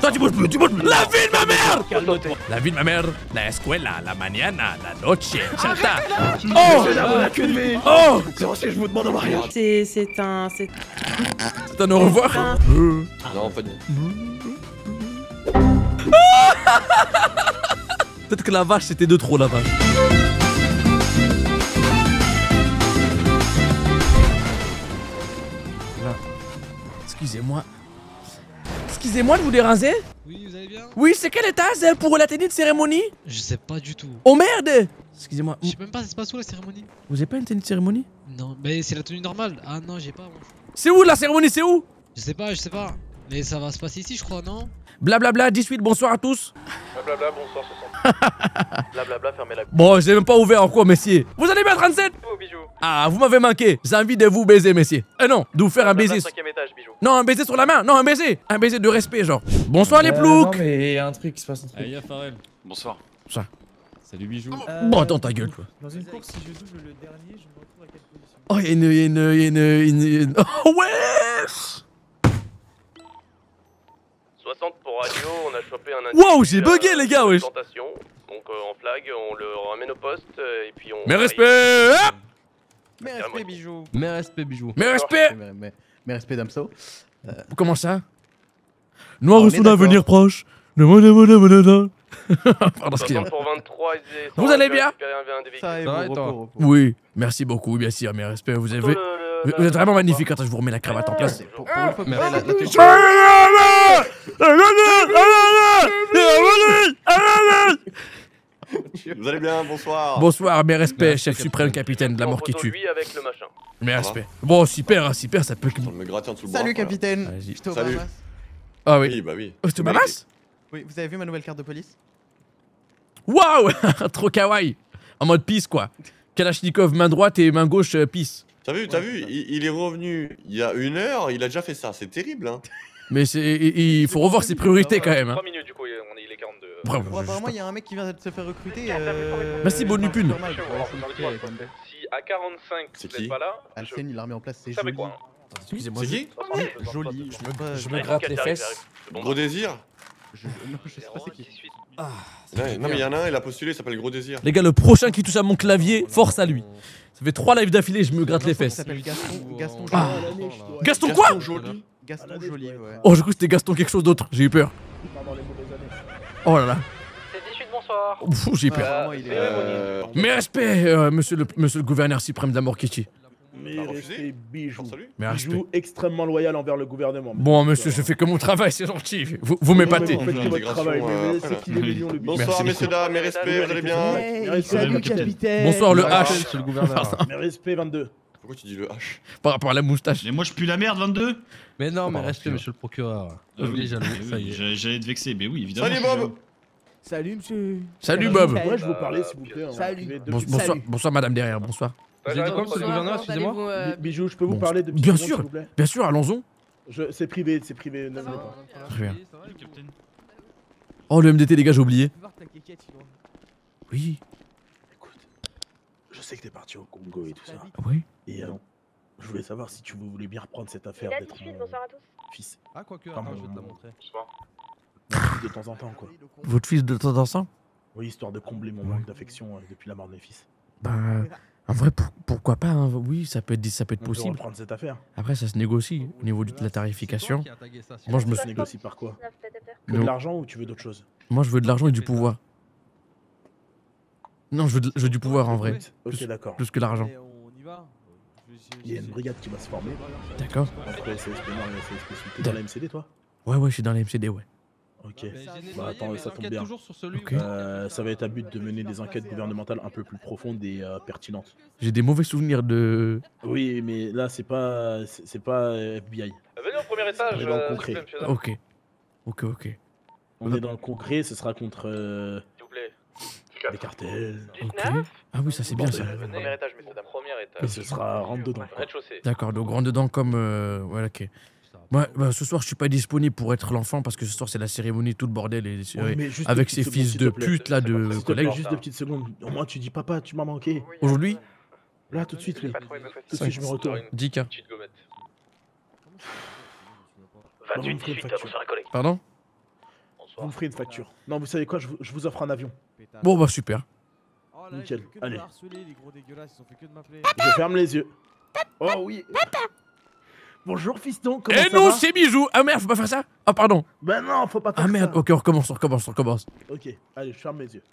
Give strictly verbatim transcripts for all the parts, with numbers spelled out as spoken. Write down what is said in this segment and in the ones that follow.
Toi, tu bouges plus, tu bouges plus. La vie de ma mère. La vie de ma mère. La escuela, la mañana, la noche. Chata. Oh. Oh. C'est je vous demande en mariage. C'est c'est un c'est C'est un au revoir. Non, pas du Peut-être que la vache c'était de trop la vache. Là. Excusez-moi. Excusez-moi de vous déranger. Oui, vous allez bien? Oui, c'est quel étage pour la tenue de cérémonie? Je sais pas du tout. Oh merde. Excusez-moi. Je sais même pas, ça se passe où la cérémonie? Vous avez pas une tenue de cérémonie? Non, mais c'est la tenue normale. Ah non, j'ai pas moi. C'est où la cérémonie? C'est où? Je sais pas, je sais pas. Mais ça va se passer ici, je crois, non? Blablabla, dix-huit, bonsoir à tous. Blablabla, bonsoir, soixante. Blablabla, fermez la. Bon, j'ai même pas ouvert encore, messieurs. Vous allez bien, trente-sept? Oh, bijou. Ah, vous m'avez manqué. J'ai envie de vous baiser, messieurs. Eh non, de vous faire un baiser. cinquième étage, bijou. Non, un baiser sur la main. Non, un baiser. Un baiser de respect, genre. Bonsoir, les Euh, ploucs. Non, mais il y a un truc qui se passe. Un truc. Aïe, Farel. Bonsoir. Ça. Salut, Bijou. Euh, Bon, attends ta gueule, toi. Dans une course, si je double le dernier, je me retrouve à quelle position? Oh, y'a une, y'a une, y'a une, y'a une... Oh, ouais. soixante pour radio, on a chopé un indice. Wow, j'ai bugué, les gars, wesh. Tentation. Donc, euh, en flag, on le ramène au poste, euh, et puis on. Mes respects. Hop. Mes respects, Bijou. Mes respects, Bijou. Mes respects. Mes, mes, mes respects, Damso. Euh, Comment ça? Noir On ou est son d'accord. avenir proche. Pardon, excusez-moi. soixante pour vingt-trois, et Vous allez bien? ça et Ça va, vous, et repos, toi repos. Oui, merci beaucoup, bien sûr, mes respects. Vous avez... Vous êtes vraiment magnifique. Attends, je vous remets la cravate en place. Pour, pour une fois que vous avez la, la tenue. Vous allez bien, bonsoir. Bonsoir, mes respects, Merci, chef capitaine. suprême, capitaine de la mort qui tue. Lui avec le machin. Mes va respects. Bon, super, hein, super, ça peut... Je me gratter en dessous le bras. Salut, voilà. capitaine. Vas-y. Je te Salut. ramasse. Ah oui. Oui, bah oui. Oh, tu m'amasses? Oui, vous avez vu ma nouvelle carte de police? Waouh. Trop kawaii. En mode peace, quoi. Kalachnikov, main droite et main gauche, euh, peace. T'as vu, t'as vu, il, il est revenu il y a une heure, il a déjà fait ça, c'est terrible, hein. Mais c'est, il, il faut revoir ses priorités quand même. Hein. trois minutes, du coup, on est, il est quarante-deux. Bravo. Bon, je- apparemment, il y a un mec qui vient de se faire recruter. Euh... Merci, Bonupune. par Superman. Ouais, c'est compliqué, quand même. Si à quarante-cinq, C'est vous qui êtes pas là, Alcène, il l'a remis en place, c'est vous savez joli. quoi, hein. Excusez-moi. C'est qui? Joli. Je me, Ouais, je ouais. me gratte les fesses. Gros désir? Je... Non, je sais pas c'est qui. Ouais, non mais il y en a un, il a postulé, il s'appelle Gros Désir. Les gars, le prochain qui touche à mon clavier, force à lui. Ça fait trois lives d'affilée, je me gratte les Il fesses. s'appelle Gaston. Gaston Ah. Joli. Gaston quoi? Joli. Gaston Joli, ouais. Oh, j'ai cru que c'était Gaston quelque chose d'autre, j'ai eu peur. Oh là là. C'est dix-huit, bonsoir. Ouf, j'ai eu Ouais, peur. apparemment, il est. Euh... Mes respects, euh, monsieur, le, monsieur le gouverneur suprême de la mort qui tue. Mais T'as refusé? restez bijou. Non, salut. Mes respects. Bijou extrêmement loyal envers le gouvernement. Bon, monsieur, je fais que mon travail, c'est gentil. Vous, vous m'épatez. Vous faites que votre travail, mais euh, c'est qu'il est mignon le bijou. Bonsoir Merci messieurs, dames, mes respects, vous allez bien? Hey, salut capitaine. Bonsoir, le Bonsoir. H. C'est le gouverneur. Mes respects vingt-deux. Pourquoi tu dis le H? Par rapport à la moustache. Mais moi je pue la merde, vingt-deux. Mais non, mais Pardon, restez, excuse-moi. monsieur le procureur. Euh, Il est jaloux, oui, ça y est. j'allais j'allais te vexer, mais oui, évidemment. Salut je suis Bob. jaloux. Salut monsieur. Salut, Bob. Ouais, je vous parlais s'il vous plaît. Salut. Bon- bonsoir, bonsoir, madame derrière, bonsoir. Vous avez dit quoi, monsieur le gouverneur, excusez-moi? Bijou, je peux vous Bon, parler de petites bien secondes, sûr. s'il vous plaît. Bien sûr, allons-y. Je- C'est privé, c'est privé, ne venez pas. Très bien. Salut, capitaine. Oh, le M D T, les gars, j'ai oublié. Oui. Écoute, je sais que t'es parti au Congo et tout ça. Ah oui. Et euh, je voulais savoir si tu voulais bien reprendre cette affaire d'être mon fils. Ah, quoique, Pardon. attends, je vais te la montrer. Mon fils de temps en temps, quoi. Votre fils de temps en temps? Oui, histoire de combler mon manque d'affection euh, depuis la mort de mes fils. Bah, en vrai, pour- pourquoi pas, hein. Oui, ça peut être, ça peut être On peut possible. reprendre cette affaire. Après, ça se négocie au niveau de la tarification. C'est toi qui as tagué ça, Moi, je me Ça se suis... négocie par quoi? Que de Non. l'argent ou tu veux d'autres choses? Moi, je veux de l'argent et du pouvoir. Non, je veux, de- je veux du pouvoir en vrai. Ok, Plus- d'accord. Plus que l'argent. On y va. Il y a une brigade qui va se former. D'accord. Entre S S P Nord et S S P Sud. T'es dans la M C D, toi? Ouais, ouais, je suis dans la M C D, ouais. Ok. Bah attends, ça tombe bien. toujours sur celui Ok. Euh, ça va être à but de mener des enquêtes gouvernementales un peu plus profondes et euh, pertinentes. J'ai des mauvais souvenirs de... Oui, mais là, c'est pas, c'est c'est pas euh, F B I. Venez au premier étage. On est dans le euh, concret. s'il vous plaît, monsieur, Ok. Ok, ok. On est dans le concret, ce sera contre euh, S'il vous plaît. les cartels. Ok. Ah oui, ça c'est bien ça. Premier étage, messieurs, dames. Premier Et étage. ce sera rentre dedans. quoi. Rez-de-chaussée. D'accord, donc rentre dedans comme... Euh... Ouais, ok. Ouais, bah, ce soir, je suis pas disponible pour être l'enfant parce que ce soir, c'est la cérémonie, tout le bordel. Et... Ouais, ouais, mais juste avec deux ces petites fils secondes, de s'il te plaît. pute là, de S'il te plaît, collègues. juste deux petites secondes. Au moins, tu dis papa, tu m'as manqué. Aujourd'hui, Là, tout de suite, oui. Pas trop, il me fait Tout de suite, je me retourne. dix K. Petite gommette. vingt-huit, vingt-huit, dix-huit, attention à la collègue. Pardon? Vous me ferez une facture. Non, vous savez quoi, je vous, je vous offre un avion. Bon bah super. Nickel, allez. Je ferme les yeux. Oh oui. Bonjour fiston, comment Et ça nous va? c'est Bijou. Ah merde, faut pas faire ça. Ah pardon. Bah non, faut pas faire Ah merde, ça. ok, on recommence, on recommence, on recommence. Ok, allez, je ferme mes yeux.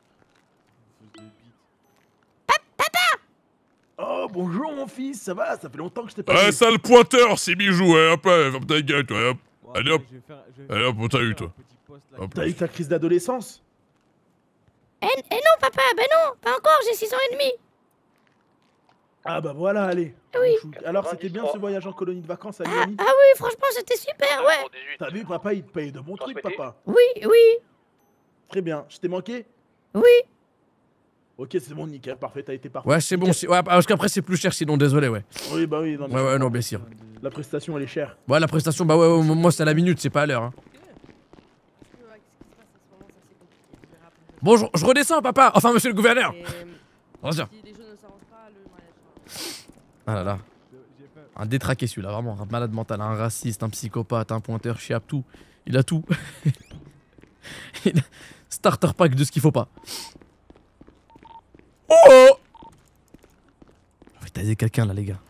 Oh, bonjour mon fils, ça va? Ça fait longtemps que je t'ai pas Ah, vu. sale pointeur, c'est Bijou, ouais, hop, ferme ta gueule, toi, hop. Allez hop. Allez hop, on t'a eu, toi. Hop. T'as eu ta crise d'adolescence? Eh, eh non, papa, bah non, pas encore, j'ai six ans et demi. Ah bah voilà, allez. Oui. Alors c'était bien ce voyage en colonie de vacances à Miami? Ah oui, franchement, c'était super, ouais. T'as vu, papa, il te paye de bons trucs, papa. Oui, oui, Très bien, je t'ai manqué? oui. Ok, c'est bon, nickel, parfait, t'as été parfait. Ouais, c'est bon, c'est- ouais, parce qu'après c'est plus cher sinon, désolé, ouais. Oui, bah oui, non, mais Ouais, ouais, non, bien sûr. la prestation, elle est chère. Ouais, la prestation, bah ouais, ouais, moi c'est à la minute, c'est pas à l'heure. Hein. Bon, je, je redescends, papa. Enfin, monsieur le gouverneur. Attention. Ah là là. Un détraqué celui-là, vraiment. Un malade mental, un raciste, un psychopathe, un pointeur, chiap, tout. Il a tout. Il a... Starter pack de ce qu'il faut pas. Oh! Je vais taser quelqu'un là, les gars.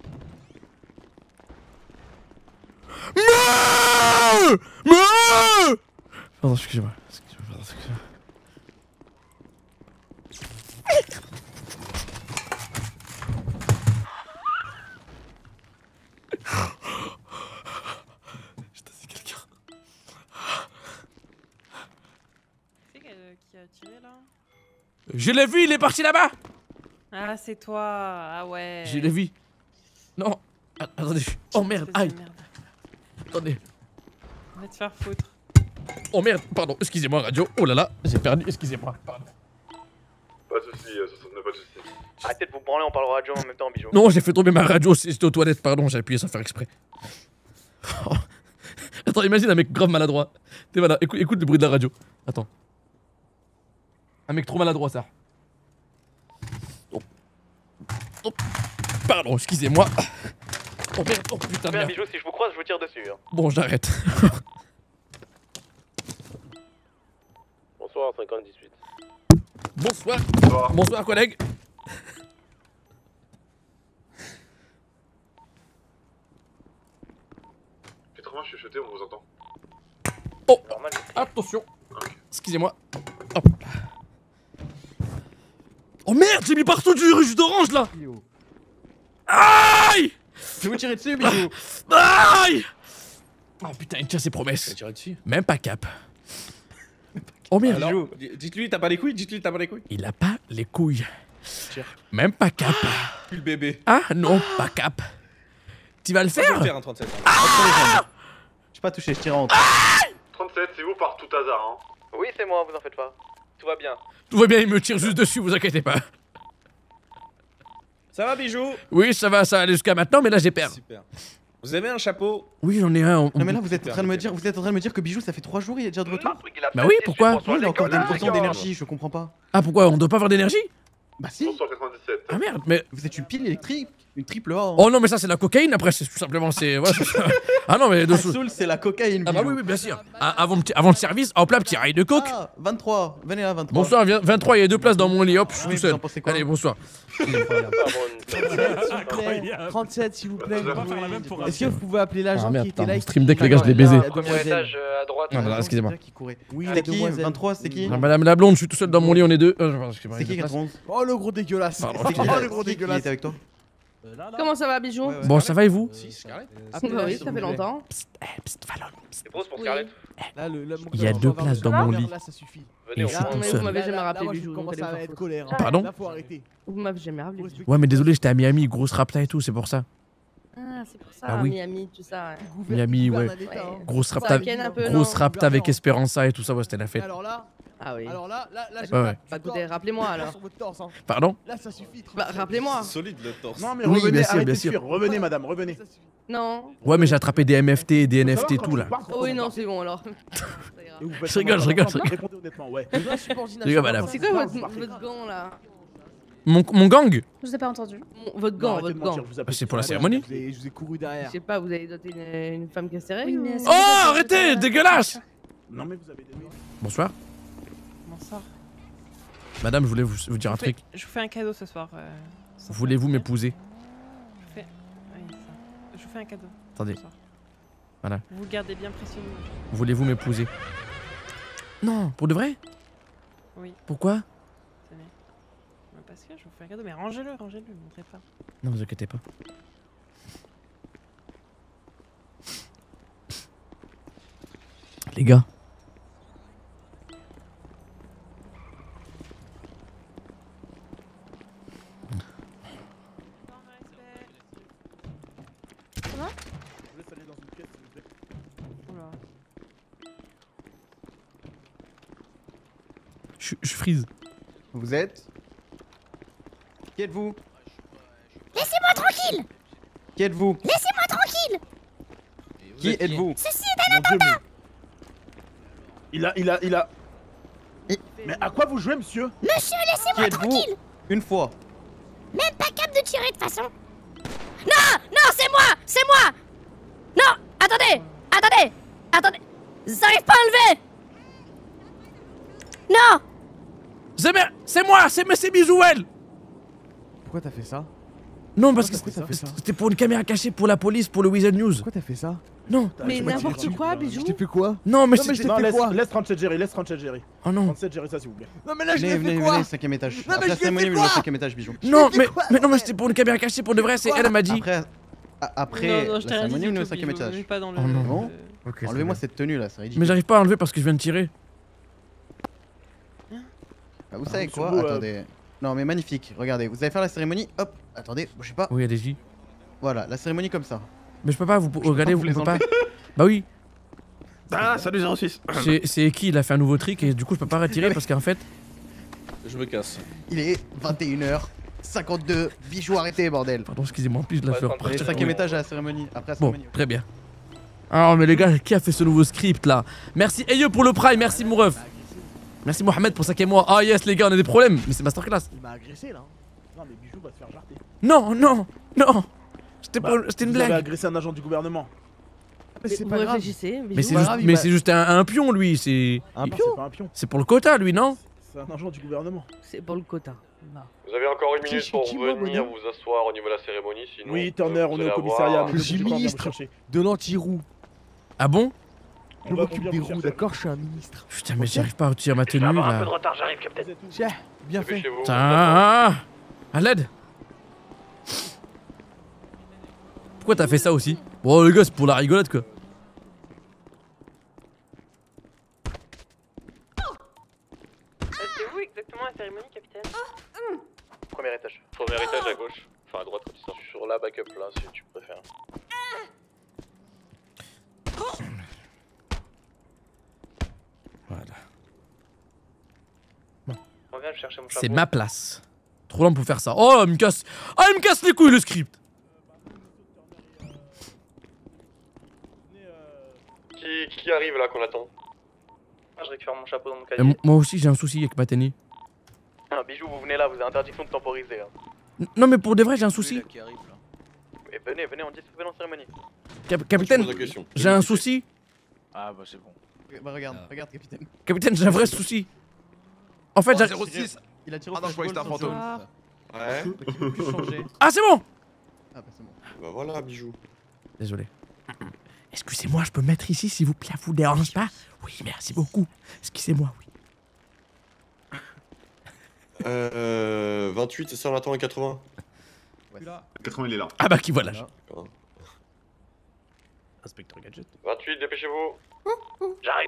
Non! Non! Pardon, excusez-moi. Excusez-moi, pardon, excusez-moi. J'ai tassé quelqu'un. C'est qui a tiré là? Je l'ai vu, il est parti là-bas. Ah, c'est toi. Ah ouais. Je l'ai vu. Non. Ah, attendez. Oh merde, Espèce de aïe. merde. Attendez. On va te faire foutre. Oh merde, pardon, excusez-moi, radio. Oh là là, j'ai perdu, excusez-moi. Pardon. Pas de soucis, soixante-neuf, pas de soucis. Arrêtez de vous branler, on parle radio en même temps, Bijou. Non, j'ai fait tomber ma radio, j'étais aux toilettes, pardon, j'ai appuyé sans faire exprès. Oh. Attends, imagine un mec grave maladroit. T'es malade, écoute, écoute le bruit de la radio. Attends. Un mec trop maladroit, ça. Oh. Oh. Pardon, excusez-moi. Oh merde, oh putain de Bien, merde. Bijou, si je vous croise, je vous tire dessus. Hein. Bon, j'arrête. Bonsoir, cinquante dix-huit. Bonsoir. Bonsoir. Bonsoir, collègue. quatre-vingts, je suis chuté, on vous entend. Oh, Normal. attention. Ok. Excusez-moi. Hop. Oh merde, j'ai mis partout du jus d'orange là. Aïe. Je vais vous tirer dessus, Bijou. Aïe. Oh putain, il tient ses promesses. Tirer dessus. Même pas cap. Oh merde. Alors, dites-lui, t'as pas les couilles, dites-lui, t'as pas les couilles. Il a pas les couilles. Tire. Même pas cap. Puis le bébé. Ah non, pas cap. Tu vas le Je vais faire? le faire un trente-sept. J'ai pas touché, je tire en haut. trente-sept, c'est vous par tout hasard, hein. Oui, c'est moi, vous en faites pas. Tout va bien. Tout va bien, il me tire juste dessus, vous inquiétez pas. Ça va, Bijou? Oui, ça va, ça va aller jusqu'à maintenant, mais là j'ai perdu. Super. Vous avez un chapeau? Oui, j'en ai un. on- Non mais là vous êtes en Super, train de me nickel. dire, vous êtes en train de me dire que Bijou ça fait trois jours il est déjà de retour? Bah oui, pourquoi? Oui, il a encore des pourcents d'énergie, je comprends pas. Ah pourquoi? On doit pas avoir d'énergie? Bah si, cent quatre-vingt-dix-sept. Ah merde, mais... vous êtes une pile électrique, une triple A. hein. Oh non, mais ça c'est la cocaïne, après c'est tout simplement c'est... Ouais, c'est ça. Ah non, mais de Ah, sous... Soul c'est la cocaïne. Ah bah Bijou. oui, oui, bien sûr. Ah, avant, le petit- avant le service, hop là, petit rail de coke. Ah, vingt-trois, venez là, vingt-trois. Bonsoir, viens- vingt-trois, il y a deux places dans mon lit, hop, je suis Ah oui, tout vous seul. en pensez quoi? Allez, bonsoir. trente-sept s'il vous plaît. On va faire la même pour Est-ce que vous pouvez appeler l'agent Ah, merde, qui était putain, là mon stream deck, les gars, je l'ai baisé. Premier étage euh, à droite. Ah, voilà, excusez-moi. Qui courait. Oui, C'était la qui? demoiselle. vingt-trois, c'était qui? Ah, Madame la blonde, je suis tout seul dans mon lit, on est deux. Euh, excusez-moi, C'est qui il y a deux places. quatre-onze? Oh le gros dégueulasse. Pardon, Oh excusez-moi. le gros Qui qui dégueulasse. était avec toi? Comment ça va, Bijou? Ouais, ouais. Bon, ça va et vous? Si, Scarlett. Appelez Bah oui, l'agent, ça s'il fait vous plaît. longtemps. Psst, eh, psst, Valon, psst. C'est pause pour Oui. Scarlett. Là, le, le- Il y a on deux va places voir dans le mon lit. Là, ça suffit. Et je suis Là, tout mais seul. vous m'avez là, jamais là, rappelé, moi, je Bijou, commence donc allez à vous être faire colère. hein. Pardon? Là, faut arrêter. Vous m'avez jamais rappelé. Ouais, mais désolé, j'étais à Miami, grosse rapta et tout, c'est pour ça. Ah, c'est pour ça, Ah oui. Miami, tout ça. Ouais. Miami, ouais. Grosse Ça rapta, ken un peu, grosse non rapta avec Esperanza et tout ça, ouais, c'était la fête. Alors là, Ah oui. alors là, là, là, je Ouais, ouais. Bah écoutez, rappelez-moi alors. sur votre torse. hein. Pardon? Là, ça suffit. Bah rappelez-moi. Solide le torse. Non mais Oui, revenez, bien sûr, arrêtez bien de sûr. fuir. Revenez madame, revenez. Ça suffit. Non. Ouais, mais j'ai attrapé des M F T, des N F T, tout là. Oh oui, non, c'est bon alors. Ça ira. Et vous faites Je rigole, comment, je rigole, pardon, je rigole. Répondez honnêtement, ouais. Je rigole, madame. C'est quoi votre, votre gant là? Mon, mon gang? Je vous ai pas entendu. Mon- Votre Non, gant, arrêtez votre de gant. mentir, je vous appelle. C'est pour la Je cérémonie. vous ai- je vous ai couru Je derrière. sais pas, vous avez doté une, une femme qui est serrée Oui, ou- mais c'est- Oh, arrêtez, dégueulasse! Non, mais vous avez des droits. Bonsoir. Bonsoir. Madame, je voulais vous, vous dire un Je vous fais- truc. Je vous fais un cadeau ce soir. euh, sans Voulez-vous faire m'épouser? Je vous fais... oui, ça. Je vous fais un cadeau. Attendez. ce soir. Voilà. Vous le gardez bien précieux. Voulez-vous m'épouser? Non, pour de vrai? Oui. Pourquoi? Tenez. Ouais, parce que je vous fais un cadeau, mais rangez-le, rangez-le, ne montrez pas. Non, vous inquiétez pas. Les gars. Ça va? Je vous laisse aller dans une pièce, s'il vous plaît. Oula. Je, je freeze. Vous êtes Qui êtes-vous? Laissez-moi tranquille. Qui êtes-vous? Laissez-moi tranquille. Qui êtes-vous? Ceci est un Mon Dieu, mais- Il a, il a, il a. Mais à quoi vous jouez, monsieur? Monsieur, Qui laissez-moi êtes-vous? tranquille. Une fois. Même pas capable de tirer de façon. Non, non, c'est moi, c'est moi. Non, attendez, attendez, attendez. J'arrive pas à enlever. Non. C'est bien- c'est moi, c'est mais c'est Bisouel. Pourquoi t'as fait ça? Non, parce que Pourquoi t'as fait ça? c'était pour une caméra cachée pour la police, pour le Weasel News. Pourquoi t'as fait ça? Non. Mais je m'ai tiré n'importe dessus. quoi, bijou. Je t'ai fait quoi? Non, mais Non, mais je c'était. t'ai Non, fait laisse, quoi? laisse trente-sept gérer, laisse trente-sept gérer. Oh non. trente-sept gérer ça, s'il vous plaît. Non mais là je Venez, l'ai venez, fait quoi? venez, cinquième étage. mais Après je la l'ai cérémonie, fait venez au quoi? cinquième étage, bijou. Non, fait mais, quoi, mais non, mais bordel? c'était pour une caméra cachée pour de vrai, c'est Quoi? elle, elle m'a dit. Après, a- après Non, non, la je t'ai rien dit cérémonie, du venez au tout, cinquième bijou, étage. mets pas dans le... Oh non. Non. Ok, c'est Enlevez-moi bien. cette tenue là, c'est ridicule. Mais j'arrive pas à enlever parce que je viens de tirer. Ah, vous savez sur quoi? vous, euh, Attendez. Non mais magnifique, regardez, vous allez faire la cérémonie, hop, attendez, bougez pas. Oui, allez-y. Voilà, la cérémonie comme ça. Mais je peux pas, vous peux regardez, pas vous vous les pouvez pas. enlever. Bah oui. Ah, salut zéro six. C'est c'est qui, il a fait un nouveau trick et du coup je peux pas retirer parce qu'en fait. Je me casse. Il est vingt et une heures cinquante-deux, bijou arrêté bordel. Pardon, excusez-moi, en plus je la Ouais, fais trente-deux. Allez, repartir. cinquième Oui. étage à la cérémonie, après la Bon, cérémonie. très bien. Ah mais les gars, qui a fait ce nouveau script là? Merci Aye pour le prime, merci mon ref. Merci Mohamed pour cinquième mois. Ah yes les gars, on a des problèmes, mais c'est masterclass. Il m'a agressé là. Non, mais Bijou va se faire jarter. Non, non, non. C'était Bah, pas- c'était une Vous avez blague. agressé un agent du gouvernement. Mais c'est Vous pas grave. réfléchissez, Mais bijou. c'est pas juste, grave, il mais m'a- c'est juste un, un pion lui, c'est. Un Non, pion? c'est pas un pion. C'est pour le quota lui, non? C'est un agent du gouvernement. C'est pour le quota. Non. Vous avez encore une Qui- minute qui- pour qui, moi, venir bonhomme vous asseoir au niveau de la cérémonie, sinon... Oui, euh, Turner, vous on est allez au avoir- commissariat. mais Je suis tout le temps, on vient ministre. vous chercher. De l'anti-roue. Ah bon? Je On va- on m'occupe vient des vous roues, chercher. d'accord? Je suis un ministre. Putain, mais j'arrive pas à retirer ma Je vais tenue avoir un peu là. de retard, j'arrive, capitaine. C'est tout. Tiens, bien fait. Dépêchez-vous. Putain, ah, ah, à l'aide. Pourquoi t'as fait ça aussi? Bon les gars, c'est pour la rigolade quoi. C'est où exactement la cérémonie, capitaine? Premier étage. Premier étage à gauche. Enfin à droite quand tu sors. Sur la backup là, si tu préfères. Voilà. Reviens, je chercher mon chapeau. C'est ma place. Trop lent pour faire ça. Oh, il me casse. Ah, il me casse les couilles le script. Qui, qui arrive là qu'on attend? Ah, je récupère mon chapeau dans mon Et cahier. m- moi aussi j'ai un souci avec ma tenue. Ah, bijou, vous venez là, vous avez interdiction de temporiser. Hein. N- Non mais pour de vrai j'ai un souci. Mais venez, venez, on dit venez en cérémonie. Cap- Je capitaine, pose la question. j'ai un souci. Ah bah c'est bon. Bah regarde, regarde capitaine. Capitaine, j'ai un vrai souci. En fait, j'ai... zéro six. Il a tiré au Ah non, je croyais que c'était un flashball fantôme. sur Ouais. le- Donc il peut plus changer. Ah, c'est bon. Ah bah c'est bon. Bah voilà, Bijou. Désolé. Excusez-moi, je peux me mettre ici s'il vous plaît, ça vous dérange pas? Oui, merci beaucoup. Excusez-moi, oui. Euh. vingt-huit, c'est ça, on attend un quatre-vingts. quatre-vingts, il est là. Ah bah qui voilà. D'accord. Inspecteur Gadget. vingt-huit, dépêchez-vous. J'arrive.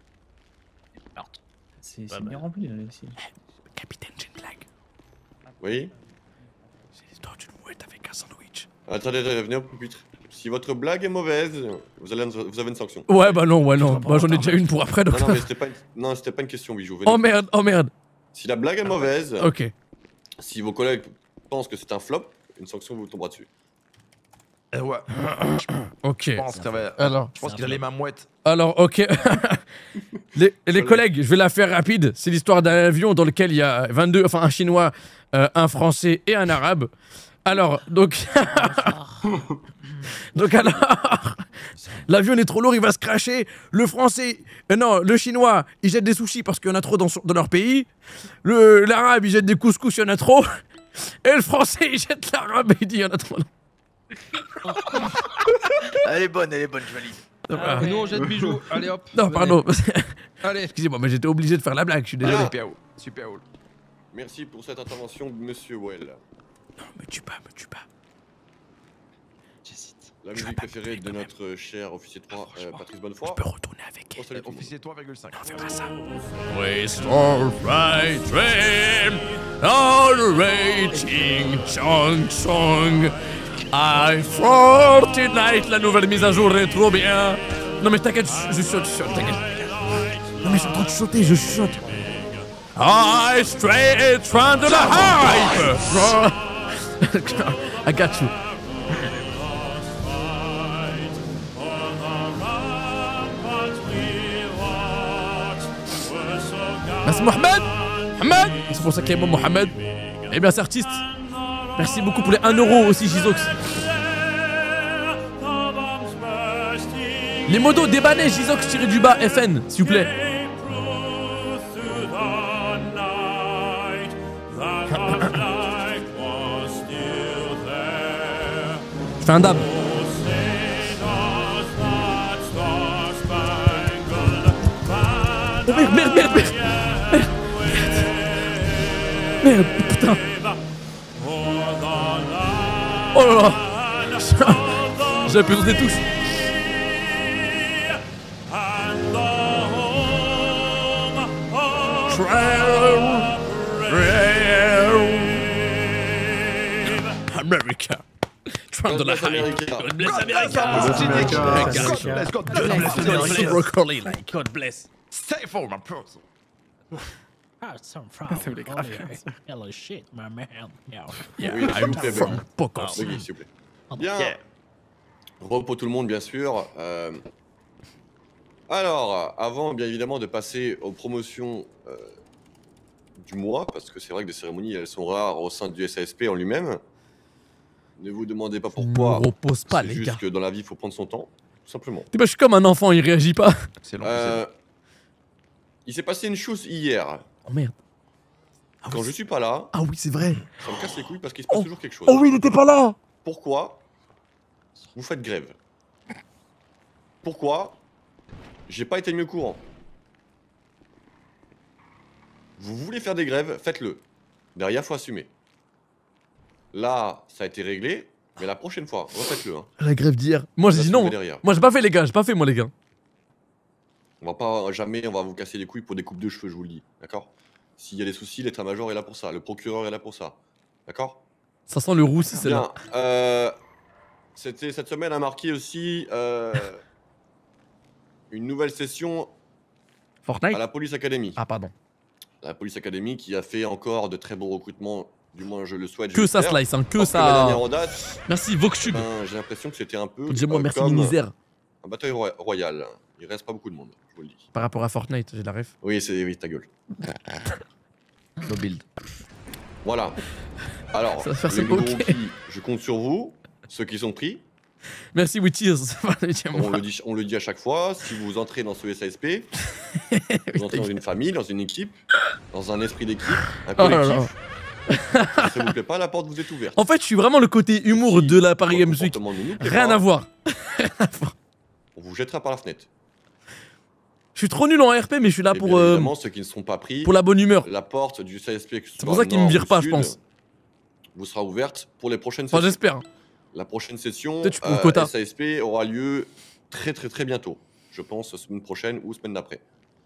C'est Pas bien mal. rempli là aussi. Capitaine, j'ai une blague. Oui. C'est l'histoire d'une mouette avec un sandwich. Attendez, attendez, venez au pupitre. Si votre blague est mauvaise, vous, allez, vous avez une sanction. Ouais, bah non, ouais, non. Bah j'en ai déjà une pour après, donc. Non, non, mais c'était pas, une... non, c'était pas une question, Bijou. Venez. Oh merde, oh merde. Si la blague est mauvaise, Ok. si vos collègues pensent que c'est un flop, une sanction vous tombera dessus. Eh ouais. Ok. Je pense qu'il avait. Alors. Je pense qu'il a les mains mouettes. Alors, ok. les les collègues, je vais la faire rapide. C'est l'histoire d'un avion dans lequel il y a vingt-deux, enfin un chinois, euh, un français et un arabe. Alors, donc... donc alors... L'avion est trop lourd, il va se cracher. Le français... Euh, non, le chinois, il jette des sushis parce qu'il y en a trop dans, son- dans leur pays. Le L'arabe, il jette des couscous, il y en a trop. Et le français, il jette l'arabe et il dit il y en a trop. Elle est bonne, elle est bonne, je valide. Ah, Nous on jette bijoux, allez hop. non, pardon. Allez. Excusez-moi, mais j'étais obligé de faire la blague, je suis désolé. Super haut, super haut. Merci pour cette intervention de Monsieur Well. Non, me tue pas, me tue pas. J'hésite. La musique préférée de notre cher officier trois, euh, Patrice Bonnefoy. Je peux retourner avec Oh, elle. salut tout le monde. Officier trois virgule cinq. Non, fais pas ça. We start right train on raging song song. I Fortnite, la nouvelle mise à jour est trop bien. Non mais t'inquiète, je, je saute, je saute, t'inquiète. Non mais je suis en train de sauter, je saute. I straight from the hype. I got you. Merci Mohamed. Mohamed. C'est pour ça qu'il y a moi Mohamed. Eh bien c'est artiste. Merci beaucoup pour les un euro aussi Gizox. Les modos débannés Gizox tiré du bas F N s'il vous plaît. Je fais un dab. Oh merde, merde, merde, merde. Merde, merde, putain. Oh là là. J'ai appuyé sur des touches. America. Trump de la hype. God bless America. Let's go, let's go. Broccoli like. God bless. Stay for my person. Ça voulait grave faire ça. Hello shit, my man. Yeah, Oui, s'il vous plaît, from Buggy. Pocos. Buggy, s'il vous plaît. Bien. Yeah. Repos tout le monde, bien sûr. Euh, Alors, avant, bien évidemment, de passer aux promotions euh, du mois, parce que c'est vrai que des cérémonies, elles sont rares au sein du S A S P en lui-même. Ne vous demandez pas pourquoi. Ne repose pas, C'est les juste gars. que dans la vie, il faut prendre son temps, tout simplement. T'es pas, je suis comme un enfant, il réagit pas. C'est long, Euh, il s'est passé une chose hier. Oh merde. Ah Quand oui, je suis pas là, ah oui, c'est vrai. ça me casse les couilles parce qu'il se passe Oh. toujours quelque chose. Oh oui, il était pas là. Pourquoi vous faites grève? Pourquoi j'ai pas été mieux au courant? Vous voulez faire des grèves, faites-le. Derrière, faut assumer. Là, ça a été réglé, mais la prochaine fois, refaites-le. Hein. La grève d'hier. Moi, j'ai Vous dit non. assumez derrière. Moi, j'ai pas fait, les gars. J'ai pas fait, moi, les gars. On va pas, jamais, on va vous casser les couilles pour des coupes de cheveux, je vous le dis. D'accord? S'il y a des soucis, l'état-major est là pour ça. Le procureur est là pour ça. D'accord? Ça sent le roussi, c'est là. Bien. Euh, c'était, cette semaine a marqué aussi euh, une nouvelle session Fortnite à la Police Academy. Ah, pardon. La Police Academy qui a fait encore de très beaux recrutements, du moins je le souhaite. Que ça j'espère. slice, hein, que Parce ça. la dernière en date, Merci, Voxtube. ben, j'ai l'impression que c'était un peu Dis-moi euh, merci, comme Minizer. un bataille roy- royale. Il reste pas beaucoup de monde, je vous le dis. Par rapport à Fortnite, j'ai la ref. Oui, c'est oui, ta gueule. No build. Voilà. Alors, Ça va faire les ça, nouveaux ok. rookies, je compte sur vous, ceux qui sont pris. Merci, Wittiers. On le, dit, on le dit à chaque fois, si vous entrez dans ce S A S P, vous entrez dans une famille, dans une équipe, dans un esprit d'équipe, un Oh là collectif. Si ça vous plaît pas, la porte vous est ouverte. En fait, je suis vraiment le côté humour Si de la Paris votre Games Week. comportement ne nous plaît Rien pas, à voir. On vous jettera par la fenêtre. Je suis trop nul en R P, mais je suis là Et pour, bien euh, évidemment, ceux qui ne seront pas pris, pour la bonne humeur. la porte du S A S P, que ce C'est soit pour ça qu'ils me nord virent ou pas, je sud, pense. vous sera ouverte pour les prochaines Enfin, sessions. j'espère. La prochaine session Peut-être tu prends le euh, quota. S A S P aura lieu très très très bientôt. Je pense semaine prochaine ou semaine d'après.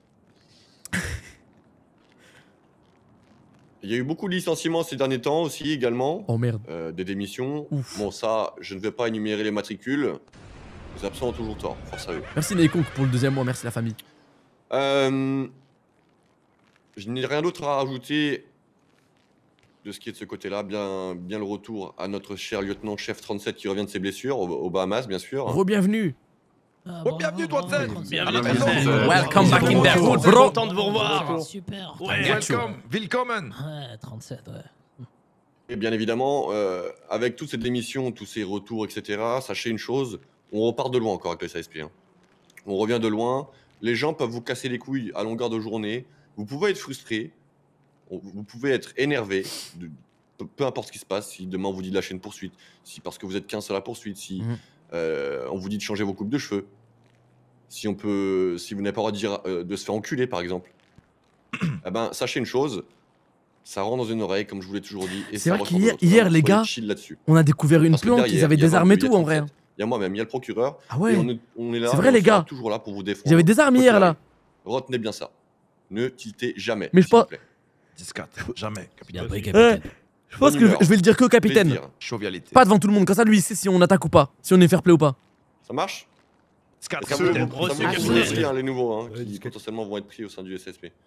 Il y a eu beaucoup de licenciements ces derniers temps aussi également. Oh merde. Euh, des démissions. Ouf. Bon ça, je ne vais pas énumérer les matricules. Les absents ont toujours tort, force à eux. Merci Neiko pour le deuxième mois, merci la famille. Euh, je n'ai rien d'autre à rajouter de ce qui est de ce côté-là. Bien, bien le retour à notre cher lieutenant-chef trente-sept qui revient de ses blessures, au, au Bahamas bien sûr. Re-bienvenue. Oh, bienvenue, trente-sept. Bienvenue, trente-sept. Welcome back in the hood, bro. Content de vous revoir. Super. Ouais, Welcome, willkommen. Ouais, trente-sept, ouais. Et bien évidemment, euh, avec toutes ces démissions, tous ces retours, et cetera, sachez une chose, on repart de loin encore avec le S A S P. Hein. On revient de loin, les gens peuvent vous casser les couilles à longueur de journée, vous pouvez être frustré, vous pouvez être énervé, de, peu, peu importe ce qui se passe, si demain on vous dit de lâcher une poursuite, si parce que vous êtes quinze à la poursuite, si mmh. euh, on vous dit de changer vos coupes de cheveux, si, on peut, si vous n'avez pas le droit de, dire, euh, de se faire enculer par exemple, eh ben, sachez une chose, ça rentre dans une oreille, comme je vous l'ai toujours dit. C'est vrai qu'hier, hier, les gars, on a découvert une plante, ils avaient désarmé tout en vrai. Il y a moi-même, il y a le procureur. Ah ouais. Et on est, on est là. C'est vrai, les gars. Toujours là pour vous défendre. Ils avaient des armes hier là. Retenez bien ça. Ne tiltez jamais. Mais je pense. dix quatre, jamais, capitaine. Bien pris, capitaine. Eh, je pense que je vais le dire que au capitaine. Jovialité. Pas devant tout le monde, comme ça lui sait si on attaque ou pas, si on est fair play ou pas. Ça marche? dix quatre, ça vous aussi, hein, les nouveaux hein, qui potentiellement vont être pris au sein du S S P.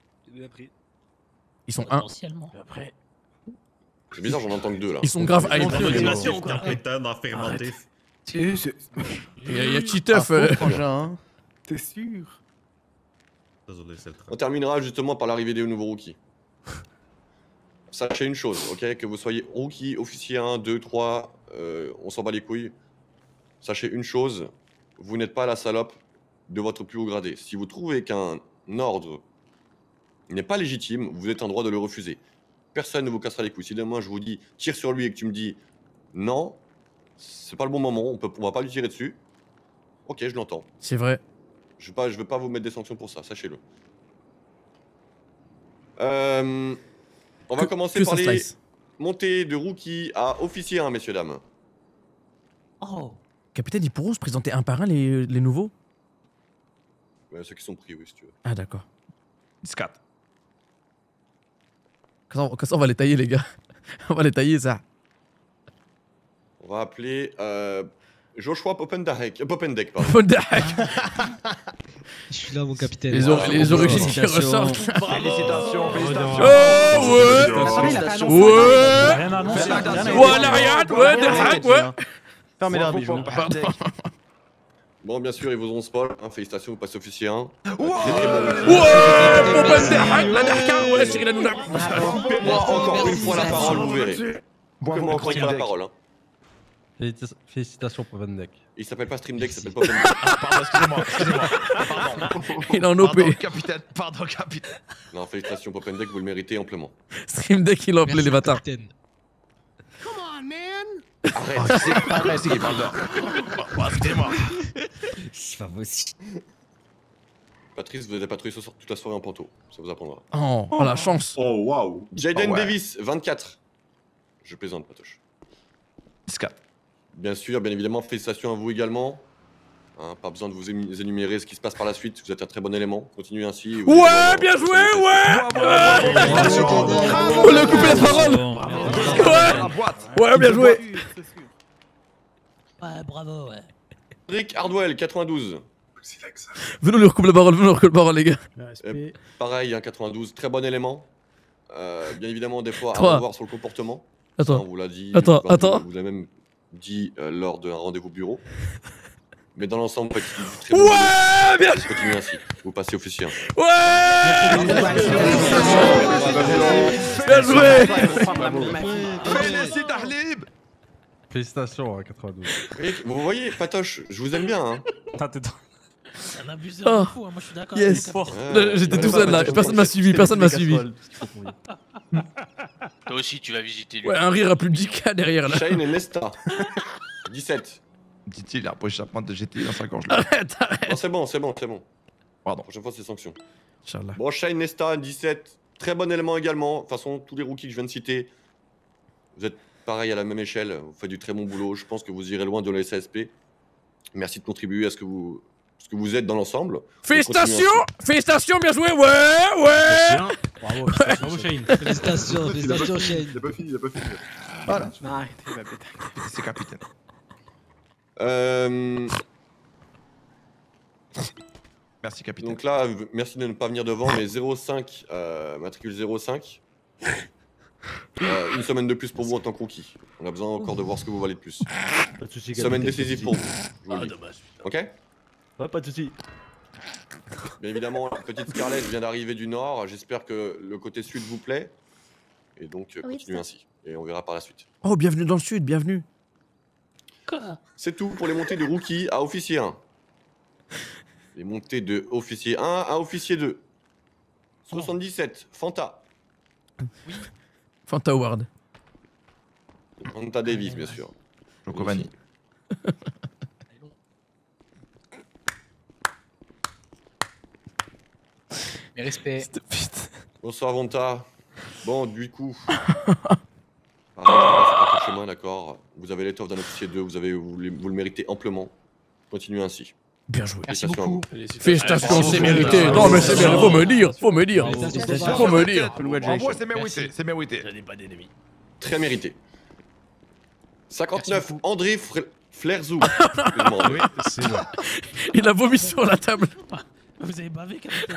Ils sont un. Après. C'est bizarre, j'en entends que deux là. Ils sont grave hype. Capitaine affirmatif. Il y a Titeuf. T'es sûr? Désolé, c'est le train. On terminera justement par l'arrivée des nouveaux rookies. Sachez une chose, ok, que vous soyez rookie, officier un, deux, trois, euh, on s'en bat les couilles. Sachez une chose, vous n'êtes pas la salope de votre plus haut gradé. Si vous trouvez qu'un ordre n'est pas légitime, vous êtes en droit de le refuser. Personne ne vous cassera les couilles. Si demain je vous dis tire sur lui et que tu me dis non, c'est pas le bon moment, on peut, on va pas lui tirer dessus. Ok, je l'entends. C'est vrai. Je ne veux pas vous mettre des sanctions pour ça, sachez-le. Euh, on va que, commencer que par les slice. montées de rookie à officier un, messieurs, dames. Oh. Capitaine, ils pourront se présenter un par un les, les nouveaux? Ouais, ceux qui sont pris, oui, si tu veux. Ah, d'accord. dix quatre. Quand ça, on va les tailler, les gars. On va les tailler, ça. On va appeler euh, Joshua Popendek. Popendek, pardon. Popendek. Je suis là, mon capitaine. Les, or les origines qui ressortent. Félicitations, félicitations. Oh, ouais. Ouais. Ouais, l'Ariane, ouais, des hacks, ouais. Fermez l'arbre, bijou. Bon, bien sûr, ils vous ont spoil. Hein, félicitations, vous passez officier un. Ouais, Popendek, la Darka, ouais, Cyril Hanouna. Coupez-moi encore une fois la parole, vous verrez. Coupez-moi encore une fois la parole. Hein. Félicitations pour Vendek. Il s'appelle pas Stream Deck, il s'appelle Popendek. Ah, pardon, excusez-moi, excusez-moi. Pardon. Il est en O P. Pardon, capitaine, pardon, capitaine. Non, félicitations Popendek, vous le méritez amplement. Stream Deck, il a appelé les bâtards. Come on, man. Arrête, c'est arrête, c'est qui parle là. Excusez-moi. C'est pas possible. Patrice, vous avez patrouillé ce soir toute la soirée en panto. Ça vous apprendra. Oh, oh la chance. Oh, waouh. Jaden Oh, ouais. Davis, vingt-quatre. Je plaisante, Patoche. dix quatre. Bien sûr, bien évidemment, félicitations à vous également. Hein, pas besoin de vous énumérer ce qui se passe par la suite. Vous êtes un très bon élément. Continuez ainsi. Vous ouais, bien joué, ouais. On lui a coupé la parole. Ouais. Ouais, bien joué. Ouais, bravo, ouais. Rick Hardwell, quatre-vingt-douze. Venons lui recouper la parole, venons lui recouper la parole, les gars. Euh, pareil, hein, quatre-vingt-douze, très bon élément. Euh, bien évidemment, des fois, Trois. à revoir sur le comportement. Attends. Ça, on vous l'a dit. Attends, vous, attends. Vous l'avez même dit euh, lors d'un rendez-vous bureau. Mais dans l'ensemble, vous faites très bon. Ouais, bien. Continuez ainsi. Vous passez officier. Ouais. Bien joué. Félicitations, Félicitations à quatre-vingt-douze. Rick, vous voyez, Patoche, je vous aime bien. Hein. C'est un abuseur de fou, hein. Moi je suis d'accord. Yes. Ouais. J'étais tout seul là, personne m'a suivi, personne m'a suivi. Toi aussi tu vas visiter lui. Ouais, un rire à plus de dix K derrière là. Shane et Nesta, dix-sept. Dit-il après échappement de G T dans sa gorge. Arrête, arrête. Non, c'est bon, c'est bon, c'est bon. Pardon. Prochaine fois, c'est sanction. Inch'Allah. Bon, Shane, Nesta, dix-sept. Très bon élément également. De toute façon, tous les rookies que je viens de citer, vous êtes pareil à la même échelle. Vous faites du très bon boulot. Je pense que vous irez loin de la S A S P. Merci de contribuer à ce que vous, ce que vous êtes dans l'ensemble. Félicitations. Félicitations, bien joué. Ouais, ouais. Bravo, bravo Shane. Félicitations, félicitations, Shane. Il a pas fini, il a pas fini. Voilà. Arrêtez, la bête. C'est capitaine. Euh... Merci, capitaine. Donc là, v- merci de ne pas venir devant, mais zéro cinq, euh, matricule zéro cinq. Euh, une semaine de plus pour vous en tant que rookie. On a besoin encore de voir ce que vous valez de plus. Pas de soucis, Semaine capitaine, décisive pas de pour vous. je vous le Ah, dis. dommage. Ok. Ouais, pas de soucis. Bien évidemment, la petite Scarlett vient d'arriver du nord. J'espère que le côté sud vous plaît. Et donc, euh, Oui, continuez ça. ainsi. et on verra par la suite. Oh, bienvenue dans le sud, bienvenue. C'est tout pour les montées de rookie à officier un. Les montées de officier un à officier deux. soixante-dix-sept, Fanta. Fanta Award. Fanta Davis, bien sûr. Chocovani. Mes respects. Bonsoir Vanta. Bon, du coup. Pardon, c'est pas chez moi, d'accord. Vous avez l'étoffe d'un officier deux, vous, avez, vous, le- vous le méritez amplement. Continuez ainsi. Bien joué. Merci Félicitations à beaucoup. vous. Félicitations, c'est mérité. Non, mais c'est mérité. Faut me dire, faut me dire. Faut me dire. Bravo, c'est mérité, c'est mérité. Je n'ai pas d'ennemis. Très mérité. cinquante-neuf, André Fre- Flerzou. Excuse-moi, André. C'est moi. Il a vomi sur la table. Vous avez bavé, capitaine.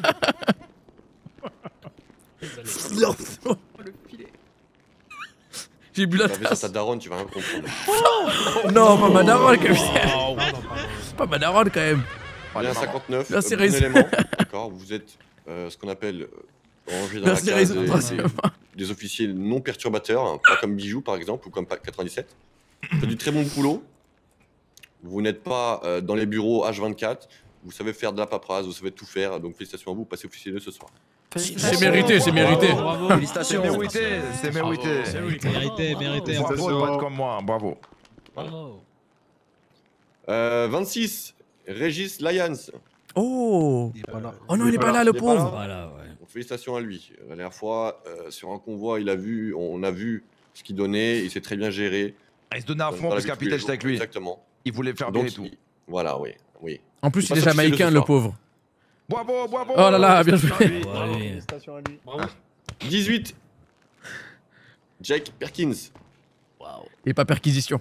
J'ai bu la T'as vu sur tasse. ta daronne, tu vas rien comprendre. Non, pas ma daronne, capitaine. Pas ma daronne, quand même. Bien cinquante-neuf, Merci, euh, bon Raisin. élément. D'accord, vous êtes euh, ce qu'on appelle euh, rangé dans Merci, la case Raisin, des, merci. des- des officiers non perturbateurs, hein, pas comme Bijou par exemple ou comme quatre-vingt-dix-sept. Vous faites du très bon boulot. Vous n'êtes pas euh, dans les bureaux H vingt-quatre. Vous savez faire de la paperasse, vous savez tout faire. Donc félicitations à vous, passez officier deux ce soir. C'est mérité, c'est mérité. C'est mérité, c'est mérité. Mérité, mérité. Bravo, pas comme moi, bravo. Bravo. Euh, vingt-six, Régis Lyons. Oh. Il est pas là. Oh non, il est pas là, le Il est pas pauvre. là. Voilà, ouais. Donc, félicitations à lui. La dernière fois, euh, sur un convoi, il a vu, on a vu ce qu'il donnait, il s'est très bien géré. Ah, il se donnait à Dans fond la parce vie que de tous les capitaine, j'étais avec lui. Exactement. Il voulait faire bien Donc, et tout. il- voilà, oui, oui. En plus, Il il est passe officier jamaïcain, de ce le soir. pauvre. Bravo, bravo. Oh là là, bien joué. Félicitations à lui. dix-huit, Jake Perkins. Et pas perquisition.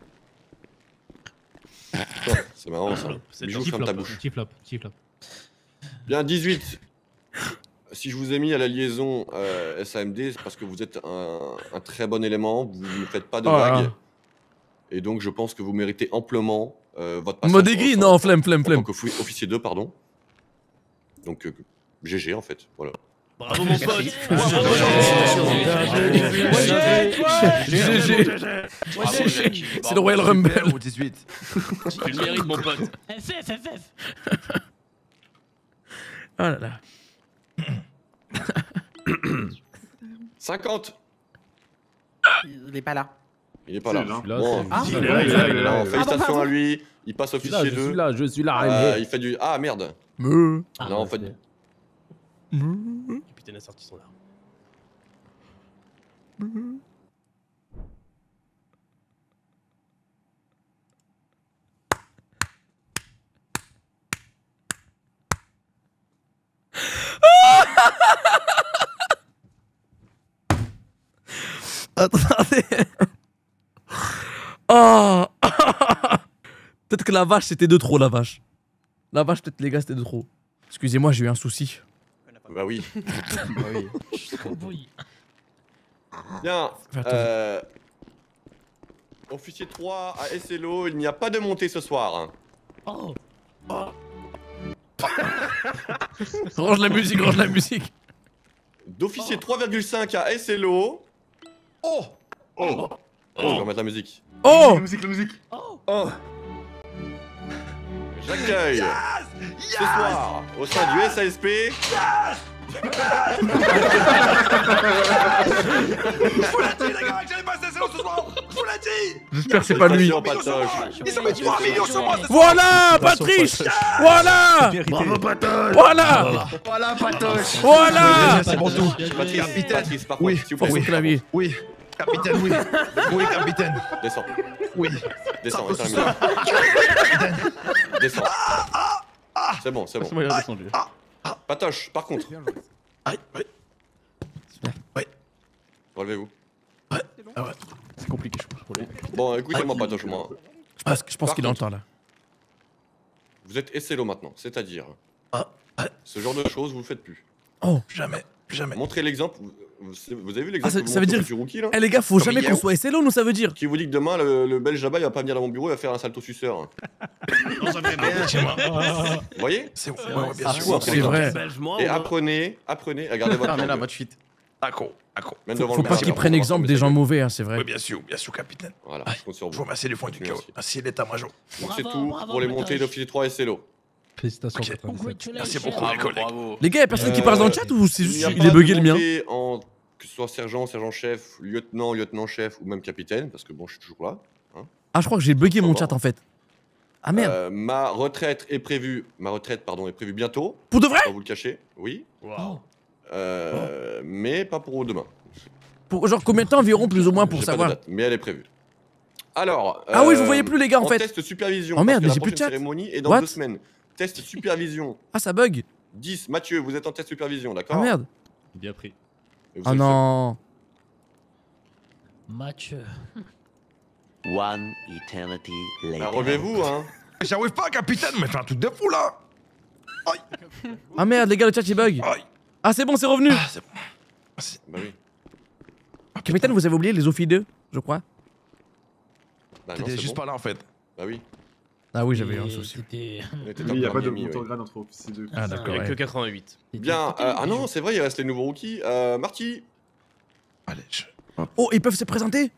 Oh, c'est marrant ça. C'est Bijou, Petit ferme ta flop, bouche. petit flop, petit flop. Bien, dix-huit. Si je vous ai mis à la liaison euh, S A M D, c'est parce que vous êtes un, un très bon élément, vous ne faites pas de Oh là vagues. là. Et donc je pense que vous méritez amplement euh, votre passage. Mode aigri, en- non, en- flemme, flemme, en flemme. tant qu'officier deux, pardon. Donc euh, G G en fait, voilà. Bravo mon pote. G G. Bravo, Jake. C'est le Royal Rumble. Ou dix-huit. Tu le mérites mon pote. F F, F F. Oh là là. cinquante. Il est pas là. Il est pas là. Si, là. Bon, Ah, si, il est il est là, là, il est il là, est il est là. là. Félicitations Pardon, à lui. Il passe officier deux. là, je suis là, Euh, il fait du. Ah merde. Me. Non, en fait. Le capitaine a sorti son arme. Attendez. Oh. Peut-être que la vache, c'était de trop, la vache. La vache, peut-être, les gars, c'était de trop. Excusez-moi, j'ai eu un souci. Bah oui. Bah oui. Oui. Bien. Attends. Euh, officier trois à S L O, il n'y a pas de montée ce soir. Oh. Range la musique, range la musique. D'officier trois virgule cinq à S L O. Oh. Oh. Oh, je vais remettre la musique. Oh. La musique, la musique. Oh. J'accueille ce soir au sein du S A S P. Je vous l'ai dit, les gars, que j'allais passer S L O ce soir. Je vous l'ai dit. J'espère que c'est pas lui. Ils ont mis trois millions sur moi ce soir. Voilà, Patrice. Voilà. Bravo, Patoche. Voilà. Voilà, Patoche. Voilà. C'est bon tout. Patrice, Capitaine. Patrice, par Oui, contre, s'il vous plaît. Force au clavier. Oui. Capitaine, oui. Oui, capitaine. Descends, Oui. descends, Ça, éteins la ça, musique. Descends. C'est bon, c'est bon. Moi, il a descendu. Patoche, par contre, Aïe, ouais. Ouais. relevez-vous. C'est compliqué, je pense. pour lui. Bon, écoutez-moi, Patoche, moi. Je pense, je pense Par qu'il contre- entend là. Vous êtes S L O maintenant, c'est-à-dire. Ce genre de choses, vous le faites plus. Oh. Jamais, jamais. Montrez l'exemple. Vous, vous- vous avez vu Ah, l'exemple ça, que vous ça veut montrez dire. du rookie, là Eh les gars, faut Comme jamais hier. qu'on soit S L O, nous ça veut dire. Qui vous dit que demain, le, le belge là-bas, il va pas venir dans mon bureau, il va faire un salto suceur. Non, ça fait bien chez moi. Vous voyez? C'est ouais, ouais, bien Ah, sûr. ouais, C'est vrai. Belge, moi. Et ou non apprenez, apprenez, regardez votre Fermez la langue. votre fuite. D'accord, d'accord. Faut, faut pas qu'ils prennent exemple des gens mauvais, hein, c'est vrai. Oui, bien sûr, bien sûr, capitaine. Voilà, je compte sur vous. Je vous remercie du fond du cœur. Merci l'état-major. Donc c'est tout pour les montées d'officier trois et Celo. Félicitations. Merci beaucoup, mes collègues. Les gars, y'a personne qui parle dans le chat ou c'est juste il, y a il pas est bugué de le mien? montée en, que ce soit sergent, sergent-chef, lieutenant, lieutenant-chef ou même capitaine, parce que bon, je suis toujours là. Hein. Ah, je crois que j'ai bugué mon chat en fait. Ah merde. Euh, ma retraite est prévue, ma retraite pardon est prévue bientôt. Pour de vrai? Pas vous le cacher, oui. Wow. Euh, mais pas pour demain. Pour genre combien de temps environ plus ou moins pour J'ai pas de savoir? date, mais elle est prévue. Alors. Ah oui, je euh, vous voyais plus les gars en fait. Test supervision. Oh merde, parce mais que j'ai la plus de chat. prochaine cérémonie est dans What? deux semaines. Test supervision. Ah ça bug. dix. Mathieu, vous êtes en test supervision, d'accord? Ah merde. Bien pris. Ah non. Match. One eternity later. Bah, relevez-vous, hein. J'arrive pas, capitaine, mais fais un truc de fou là. Ah merde, les gars, le chat il bug. Ah c'est bon, c'est revenu. Ah, c'est bon. Bah oui. Capitaine, vous avez oublié les Ophi deux, je crois. Bah non, T'étais c'est juste bon. pas là en fait. Bah oui. Ah oui, j'avais eu un souci. C'était. Il n'y a pas de montant de grade entre officier deux. Ah d'accord. Il y a ouais. que quatre-vingt-huit. Bien. euh, ah non, c'est vrai, il reste les nouveaux rookies. Euh, Marty. Allez, je... Oh, ils peuvent se présenter?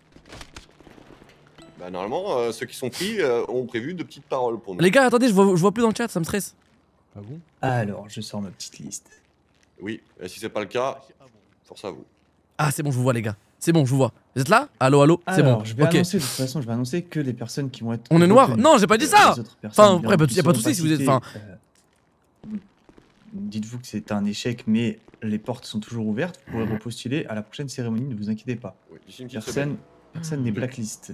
Bah normalement, euh, ceux qui sont pris euh, ont prévu de petites paroles pour nous. Les gars, attendez, je vois, je vois plus dans le chat, ça me stresse. Ah bon? Alors, je sors ma petite liste. Oui, et si c'est pas le cas, force à vous. Ah c'est bon, je vous vois les gars. C'est bon, je vous vois. Vous êtes là? Allô, allô? C'est bon. Alors, je vais Ok. annoncer, de toute façon, je vais annoncer que les personnes qui vont être. On est noir? retenues. Non, j'ai pas dit Euh, ça. les autres personnes, Enfin, bien, après, qui y a pas de seront souci si vous êtes. citées, Enfin. euh, Dites-vous que c'est un échec, mais les portes sont toujours ouvertes. Vous pourrez repostuler à la prochaine cérémonie, ne vous inquiétez pas. Oui, d'ici une petite Personne, semaine. personne n'est blacklist.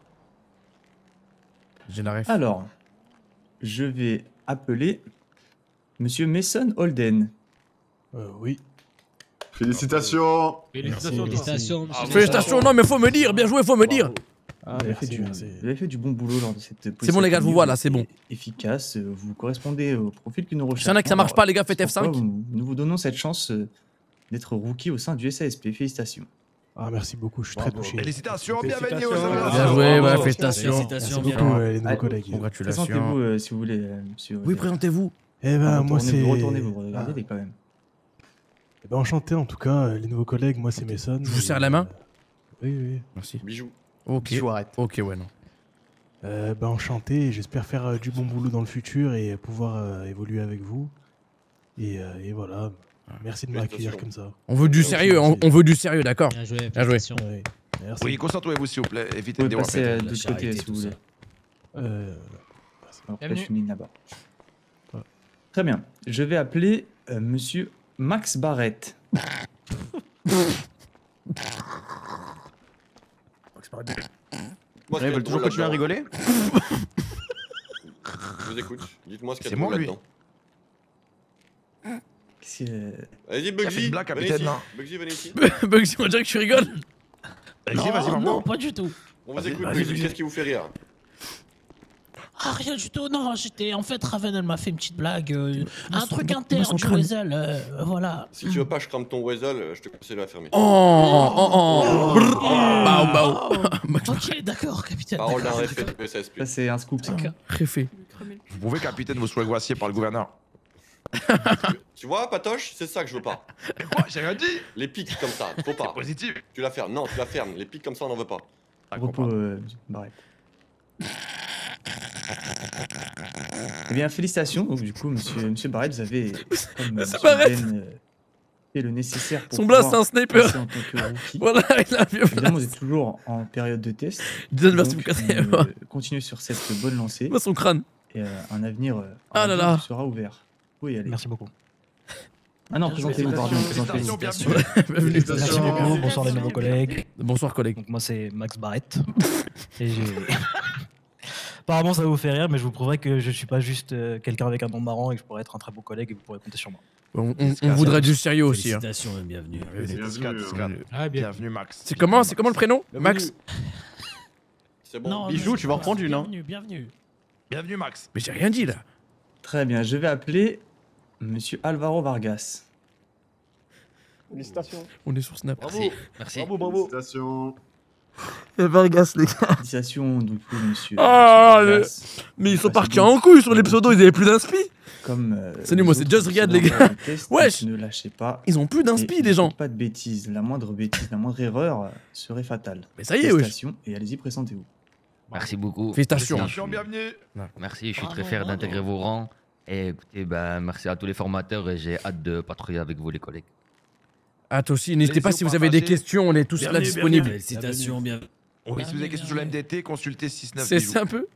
J'ai la ref. Alors, je vais appeler Monsieur Mason Holden. Euh, oui. Félicitations. Félicitations. Félicitations. monsieur Ah, félicitations, non mais faut me dire, bien joué, faut me dire. Ah, vous, avez fait du, vous avez fait du bon boulot lors de cette C'est bon les gars, je vous vois là, c'est bon. Efficace, euh, vous correspondez au profil que nous recherchons. S'il y en a que ça marche pas, les gars, faites C'est F cinq. pourquoi vous- Nous vous donnons cette chance euh, d'être rookie au sein du S A S P. Félicitations. Ah, merci beaucoup, je suis très touché. Félicitations, bienvenue aux Bien joué, voilà, félicitations. Félicitations, Merci bien. beaucoup, euh, les nouveaux Allez, collègues. Congratulations. Présentez-vous euh, si vous voulez, euh, monsieur. Oui, Holden. présentez-vous. Eh ben, Ah, moi retournez- c'est. vous Retournez, vous regardez Ah. les quand même. Eh ben, enchanté en tout cas, euh, les nouveaux collègues, moi c'est Mason. Je vous et, serre la main. euh, Oui, oui. Merci. Bijou. Ok. Bijou, arrête. Ok, ouais, non. Euh, bah, enchanté, j'espère faire euh, du bon boulot dans le futur et pouvoir euh, évoluer avec vous. Et, euh, et voilà, merci de m'accueillir comme ça. On veut du sérieux, on, on veut du sérieux, d'accord? Bien joué. Bien joué. Ouais, merci. Oui, concentrez-vous s'il vous plaît, Vous évitez de pouvez passer déraper. euh, de la l'autre côté charité, si tout vous ça. voulez. Euh, Alors, Bienvenue. peut-être une ligne là-bas. Ouais. Très bien. Je vais appeler euh, monsieur Max Barrett. Moi, Ils veulent toujours continuer à rigoler? Je vous écoute. Dites-moi ce qu'il y a C'est de moi, bon lui. là-dedans. Qu'est-ce que- euh, Allez-y, fait Bugsy. une blague, venez capitaine, ici. non Bugsy, venez ici. Bugsy, on dirait que tu rigoles. Vas-y, vas-y, Non, non, maman. pas du tout. On vous écoute, vas-y, Bugsy. vas-y. Qu'est-ce qui vous fait rire? Ah, rien du tout. Non, j'étais. En fait, Raven, elle m'a fait une petite blague. euh, un son- truc donne-moi interne son du crâne. Weasel. euh, voilà. Si tu veux pas, je crame ton Weasel, je te conseille de la fermer. Oh, oh, oh. Brrr. Bao, bao. Max Ok, d'accord, capitaine. Parole d'un d'accord. réfé de S A S P. Ça, c'est un scoop. Ça. Réfé. Vous pouvez, capitaine, vous soyez gracié par le gouverneur. Tu vois, Patoche, c'est ça que je veux pas. Quoi? J'ai rien dit. Les pics comme ça, faut pas. Positif. Tu la fermes. Non, tu la fermes. Les pics comme ça, on n'en veut pas. Repos, euh, monsieur Barrett. Eh bien, félicitations. Donc, du coup, monsieur, monsieur Barrett, vous avez, comme euh, monsieur Barrett. Holden, euh, fait le nécessaire pour Son blast, pouvoir c'est un sniper. passer en tant que rookie. Voilà, il a un vieux Évidemment, vous blast. êtes toujours en période de test. Disons, merci Donc, beaucoup. euh, continuez sur cette bonne lancée. Moi, son crâne. Et euh, un avenir, euh, Ah un là avenir là. qui sera ouvert. Oui, allez. merci beaucoup. Ah non, Bien joué, présentez-vous, pardon. Félicitations, Présentez-vous. bienvenue. Bienvenue. Félicitations. Merci beaucoup, bonsoir les nouveaux collègues. Bonsoir, collègue. Donc moi c'est Max Barrett. Et j'ai... Apparemment ça vous fait rire, mais je vous prouverai que je suis pas juste euh, quelqu'un avec un nom marrant et que je pourrais être un très beau collègue et vous pourrez compter sur moi. On, on- on voudrait du sérieux aussi. hein. Félicitations et bienvenue. Bienvenue. Bienvenue. Ah, bien. Bienvenue, Max. C'est comment, c'est comment le prénom? Max? C'est bon. Non, Bijou, non, tu vas reprendre une, hein. Bienvenue, bienvenue. Bienvenue, Max. Mais j'ai rien dit là. Très bien, je vais appeler monsieur Alvaro Vargas. Félicitations. On est sur Snap. Bravo. Merci. Bravo, bravo. Félicitations. Vargas, les gars. Félicitations, donc, monsieur. Oh, monsieur le- Vargas. Mais ils sont Passez partis bon. en couille sur les pseudos, ils avaient plus d'inspi. Comme. euh, Salut, moi, les c'est autres Just Riyad, les précédents gars. tests, Wesh. Ne lâchez pas. Ils ont plus d'inspi, les gens. Pas de bêtises. La moindre bêtise, la moindre erreur euh, serait fatale. Mais ça y est, wesh. Félicitations et allez-y, présentez-vous. Merci beaucoup. Félicitations. bienvenue. Merci, je suis Bravo, très fier bravo. d'intégrer vos rangs. Et écoutez, ben, merci à tous les formateurs et j'ai hâte de patrouiller avec vous, les collègues. Ah, toi aussi, n'hésitez pas si vous avez des questions, on est tous là disponibles. Félicitations, bien. Oui, si vous avez des questions sur la M D T, consultez six neuf. C'est ça un peu.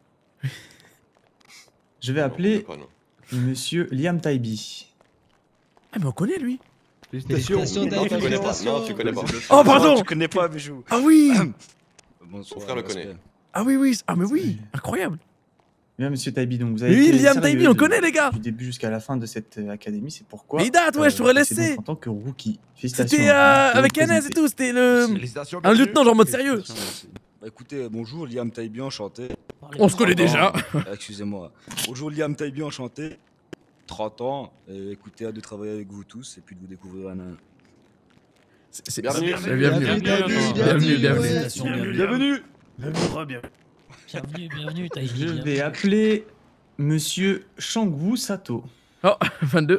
Je vais appeler Monsieur Liam Taibi. Ah, mais on connaît lui. Félicitations. Non, tu connais pas. Non, tu connais pas. Oh, pardon. Tu connais pas, Bijou. Ah oui. Son frère le connaît. Ah oui, oui. Ah, mais oui. Incroyable. Bien, Monsieur Taibi, donc vous avez. Oui, été Liam sérieux Taibi, on de- connaît, les gars. Du début jusqu'à la fin de cette euh, académie, c'est pourquoi. Mais il date, ouais, je t'aurais passez laissé. donc En tant que rookie. Félicitations. C'était à vous. euh, Vous avec vous Yanez et présentez. tout, c'était le. Félicitations, Un bienvenue. lieutenant, genre en mode sérieux. Bah écoutez, bonjour, Liam Taibi, enchanté. On se connaît déjà. Euh, Excusez-moi. Bonjour, Liam Taibi, enchanté. trente ans. Et écoutez, hâte de travailler avec vous tous et puis de vous découvrir un à un. C'est Bienvenue. Bienvenue, bienvenue, bienvenue, bienvenue. Bienvenue. Bienvenue, bienvenue, Taïbi. Je bienvenue. vais appeler Monsieur Shangwu Sato. Oh, vingt-deux.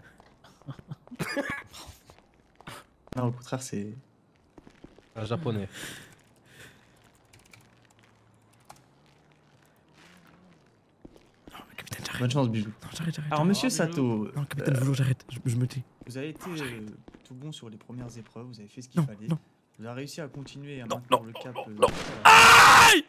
Non, au contraire, c'est. Un japonais. Bonne chance, Bijou. Non, j'arrête, j'arrête. Alors, Monsieur Sato. Non, capitaine euh, Volo, j'arrête. Je, je me tais. Vous avez été euh, tout bon sur les premières épreuves, vous avez fait ce qu'il Non, fallait. non. Vous avez réussi à continuer à Non, maintenir non, le cap. non, euh, non. jusqu'à la- Aïe.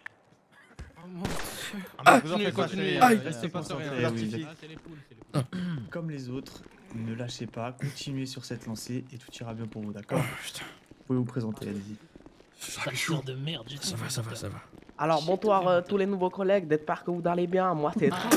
Ah, vous en faites pas, c'est- Aïe. restez concentrés, Eh oui, certifié. Comme les autres, ne lâchez pas, continuez sur cette lancée et tout ira bien pour vous, d'accord Vous pouvez vous présenter, allez-y. Facteur de merde, j'ai Ça va, ça va, ça va. Alors, bonsoir euh, tous les nouveaux collègues, j'espère que vous allez bien. Moi, c'est Qu'est-ce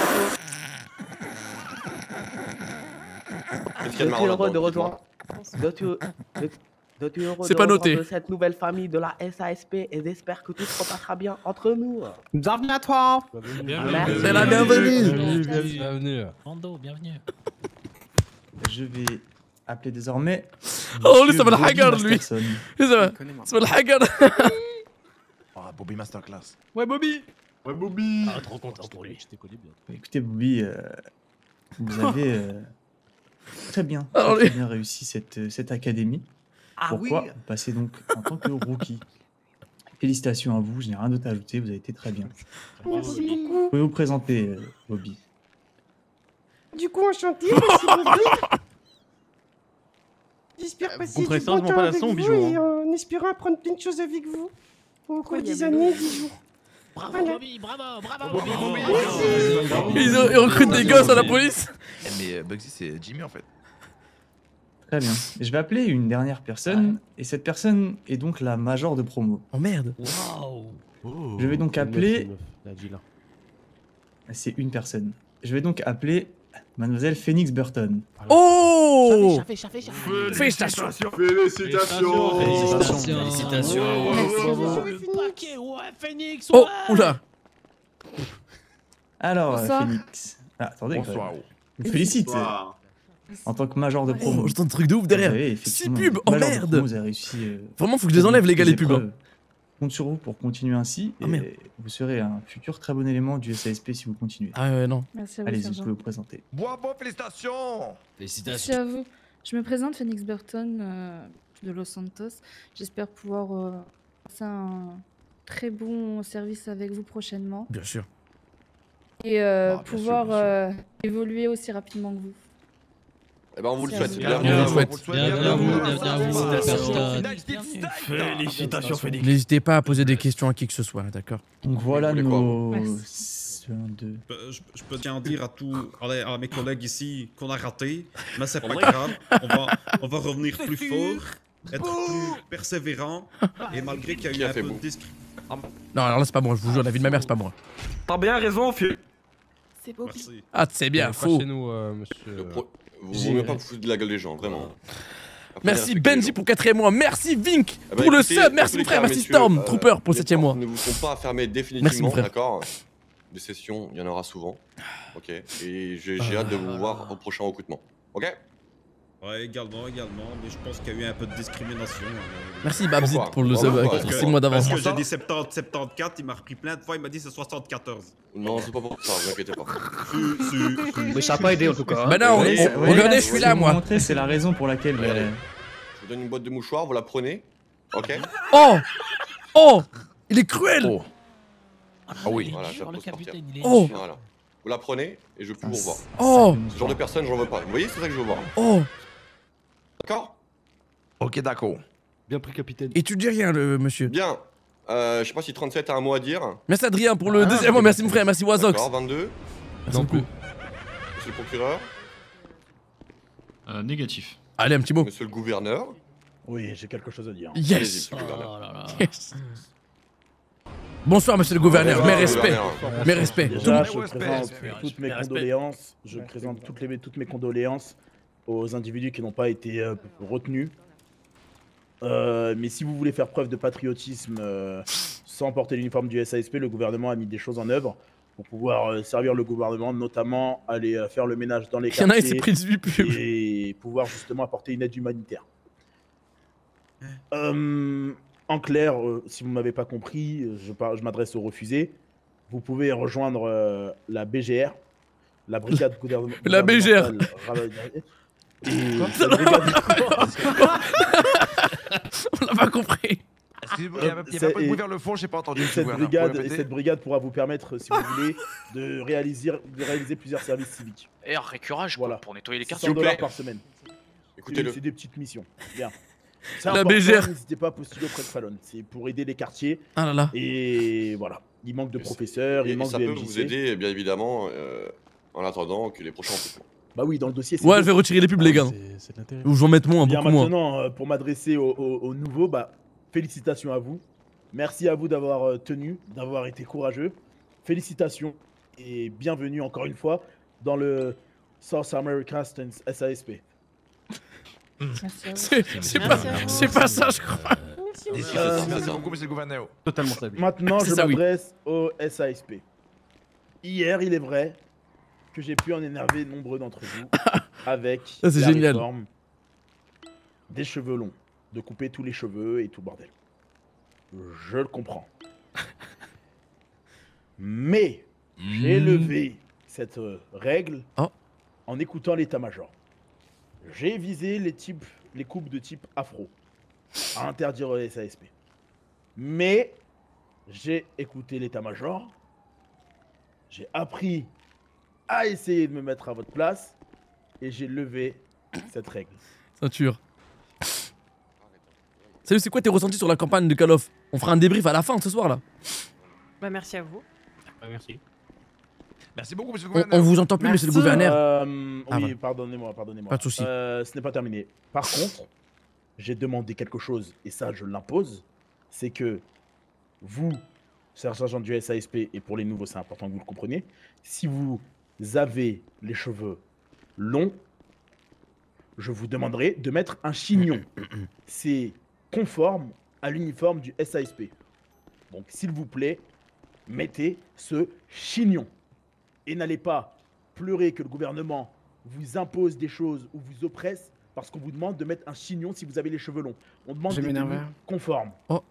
Je qu'il y a de marrant suis heureux de là-dedans, rejoindre. Je suis, je- je suis heureux C'est de pas rejoindre noté. cette nouvelle famille de la S A S P et j'espère que tout se repassera bien entre nous. Bienvenue à toi. Merci. C'est la bienvenue. Bienvenue, bienvenue. Mando, bienvenue. Je vais appeler désormais. Oh, lui, Monsieur ça va le Bobby hagar, lui. Masterson. Ça va. Ça va le hagar. Ah, Bobby Masterclass. Ouais, Bobby. Ouais, Bobby. Ah, trop content pour lui. Je te connais bien. Écoutez, Bobby, euh, vous avez euh, très bien, très, Alors, très lui- bien réussi cette, euh, cette académie. Ah Pourquoi oui. vous passez donc en tant que rookie. Félicitations à vous, je n'ai rien d'autre à ajouter, vous avez été très bien. Merci Vous beaucoup. pouvez vous présenter, euh, Bobby. Du coup, enchanté, merci beaucoup. J'espère passer comprenez du sérieusement bon temps pas la avec son, vous Bijou, et hein. euh, en espérant apprendre plein de choses avec vous au cours Oui, des il y a années, Bijou. dix jours. Bravo, Voilà. Bobby, bravo, bravo. Ils, ont- ils recrutent des gosses à la police. Eh, mais euh, Bugsy, c'est Jimmy en fait. Très bien. Je vais appeler une dernière personne, et cette personne est donc la major de promo. Oh merde. Waouh. Je vais donc C'est une meuf, appeler... c'est une meuf, la Gila. C'est une personne. Je vais donc appeler Mademoiselle Phoenix Burton. Oh. Chaffé, chaffé, chaffé. Félicitations. Félicitations. Félicitations. Félicitations. Le paquet, ouais, Phoenix, Oh, ouais. oula. Alors, Bonsoir. Phoenix... Ah, attendez, quand Bonsoir. même. Je vous félicite. En tant que major de promo. Oh, j'entends un truc de ouf derrière. Vous avez Six effectivement pubs. été Oh major de merde. promo, vous avez réussi... euh, Vraiment, faut que je les enlève, les gars, les pubs. hein. épreuves. Je compte sur vous pour continuer ainsi, Ah, et merde. vous serez un futur très bon élément du S A S P si vous continuez. Ah ouais, non. Merci à vous, Allez-y, vous sergent. pouvez vous présenter. Bravo, félicitations. Merci à vous. Je me présente Phoenix Burton euh, de Los Santos. J'espère pouvoir euh, passer un très bon service avec vous prochainement Bien sûr. et euh, Ah, bien sûr, pouvoir bien sûr. euh, évoluer aussi rapidement que vous. Eh ben, on vous le souhaite. Bienvenue. Bienvenue à vous. Bienvenue à vous, bienvenue à vous, Félicitations. Félicitations, Phoenix. N'hésitez pas à poser des questions à qui que ce soit, d'accord. Donc voilà voulez quoi, nos... Merci. un, deux... Euh, Je, je peux bien dire à tous, allez, à mes collègues ici qu'on a raté, mais c'est pas grave. On va, on va revenir plus fort, être plus persévérant, et malgré qu'il y a eu Qui a un fait peu beau de discrétion. Non, alors là, c'est pas moi, je vous jure, la vie de ma mère, c'est pas moi. T'as bien raison, Fieu. C'est beau. Merci. Ah, c'est bien, Pas faux. chez nous, euh, monsieur. Le pro- Vous ne voulez pas vous foutre de la gueule des gens, vraiment. Apprenez à Merci respecter les Benji gens. pour quatrième mois. Merci Vink Eh ben, pour le écoutez, sub. dans Merci tous mon les frère. cas, Merci messieurs, Storm euh, Trooper pour le les septième portes mois. ne vous sont pas fermées Merci, définitivement, mon frère. d'accord. Des sessions, il y en aura souvent. Ok. Et j'ai j'ai hâte de vous voir au prochain recrutement. Ok. Ouais, également, également, mais je pense qu'il y a eu un peu de discrimination. euh. Merci Babzit Pourquoi pour le sub Pourquoi avec Parce que- six mois d'avance. Parce que j'ai dit soixante-dix, soixante-quatorze, il m'a repris plein de fois, il m'a dit c'est soixante-quatorze. Non, c'est pas pour ça, vous inquiétez pas. Si, si, si. Mais ça a pas aidé en tout cas. Bah non, Oui, on- c'est- on- oui, regardez, là, je suis là moi. C'est la raison pour laquelle. Regardez. euh, Je vous donne une boîte de mouchoirs, vous la prenez. Ok. Oh Oh Il est cruel. Ah oui. Voilà, je la le pose par terre. capitaine, il est Oh. dur. Voilà. Vous la prenez et je veux plus vous revoir. Oh Ce genre de personne, j'en veux pas. Vous voyez, c'est ça que je veux voir. Oh D'accord. Ok, d'accord. Bien pris, capitaine. Et tu dis rien, le monsieur. Bien. Euh, je sais pas si trente-sept a un mot à dire. Merci Adrien pour le Ah, deuxième mot. Merci mon frère, merci Wazox. D'accord, vingt-deux. Merci beaucoup. Monsieur le procureur. Euh, négatif. Allez, un petit mot. Monsieur le gouverneur. Oui, j'ai quelque chose à dire. Yes. Allez-y, monsieur le gouverneur. Yes. Bonsoir monsieur le gouverneur, Bonsoir, mes respects, gouverneur. mes respects. Déjà, Tout- je présente toutes mes Mes respects. condoléances. Je présente toutes, les, toutes mes condoléances aux individus qui n'ont pas été euh, retenus. Euh, mais si vous voulez faire preuve de patriotisme euh, sans porter l'uniforme du S A S P, le gouvernement a mis des choses en œuvre pour pouvoir euh, servir le gouvernement, notamment aller euh, faire le ménage dans les Il y en a, il s'est quartiers pris dix-huit pubs. et pouvoir justement apporter une aide humanitaire. Euh, en clair, euh, si vous ne m'avez pas compris, euh, je, par- je m'adresse aux refusés. Vous pouvez rejoindre euh, la B G R, la brigade gouvernement- La B G R. gouvernementale. Et Quoi cette brigade- On l'a pas compris. Excusez-moi, il y a- il y avait pas de bruit vers le fond, j'ai pas entendu. Et monsieur cette le gouverneur. brigade, Vous pouvez et répéter cette brigade pourra vous permettre, si vous voulez, de réaliser, de réaliser plusieurs services civiques. Et récurage quoi, pour nettoyer les quartiers. cent dollars par semaine. Écoutez-le. C'est c'est des petites missions. Bien. C'est La important, B G R. N'hésitez pas à postuler auprès de Fallon. C'est pour aider les quartiers. Ah là là. Et voilà. Il manque de professeurs, Et, il et manque ça de peut M J vous C. aider, bien évidemment, euh, en attendant que les prochains recrutements. Bah oui, dans le dossier. c'est Ouais, elle beau. fait retirer les pubs, les gars. C'est de l'intérêt. Ou j'en mette moins, Bien beaucoup moins. maintenant, euh, pour m'adresser aux au, au nouveaux, bah, félicitations à vous. Merci à vous d'avoir euh, tenu, d'avoir été courageux. Félicitations et bienvenue encore une fois dans le South America Stance S A S P. C'est c'est pas, c'est pas ça, je crois. Euh, Merci beaucoup, monsieur le gouverneur. Totalement ça. Maintenant, C'est je ça, oui. m'adresse au S A S P. Hier, il est vrai que j'ai pu en énerver nombreux d'entre vous avec Ça, c'est la génial. réforme des cheveux longs, de couper tous les cheveux et tout le bordel. Je le comprends. Mais j'ai Mm. levé cette euh, règle Oh. en écoutant l'état-major. J'ai visé les types, les coupes de type afro à interdire au S A S P. Mais j'ai écouté l'état-major, j'ai appris à essayer de me mettre à votre place et j'ai levé cette règle. Ceinture. Salut, c'est quoi tes ressentis sur la campagne de Call of? On fera un débrief à la fin ce soir là. Bah merci à vous. merci. Merci beaucoup, monsieur le On, gouverneur. on vous entend plus, monsieur le gouverneur. Euh, Ah, oui, voilà. pardonnez-moi, pardonnez-moi. Pas de souci. Euh, ce n'est pas terminé. Par contre, j'ai demandé quelque chose, et ça, je l'impose, c'est que vous, sergent du S A S P, et pour les nouveaux, c'est important que vous le compreniez, si vous avez les cheveux longs, je vous demanderai de mettre un chignon. C'est conforme à l'uniforme du S A S P. Donc, s'il vous plaît, mettez ce chignon. Et n'allez pas pleurer que le gouvernement vous impose des choses ou vous oppresse parce qu'on vous demande de mettre un chignon si vous avez les cheveux longs. On demande Je des m'énerve. tenues conformes.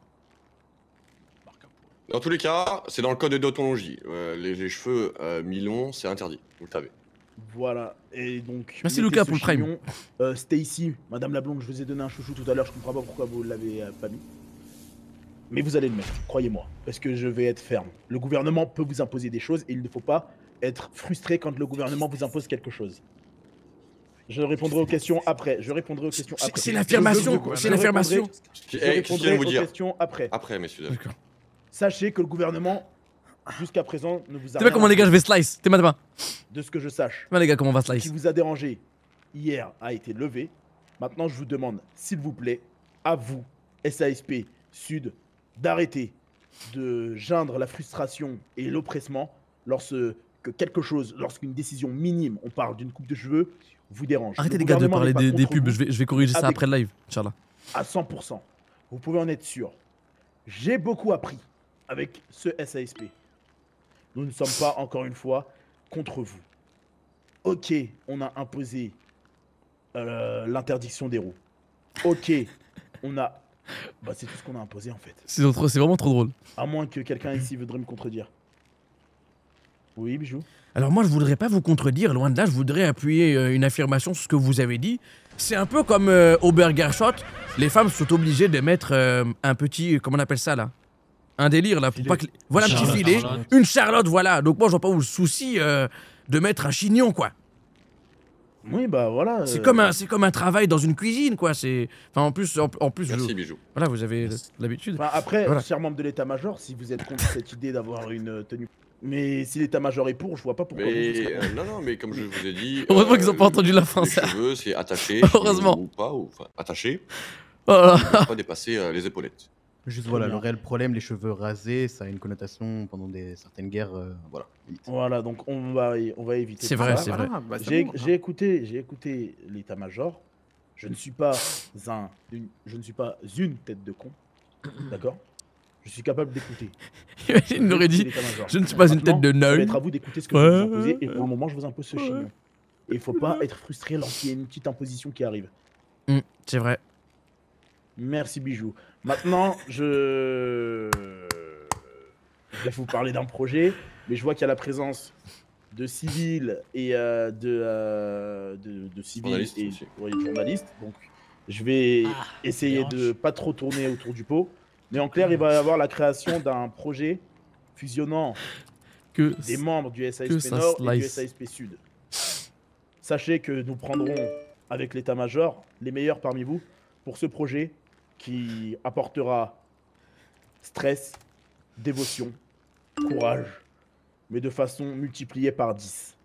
Dans tous les cas, c'est dans le code de déontologie. Euh, les, les cheveux euh, mi-longs, c'est interdit, vous le savez. Voilà. Et donc. Merci, mettez Lucas, ce pour le prime. chignon. Euh, Stacy, Madame la blonde, je vous ai donné un chouchou tout à l'heure. Je comprends pas pourquoi vous l'avez euh, pas mis. Mais vous allez le mettre, croyez-moi, parce que je vais être ferme. Le gouvernement peut vous imposer des choses et il ne faut pas être frustré quand le gouvernement vous impose quelque chose. Je répondrai aux questions après. Je répondrai aux questions C'est- après. c'est l'affirmation, Je- je- c'est je l'affirmation. répondrai- Eh, Je qu'est-ce qu'il répondrai vient de vous aux dire questions après. Après, messieurs. dames. Sachez que le gouvernement, jusqu'à présent, ne vous a Tu sais pas rien comment les gars je vais slice? T'es madame. de ce que je sache. Ouais, les gars, comment on va Ce qui slice? vous a dérangé hier a été levé. Maintenant, je vous demande, s'il vous plaît, à vous, S A S P Sud, d'arrêter de geindre la frustration et l'oppressement lorsque quelque chose, lorsqu'une décision minime, on parle d'une coupe de cheveux, vous dérange. Arrêtez Le les gars de gouvernement parler n'est pas des, des contre pubs, vous je vais, je vais corriger ça avec- après le live, Inch'Allah. à cent pour cent. Vous pouvez en être sûr. J'ai beaucoup appris avec ce S A S P. Nous ne sommes pas, encore une fois, contre vous. Ok, on a imposé euh, l'interdiction des roues. Ok, on a... Bah c'est tout ce qu'on a imposé en fait. C'est trop- c'est vraiment trop drôle. À moins que quelqu'un ici voudrait me contredire. Oui, Bijou. Alors moi, je voudrais pas vous contredire, loin de là, je voudrais appuyer euh, une affirmation sur ce que vous avez dit. C'est un peu comme euh, au Burger Shot, les femmes sont obligées de mettre euh, un petit, comment on appelle ça là? Un délire là, pour pas que... Voilà, un petit Charlotte, filet, Charlotte. une Charlotte, voilà. Donc moi, je vois pas où le souci euh, de mettre un chignon, quoi. Oui, bah voilà. C'est euh, comme, un- c'est comme un travail dans une cuisine, quoi. C'est... Enfin, en plus, en, en plus Merci, je- Bijou. Voilà, vous avez l'habitude. Enfin, après, Voilà. cher membre de l'état-major, si vous êtes contre cette idée d'avoir une euh, tenue... Mais si l'état-major est pour, je vois pas pourquoi... vous Mais serez contre. euh, non, non, mais comme je vous ai dit. Heureusement qu'ils ont pas entendu la fin, Les ça. cheveux, c'est attaché. Heureusement. Ou pas, ou enfin, attaché. Voilà. Il faut pas dépasser euh, les épaulettes. Juste voilà, le réel problème, les cheveux rasés, ça a une connotation pendant des, certaines guerres, euh, voilà. Voilà, donc on va, on va éviter. C'est tout vrai, ça. c'est vrai. Voilà, Bah, c'est j'ai bon, j'ai écouté, j'ai écouté l'état-major. Je ne suis pas un, une, je ne suis pas une tête de con, d'accord. Je suis capable d'écouter. Il m'aurait dit, je ne suis pas une tête de Ça va nain. être à vous d'écouter ce que Ouais, je vous imposez, et ouais, pour le moment, je vous impose ce ouais. chignon. Et il faut pas être frustré lorsqu'il y a une petite imposition qui arrive. Hum, c'est vrai. Merci Bijou. Maintenant, je... je vais vous parler d'un projet, mais je vois qu'il y a la présence de civils et euh, de, euh, de, de civils Journalistes et aussi. ouais, de journalistes. Donc, je vais essayer de pas trop tourner autour du pot. Mais en clair, il va y avoir la création d'un projet fusionnant Que des membres du S A S que P ça Nord et du slice. S A S P Sud. Sachez que nous prendrons avec l'état-major les meilleurs parmi vous pour ce projet qui apportera stress, dévotion, courage, mais de façon multipliée par dix.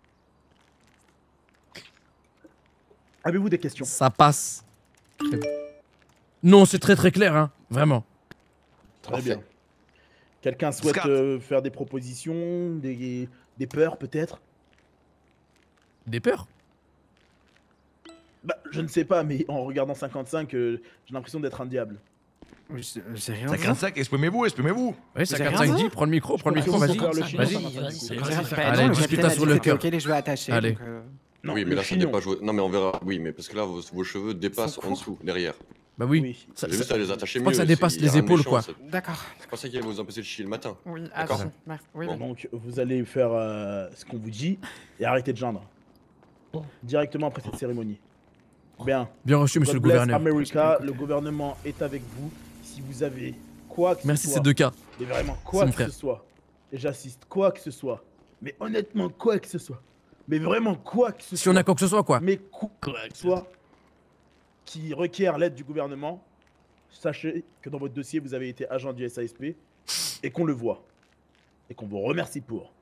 Avez-vous des questions? Ça passe. Très bien. Non, c'est très très clair, hein. Vraiment. Très bien. Quelqu'un souhaite Scat. euh, faire des propositions, des, des peurs peut-être? Des peurs? Bah, je ne sais pas, mais en regardant cinquante-cinq, euh, j'ai l'impression d'être un diable. J'ai rien cinquante-cinq, exprimez-vous, exprimez-vous. Oui, cinquante-cinq dit, prends le micro, prends le pense micro, que vas-y. vous pouvez faire le Vas-y. chignon, ça marche, du coup. Allez, Allez, discute discute sur le cœur. Ok, les cheveux attachés. Allez. donc, euh, Non, Oui, mais le là, ça chignon. dépasse. Non, mais on verra. Oui, mais parce que là, vos, vos cheveux dépassent en dessous, derrière. Bah oui. Ça- J'ai vu ça les attacher je mieux. crois que ça c'est- dépasse il y a les rien de épaules, méchant, quoi. ça. D'accord. C'est pas ça qui va vous empêcher de chier le matin. Oui, D'accord. ah, si, merci. Oui, Bon. oui. Donc, vous allez faire euh, ce qu'on vous dit et arrêter de geindre. Directement après cette cérémonie. Bien. Bien reçu, monsieur God le bless gouverneur. America, le gouvernement est avec vous. Si vous avez quoi que Merci, ce c'est soit, deux cas. mais vraiment C'est quoi mon que frère. ce soit, et j'assiste, quoi que ce soit, mais honnêtement quoi que ce soit, mais vraiment quoi que ce Si soit, on a quoi que ce soit, quoi. mais quoi que ce soit qui requiert l'aide du gouvernement, sachez que dans votre dossier vous avez été agent du S A S P et qu'on le voit et qu'on vous remercie pour.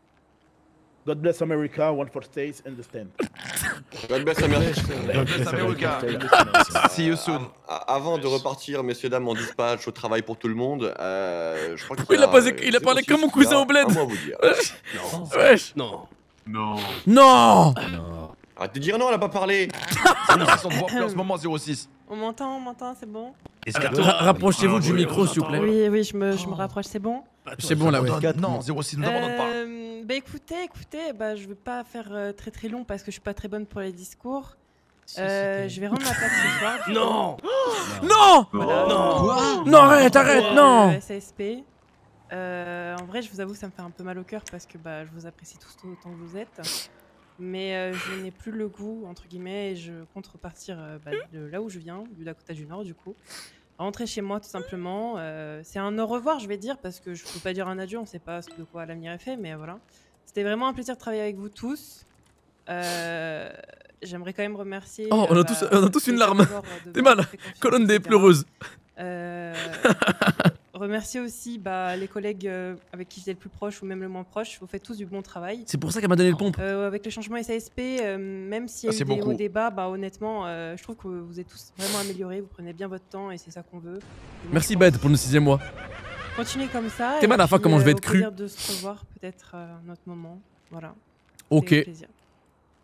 God bless America, one for states, understand. God bless America. God bless America. See you soon. A- Avant de repartir, messieurs, dames, en dispatch au travail pour tout le monde, euh, je crois qu'il Il y a, pas- euh, il a parlé zéro six comme mon qui a cousin au bled. un mot à vous dire. Wesh. Wesh. Non. Non. Non. Arrêtez de dire non, elle a pas parlé. zéro six, on te voit plus en ce moment, zéro six. On m'entend, on m'entend, c'est bon? Ra- Rapprochez-vous du micro, s'il vous plaît. Oui, oui, je me, je me rapproche, c'est bon? C'est bon, là, ouais. Non, zéro six, nous n'abandonne pas. Euh, bah écoutez, écoutez, bah je vais pas faire euh, très très long parce que je suis pas très bonne pour les discours. Euh, je vais rendre ma place ce soir. du Non. coup. Non. Voilà. Non. Non, arrête, arrête, Euh, non. S A S P. Euh, en vrai, je vous avoue, ça me fait un peu mal au cœur parce que bah, je vous apprécie tous autant que vous êtes. Mais euh, je n'ai plus le goût, entre guillemets, et je compte repartir euh, bah, de là où je viens, du Dakota du Nord, du coup. Rentrer chez moi, tout simplement. Euh, c'est un au revoir, je vais dire, parce que je ne peux pas dire un adieu, on ne sait pas de quoi l'avenir est fait, mais voilà. C'était vraiment un plaisir de travailler avec vous tous. Euh, J'aimerais quand même remercier. Oh, on a euh, tous, bah, on a tous les une larme. joueurs de T'es base mal. qui fait confiance, Colonne des et cetera. pleureuses. Euh, remercier aussi bah, les collègues euh, avec qui j'étais le plus proche ou même le moins proche. Vous faites tous du bon travail. C'est pour ça qu'elle m'a donné le pompe. Euh, avec le changement S A S P, euh, même s'il y a Ah, eu c'est des beaucoup. hauts débats, bah, honnêtement, euh, je trouve que vous êtes tous vraiment améliorés. Vous prenez bien votre temps et c'est ça qu'on veut. Donc, Merci, Bed, pour le sixième mois. continuez comme ça. T'es et mal à la fin, puis, comment je vais euh, être au cru. plaisir de se revoir peut-être à un autre moment. Voilà. Ok. C'était un plaisir.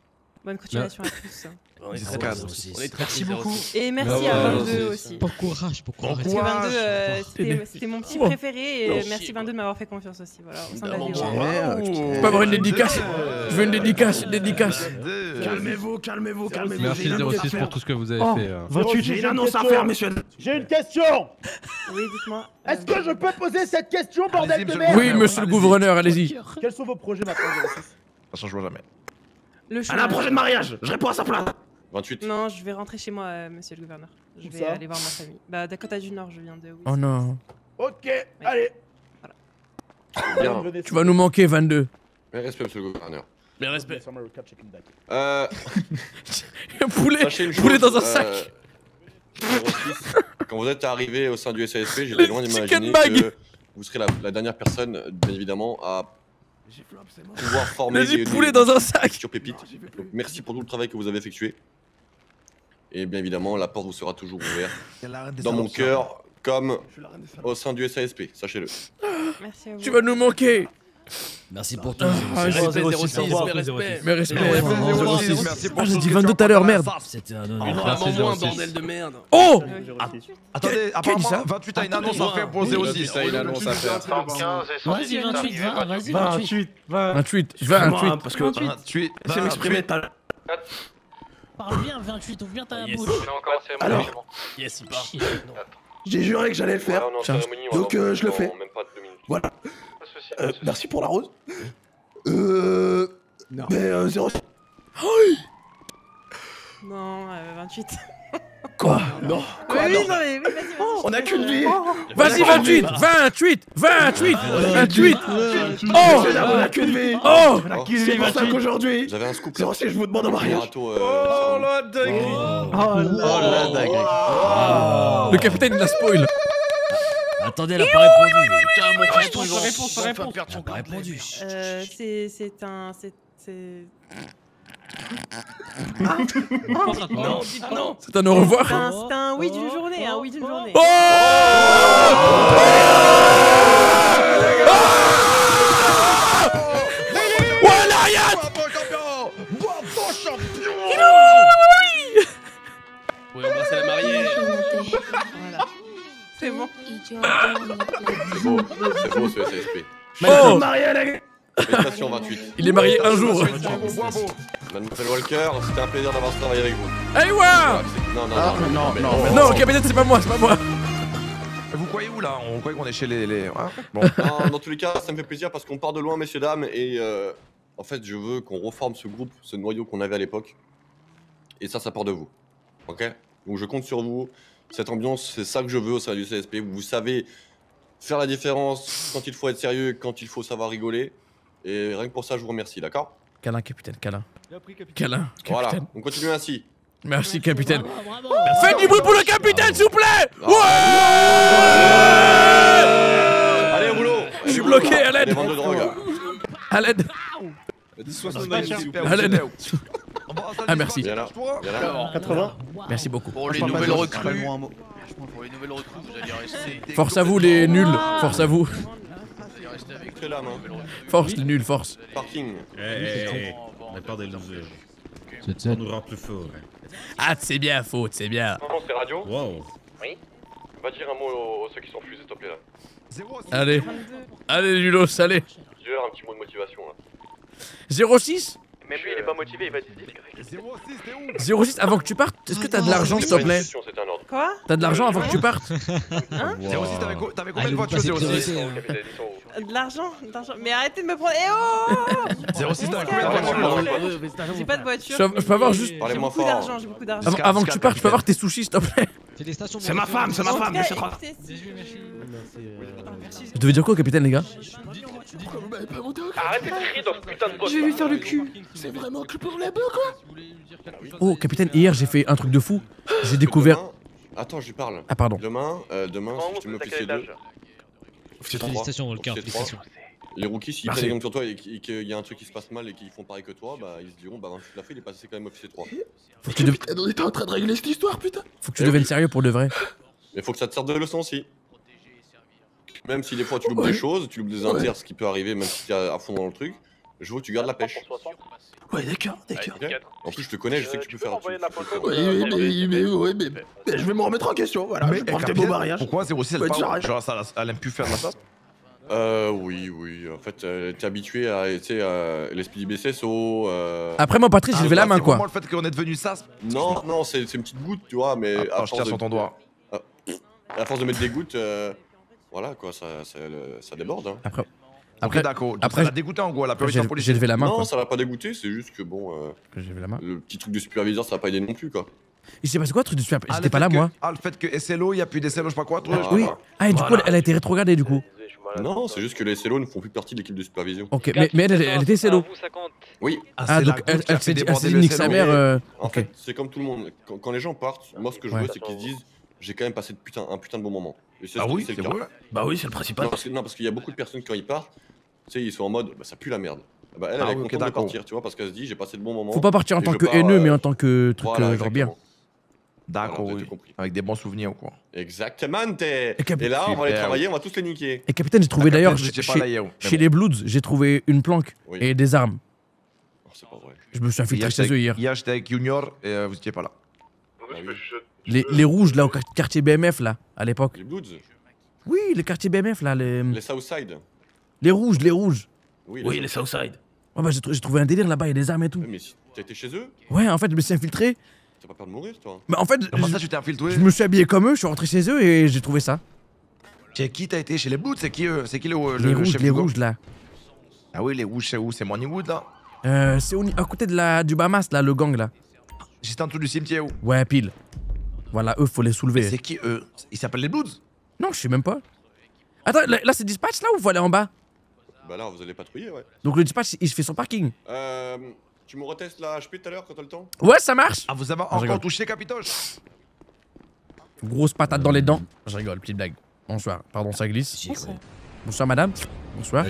Bonne continuation à tous. On est très cadre aussi. Merci beaucoup. Et merci à vingt-deux aussi. Bon courage, bon courage. Parce que vingt-deux, euh, c'était c'était mon petit Oh. préféré et Oh. merci vingt-deux de m'avoir fait confiance aussi. Voilà, au sein de la Bon, vie. bon, Je peux avoir une dédicace Je veux une dédicace, une dédicace. Calmez-vous, calmez-vous, calmez-vous. Merci J'ai une zéro annonce six à pour faire. tout ce que vous avez Oh, fait. euh. vingt-huit, J'ai une j'ai annonce à question. faire, monsieur. J'ai une question. Oui, dites-moi. Est-ce que je peux poser cette question, bordel de merde? Oui, monsieur le gouverneur, allez-y. Quels sont vos projets maintenant, zéro six? Ça changera jamais. Le Elle a un projet de mariage. Je réponds à sa place. vingt-huit. Non, je vais rentrer chez moi, euh, monsieur le gouverneur. Je Où vais ça aller voir ma famille. Bah, Dakota du Nord, je viens de. Oh non. Ok, allez. Bien. Tu vas nous manquer, vingt-deux. Mais respect, monsieur le gouverneur. Mais respect. Euh. Poulet, Sachez une poulet chose, dans un euh, sac. zéro six, quand vous êtes arrivé au sein du S A S P, j'étais loin chicken d'imaginer bag. que vous serez la, la dernière personne, bien évidemment, à pouvoir former Vas-y, des, poulet des- dans un des sac. futures pépites. Donc, merci pour tout le travail que vous avez effectué. Et bien évidemment, la porte vous sera toujours ouverte dans mon cœur, comme au sein du S A S P, sachez-le. Merci à vous. Tu vas nous manquer. Merci pour tout. Ah, Respect, respect, zéro six, zéro six, respect. Mais respect. zéro six, merci Ah, j'ai dit vingt-deux tout à l'heure, merde. C'était un Merci, honneur. zéro six. bordel de merde. Oh Attendez, apparemment, vingt-huit a une annonce à faire pour zéro six. a une annonce à faire. Vas-y, vingt-huit, vingt, vas-y, vingt-huit. vingt-huit, vingt. vingt-huit, vingt-huit. Parce que vingt-huit. c'est m'exprimer tout à l'heure. Parle bien, vingt-huit, ouvre bien ta bouche. Alors, Yes, il part. j'ai juré que j'allais le faire. Donc euh, je le fais. Même pas deux minutes. Voilà. Euh, merci pour la rose. Euh. Non. Mais euh, zéro six. Non, euh, vingt-huit. Quoi? Non. Quoi? Oui, Non. oui, non, mais oui, vas-y, vas-y. On a qu'une vie. Vas-y, vingt-huit, vingt-huit, vingt-huit, vingt-huit. Oh, Oh, on a qu'une vie. oh. C'est pour ça qu'aujourd'hui, Vous avez un scoop. zéro six, je vous demande en mariage. Bientôt, euh, la dinguerie. Oh la dingue. Le capitaine, il a spoil. Attendez, elle a pas répondu. Putain, mon frère, Réponds, réponds, réponds, réponds, réponds. réponds. Elle a pas répondu. Euh, c'est c'est un c'est c'est Non, non. C'est un au revoir. c'est un, c'est un oui d'une journée, un oui d'une journée. Oh Voilà, Yann. Vous pouvez embrasser la mariée. Voilà. C'est bon. C'est beau, c'est beau ce S A S P. Oh, Félicitations vingt-huit. il est marié un jour. Mademoiselle Walker, c'était un plaisir d'avoir travaillé avec vous. Hey, ouais. Non, non, Ah, non, non, mais non. Non, le capitaine, c'est pas moi, c'est pas moi. Vous croyez où là? On croyait qu'on est chez les. les... hein bon. Non, dans tous les cas, ça me fait plaisir parce qu'on part de loin, messieurs, dames, et euh, en fait, je veux qu'on reforme ce groupe, ce noyau qu'on avait à l'époque. Et ça, ça part de vous. Ok? Donc je compte sur vous. Cette ambiance, c'est ça que je veux au sein du C S P. Vous savez faire la différence quand il faut être sérieux, quand il faut savoir rigoler. Et rien que pour ça, je vous remercie, d'accord? Câlin, capitaine, câlin. Câlin, Voilà, capitaine. on continue ainsi. Merci, capitaine. Faites du bruit pour le capitaine, s'il vous plaît. Ouais. Allez, au boulot. Je suis bloqué, à l'aide. Les ventes de drogue. À l'aide. À l'aide. Ah, merci. Viens là, viens là. quatre-vingts. Merci beaucoup. Pour les nouvelles recrues. Pour les nouvelles recrues, vous allez rester. Force à vous, les nuls. Force à vous. Vous allez rester avec Très là, main. Force, les nuls, force. Parking. Eh, eh, eh. On n'est pas des losers. On nous rend plus fort. Ah, c'est bien, faute, c'est bien. C'est radio. Wow. Oui. Va dire un mot aux, aux ceux qui sont fusés, s'il te plaît là. Allez. Allez, Lulos, allez. Dis-leur un petit mot de motivation là. zéro six Même lui, il est pas motivé, il va dire. zéro six, avant que tu partes, est-ce que t'as de l'argent, s'il te plaît? C'était un ordre. Quoi? T'as de l'argent avant que tu partes? Hein? zéro six, t'avais co- t'avais combien de voitures zéro six? De l'argent, de l'argent. Mais arrêtez de me prendre. Eh oh! zéro six, t'avais combien de voitures? J'ai pas de voiture. Je peux- je peux avoir juste- J'ai Parlez-moi beaucoup fort. d'argent, j'ai beaucoup d'argent. Avant, avant que tu partes, je peux avoir tes sushis, s'il te plaît? C'est ma femme, c'est ma femme, monsieur Trois. Je devais dire quoi au capitaine, les gars? Arrêtez de crier dans ce putain de poste. Je vais lui faire le cul. C'est vraiment que pour les bœufs, quoi. Oh, capitaine, hier j'ai fait un truc de fou. J'ai découvert. Demain- Attends, je lui parle. Ah, pardon. Demain, euh, demain, si tu me officier deux. Félicitations, Walker, félicitations. Les rookies, s'ils Merci. prennent exemple sur toi et qu'il y a un truc qui se passe mal et qu'ils font pareil que toi, bah ils se diront, bah tu l'as fait, il est passé quand même officier trois. Faut que tu, dev- On était en train de régler cette histoire, putain. faut que tu deviennes sérieux pour de vrai. Mais faut que ça te serve de leçon aussi. Même si des fois tu loupes des choses, tu loupes des inters, ce qui peut arriver même si t'es à à fond dans le truc. Je veux que tu gardes la pêche. Ouais, d'accord, d'accord. Ok. En plus, je te connais, je sais que tu peux faire un truc. Oui, oui, mais, mais, ouais, mais, mais je vais me remettre en question, voilà. Mais je prends tes capitaine, beaux mariages. pourquoi c'est aussi Ouais, elle tu pas arrêtes. genre ça, elle aime plus faire de la chasse? Euh, oui, oui. En fait, euh, t'es habitué à, tu sais, à les Speedy B C S O. Euh... Après, moi, Patrice, j'ai levé la main, quoi. C'est vraiment le fait qu'on est devenu sas. Non, non, c'est c'est une petite goutte, tu vois, mais. Attends, à je force tiens de- sur ton doigt. Ah. À force de mettre des gouttes, euh, voilà, quoi, ça, ça, le- ça déborde. Hein. Après. Ok, d'accord. Donc ça l'a dégoûté en gros, elle a plus réussi en police. J'ai levé la main, Non, quoi. ça va pas dégoûter, c'est juste que bon. Euh, J'ai levé la main. Le petit truc de superviseur, ça va pas aider non plus, quoi. Il s'est passé quoi, le truc de super. Ah, J'étais le pas fait là, que- moi. Ah, le fait que S L O, il y a plus d'S L O, je sais pas quoi. toi, je- Oui. Ah, et du coup, Voilà. elle a été rétrogradée, du coup. Non, c'est juste que les S L O ne font plus partie de l'équipe de supervision. Ok, mais, mais elle, elle était célo. Oui. Ah, donc elle, elle s'est dit, elle s'est dit, nique sa mère. euh, En Ok. fait, c'est comme tout le monde. Quand, quand les gens partent, moi, ce que je Ouais. veux, c'est qu'ils se disent j'ai quand même passé de putain, un putain de bon moment. Et c'est Ah ce- oui, c'est c'est le cas. vrai. Bah oui, c'est le principal. Non, parce que- non, parce qu'il y a beaucoup de personnes, quand ils partent, tu sais, ils sont en mode bah, ça pue la merde. Bah, elle, elle Ah est oui, ok, contente de d'accord. partir, tu vois, parce qu'elle se dit j'ai passé de bons moments. Faut pas partir en et tant je que pars, haineux, euh, mais en tant que truc voilà, euh, genre bien. exactement. D'accord, Voilà, oui. t'as compris. Avec des bons souvenirs ou quoi. Exactement, t'es. Et cap- Et là, on va les Super. travailler, on va tous les niquer. Et capitaine, j'ai trouvé Ah, d'ailleurs capitaine, chez, j'étais pas là hier, mais chez bon. les Bloods, j'ai trouvé une planque Oui. et des armes. Oh, c'est pas vrai. Je me suis infiltré Hier, chez j'étais eux hier. avec- Hier, j'étais avec Junior et euh, vous étiez pas là. Bah oui. Les, les rouges là au quar- quartier B M F là, à l'époque. Les Bloods, Oui, le quartier B M F là, les, les Southside. les rouges, les rouges. Oui, Oui, les Southside. Ouais, bah, j'ai trou- j'ai trouvé un délire là-bas, il y a des armes et tout. Ouais, Mais si t'as été chez eux, Ouais, en fait, je me suis infiltré. t'as pas peur de mourir, toi? Mais en fait, Comment je, ça, tu t'es infiltré? je me suis habillé comme eux, je suis rentré chez eux et j'ai trouvé ça. Chez qui t'as été? Chez les Bloods? C'est qui eux? C'est qui le, le, Les le rouges, chef les du gang? rouges là. Ah oui, les rouges, c'est où? C'est Morningwood là? Euh, c'est au ni- à côté de la, du Bahamas là, le gang là. Juste en dessous du cimetière où? Ouais, pile. Voilà, eux, faut les Mais soulever. c'est qui eux? Ils s'appellent les Bloods? Non, je sais même pas. Attends, là, là, c'est dispatch là ou faut aller en bas? Bah là, vous allez patrouiller, ouais. Donc le dispatch, il se fait son parking. Euh. Tu me retestes la H P tout à l'heure quand t'as le temps? Ouais, ça marche. Ah, vous avez je encore rigole. touché Capitoche? Grosse patate dans les dents. Je rigole, petite blague. Bonsoir. Pardon, ça glisse. Bonsoir. Bonsoir, madame. Bonsoir.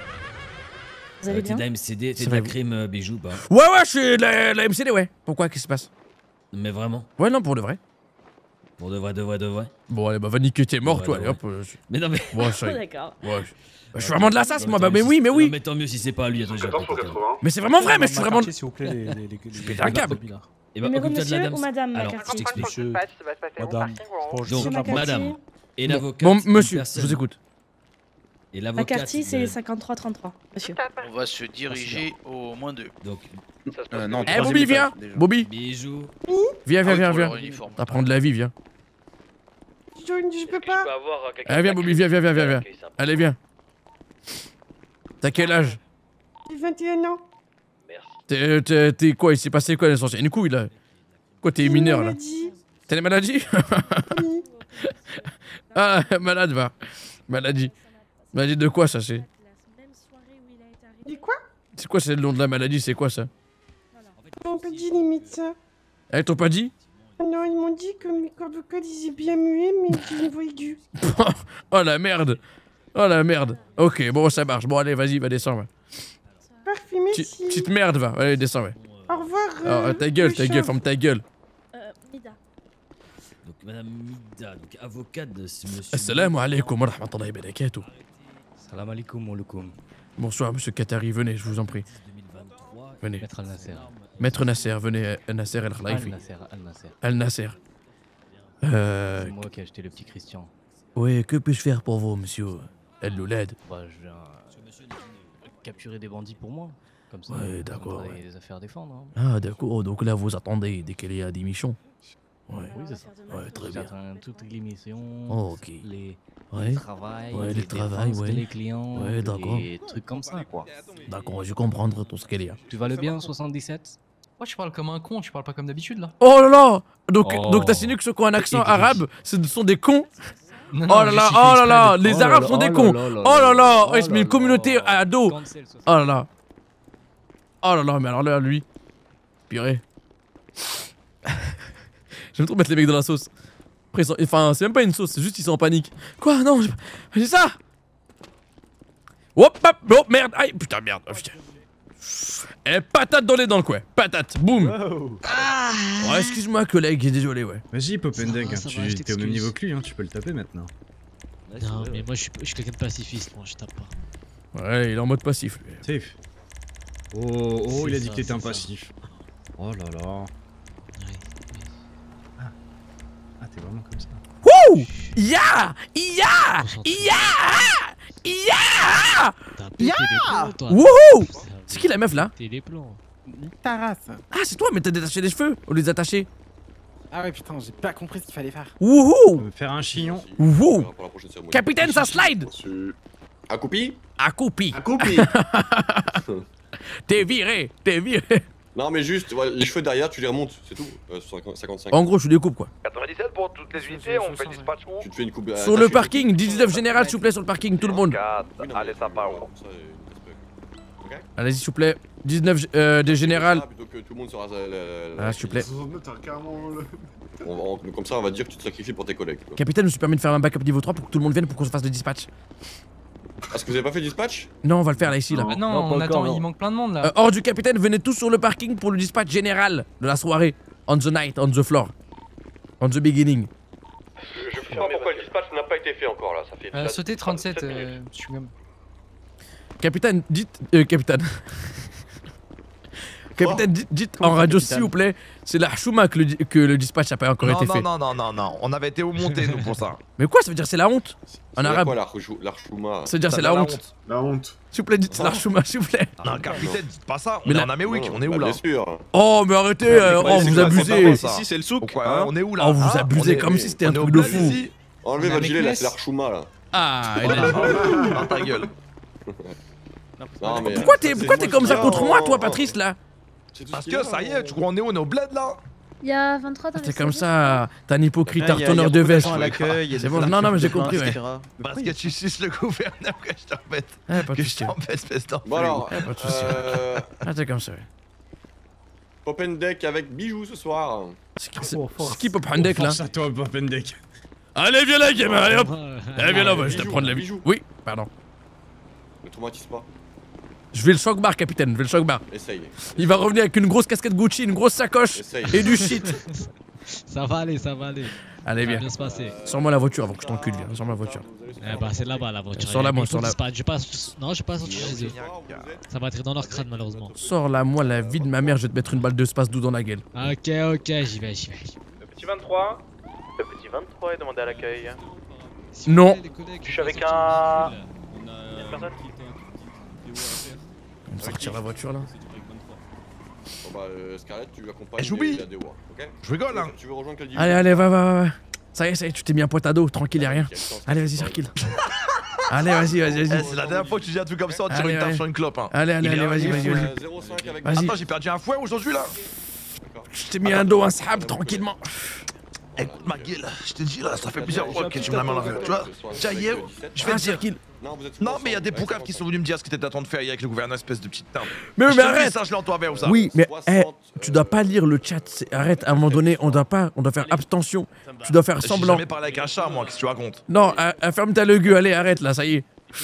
Vous allez bien? T'es de la M C D, t'es Ça de la va- crime euh, bijou, bah. Ouais, ouais, je suis de la, la M C D, ouais. Pourquoi? Qu'est-ce qui se passe? Mais vraiment? Ouais, non, pour de vrai. Pour de vrai, de vrai, de vrai. Bon, allez, bah va niquer, t'es mort, Ouais, toi, ouais, allez, hop. euh, je- Mais non, mais. Ouais, ça y est. D'accord. Ouais. je- Bah, je suis vraiment de la sasse, moi, bah, mais oui, mais Non, oui. mais tant mieux si c'est pas lui. Attends, j'ai appelé quelqu'un. Mais c'est vraiment vrai, mais je suis vraiment. S'il vous plaît, les, les, les, les, Je pète un câble. Eh ben, Numéro occupe-toi de la monsieur dame. ou madame Alors, Macarty? je t'explique. Monsieur, madame, Donc, Monsieur Macarty. madame et Bon, l'avocate. bon, une monsieur, personne. je vous écoute. Et l'avocate. Macarty, c'est de- cinquante-trois trente-trois, monsieur. On va se diriger au moins deux. Donc. Euh, non, Eh, Bobby, viens. Bobby. Bijou. Viens, viens, Ah oui, viens, pour viens. leur uniforme. T'apprends de la vie, viens. Je, je peux pas. Allez, viens, Bobby, viens, viens, viens, viens. viens. Allez, viens. T'as quel âge? J'ai vingt et un ans. T'es- T'es t'es quoi? Il s'est passé quoi l'essentiel? Une couille là? Quoi, t'es mineur là? Maladie. T'as des maladies? Ah, malade, va. Maladie. Maladie de quoi ça c'est? Et quoi? C'est quoi c'est le nom de la maladie? C'est quoi ça? Ils m'ont pas dit les médecins. Eh, t'ont pas dit? Ah non, ils m'ont dit que mes cordes vocales ils étaient bien muets, mais j'ai une voix aiguë. Oh la merde. Oh la merde. Ok, bon, ça marche. Bon, allez, vas-y, va descendre. Parfait, Petite merci. petite merde, va. Allez, descends, ouais. Au revoir. Alors, euh, ta gueule, le ta gueule, chef. ferme ta gueule. Euh, Mida. Donc, madame Mida, donc avocate de ce monsieur. Assalamu alaikum wa rahmatullahi wa barakatuh. Salam alaikum wa alaikum. Bonsoir, monsieur Qatari, venez, je vous en prie. Venez. Maître Al-Nasser. Maître Nasser, venez, euh, Nasser El Khelaifi. Al-Nasser, Al-Nasser. Al Nasser. Euh. C'est moi qui ai acheté le petit Christian. Oui, que puis-je faire pour vous, monsieur El Loulad? Bah, je viens euh, capturer des bandits pour moi. Comme ça, Ouais, on d'accord, fera ouais. des affaires à défendre. Hein. Ah, d'accord, donc là, vous attendez dès qu'il y a des missions. Ouais, Oui, c'est ça. ouais, très bien. J'attends toutes les missions, Oh, ok. les, Ouais. les travails, Ouais, les les travails, défenses ouais. de les clients, Ouais, d'accord. des trucs comme ça, quoi. D'accord, je comprends tout ce qu'il y a. Tu vas le bien, soixante-dix-sept? Ouais, tu parles comme un con, tu parles pas comme d'habitude là. Oh là là! Donc, Oh. donc t'as signé que ceux qui ont un accent arabe, ce sont des cons? Non, Oh non, là juste là, il fait oh là exprès là, de- les Oh là arabes là, sont des oh cons! là là Oh là là là, là ouais, je mets une communauté à dos! Oh là là! Oh là là, mais alors là, lui. Purée. J'aime trop mettre les mecs dans la sauce. Après, ils sont... Enfin, c'est même pas une sauce, c'est juste qu'ils sont en panique. Quoi? Non, j'ai j'ai ça! Hop, hop, oh merde! Aïe, putain, merde! Oh, putain. Eh, patate dans les dents, quoi! Patate, boum! Oh, excuse-moi, collègue, désolé, ouais. Vas-y, Popendeg, ça va, tu je t'es au même t'excuse. niveau que lui, hein, tu peux le taper maintenant. Non, mais moi je suis, je suis quelqu'un de pacifiste, moi je tape pas. Ouais, il est en mode passif, lui. Safe. Oh, oh, il a C'est dit ça, que t'étais un c'est ça. passif. Oh là là. Ah, ah t'es vraiment comme ça. Wouh! Ya! Ya! Ya! Ya! Ya! Wouhou! C'est qui la meuf là? T'es les plans. Ta race. Ah, c'est toi, mais t'as détaché les cheveux au lieu de les attacher. Ah ouais, putain, j'ai pas compris ce qu'il fallait faire. Wouhou! Faire un chignon. Wouhou! Capitaine, ça slide! Accoupi? Accoupi. Accoupi. T'es viré, t'es viré. Non, mais juste, ouais, les cheveux derrière, tu les remontes, c'est tout. Euh, cinquante-cinq. En gros, je découpe quoi. quatre-vingt-dix-sept pour toutes les unités, on fait le dispatch où? Tu te fais une coupe. Sur le parking, dix-neuf général, s'il vous plaît, sur le parking, tout le monde. Allez, ça part où? Allez-y, s'il vous plaît. dix-neuf euh, des général. Plutôt que tout le monde sera. euh, Ah, s'il vous plaît. On va- on- Comme ça, on va dire que tu te sacrifies pour tes collègues. tu vois. Capitaine, je me suis permis de faire un backup niveau trois pour que tout le monde vienne pour qu'on se fasse le dispatch. Est-ce que vous avez pas fait dispatch? Non, on va le faire là, ici, là. Ah non, on attend, il manque plein de monde là. Euh, hors du capitaine, venez tous sur le parking pour le dispatch général de la soirée. On the night, on the floor. On the beginning. Je sais pas pourquoi le dispatch n'a pas été fait encore là, ça fait. Euh, sauter trente-sept, euh, je suis même. Capitaine, dites. Euh, capitaine. Capitaine, dites, dites en radio, s'il vous plaît, c'est la chouma que le, di- que le dispatch n'a pas encore Non, été non, fait. non, non, non, non, on avait été au monté nous pour ça. Mais quoi, ça veut dire c'est la honte en C'est arabe. quoi l'archouma? Ça veut dire c'est la honte. La honte. S'il vous plaît, dites c'est la chouma, s'il vous plaît. Non, capitaine, dites pas ça, on Mais est là- en Améouik, on est où Bah, là? bien sûr. Oh, mais arrêtez, euh, oh, vous abusez. Ici, c'est le souk. On est où là? Oh, vous Hein? abusez On est- comme si c'était un on est au truc de bled, fou. ici? Enlevez On est votre gilet là, avec c'est l'archouma là. Ah, il Voilà. est- Dans ta gueule. Non, mais- Pourquoi t'es pourquoi c'est- t'es comme ça Non, contre moi, toi, non, Patrice, là? Parce que ça y est, tu crois on est où? On est au bled là? Il y a vingt-trois dans C'est les comme services. ça, t'es un hypocrite, Il y a- il y a tartonneur de beaucoup de veste. gens à l'accueil, il y a C'est des bon, flaques non, non, mais j'ai de plaintes, compris, ouais. et cetera. Parce que tu suces le gouverneur que je t'embête. Ouais, pas de Que je soucis. t'embête, espèce d'enfant. Bon alors, Ouais, pas de soucis. euh, Ah, t'es comme ça, ouais. Open deck avec bijoux ce soir. C'est qui- c'est- c'est qui Pop Handek, là? Force à toi, Pop Deck. Allez, viens là, gamin, allez hop. Ouais. Allez, viens là, je vais te Bijoux, prendre la vie. bijoux. Oui, pardon. Ne traumatise pas. Je vais le choc bar, capitaine, je vais le choc bar. Essaye. Il va revenir avec une grosse casquette Gucci, une grosse sacoche Essaye. et du shit. Ça va aller, ça va aller. Allez, Ça va viens. bien se passer. Sors-moi la voiture avant que je t'encule, viens. Sors-moi la voiture. Eh bah, c'est là-bas la voiture. Sors-la, moi, Mais il faut sors-la. disparaître. Je passe. Non, je passe au-dessus des yeux. Ça va être dans leur crâne, malheureusement. Sors-la, moi, la vie de ma mère, je vais te mettre une balle de space doux dans la gueule. Ok, ok, j'y vais, j'y vais. Le petit vingt-trois. Le petit vingt-trois est demandé à l'accueil. Non. Je suis avec un. Une personne. On va sortir la voiture, là. Bon bah, euh, Scarlett, tu accompagnes Eh, j'oublie. la D O A, ok? Je rigole hein. Tu veux rejoindre quel Allez, allez, va, va, va, va. Ça y est, ça y est, tu t'es mis un pote à dos, tranquille, y'a rien. Allez, vas-y, tranquille. Allez, vas-y, vas-y, Eh, vas-y. c'est la dernière fois que tu dis un truc comme ça, on tire Allez, une tape allez. sur une clope. Hein. Allez, allez, Il est allez, vas-y, un vas-y, fou. vas-y. zéro cinq avec. Vas-y. Attends, j'ai perdu un fouet aujourd'hui là. Je t'ai mis un dos, un sahab, tranquillement. Écoute ma gueule, je te dis là, ça fait plusieurs fois que tu me la mets en tu vois. Déjà hier, je vais Ah, te dire. tranquille. Non, mais il y a des poucaves qui sont venus me dire ce que t'étais en train de faire hier avec le gouverneur, espèce de petite tarte. Mais, Je mais te le dis, arrête. ça, je l'ai en toi vers ou ça. Oui, mais eh, tu dois pas lire le chat. c'est- Arrête, à un moment donné, on doit pas, on doit faire abstention. Tu dois faire J'ai semblant. jamais parlé avec un chat, moi, qu'est-ce que tu racontes? Non, ah, ah, ferme ta gueule, allez, arrête là, ça y est.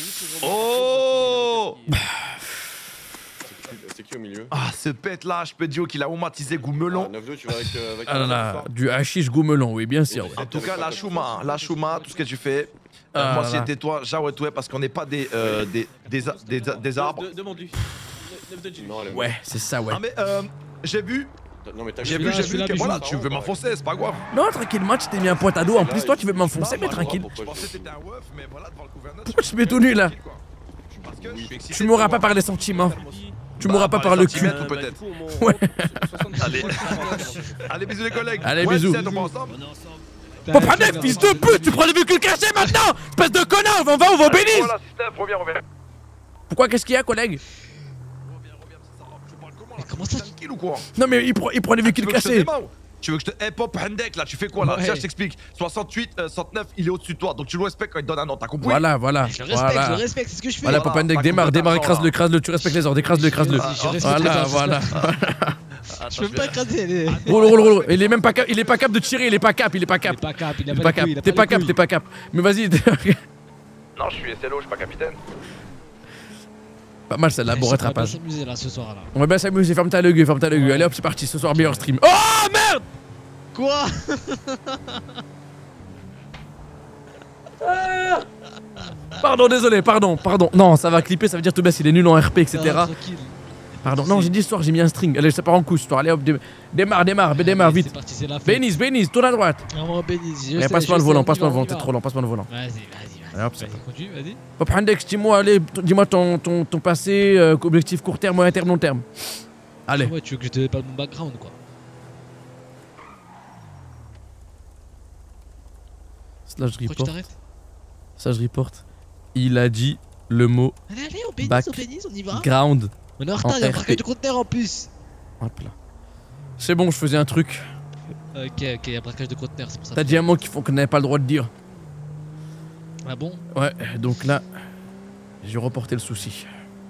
Oh C'est qui au milieu? Ah, ce pète là, je peux dire qu'il a oumatisé Goumelon. neuf deux, tu vas avec. euh, avec Ah là là, du hashish goumelon, oui, bien sûr. ouais. En tout cas, la chouma, la chouma, tout ce que tu fais. euh, Ah moi, là si là. c'était toi, j'arrêterais parce qu'on n'est pas des, euh, des, des, a- des, des arbres. Demande-lui. Non, elle est- Ouais, c'est ça, ouais. Ah, mais euh, j'ai vu, Non, mais t'as j'ai vu, vu, là, j'ai je vu suis là, que bijou. voilà, tu veux m'enfoncer, c'est pas grave. Non, tranquillement, tu t'es mis un pote à dos. En plus, toi, tu veux m'enfoncer, mais Non, tranquille. Je pensais que t'étais un weuf, mais voilà, devant le gouverneur. Pourquoi tu mets tout nu là? Parce que je suis excité Tu de m'auras te pas voir. par les sentiments. Tu Bah, m'auras pas par par les le cul. centimètres, ou peut-être. Ouais. Allez. Allez, bisous les collègues. Allez, Ouais, bisous. c'est, on va ensemble. Pop Handek, fils de pute, tu prends des véhicules cachés maintenant! Espèce de connard, on va, on va au Bénis! Voilà, système, reviens, reviens. Pourquoi, qu'est-ce qu'il y a, collègue? Mais comment ça, tranquille ou quoi? Non, mais il prend, il prend des Tu véhicules veux que je te cachés. démarre? Tu veux que je te. Eh, Pop Handek là, tu fais quoi là? Ouais. Tiens, je t'explique. soixante-huit, euh, soixante-neuf, il est au-dessus de toi. Donc tu le respectes quand il te donne un nom, t'as compris? Voilà, voilà. Je le respecte, je le Voilà. respecte, c'est ce que je fais. Voilà, Pop Handek, pas démarre, contre démarre, l'argent, écrase-le, là. écrase-le, tu respectes les ordres, écrase-le, écrase-le. Vas-y, je respecte Voilà, les voilà. Je peux pas écraser. les- Roule, roule, roule. Il est même pas cap, il est pas cap de tirer, il est pas cap, il est pas Il cap. est pas cap, il a Il est pas pas les cap, couilles, il a t'es pas pas les cap, couilles. t'es pas cap. Mais vas-y. Non, je suis S L O, je suis pas capitaine. Pas mal celle-là, Eh, bon on va bien rattrapage. s'amuser là ce soir là. On va bien s'amuser, ferme ta gueule, ferme ta gueule. Allez hop, c'est parti, ce soir meilleur stream. Oh merde! Quoi? Pardon, désolé, pardon, pardon. Non, ça va clipper, ça veut dire Tobias il est nul en R P, et cetera. Tranquille. Pardon, non, j'ai dit histoire, j'ai mis un string. Allez, ça part en couche, histoire. Allez hop, dé- démarre, démarre, démarre, vite. C'est parti, c'est la fête. Bénise, Bénise, tourne à droite. Non, Bénise, je Eh, sais, passe-moi je le volant, sais, on y passe-moi va, le on volant, y t'es va. trop lent, passe-moi le volant. Vas-y, vas-y, Allez, hop, vas-y. Vas-y, conduis, vas-y. Hop, Handex, dis-moi, allez, t- dis-moi ton, ton, ton passé, euh, objectif court terme, moyen terme, long terme. Allez. Ouais, tu veux que je te parle de mon background, quoi. Slash Pourquoi tu report. t'arrêtes? Slash report. Il a dit le mot Allez, allez, on bénisse, back on bénisse, on y va. ground. On est en retard, il y a un R P. braquage de conteneur en plus. Hop là. C'est bon, je faisais un truc. Ok, ok, il y a un braquage de conteneur, c'est pour ça. T'as dit un mot qu'il faut qu'on n'avait pas le droit de dire. Ah bon? Ouais, donc là, j'ai reporté le souci.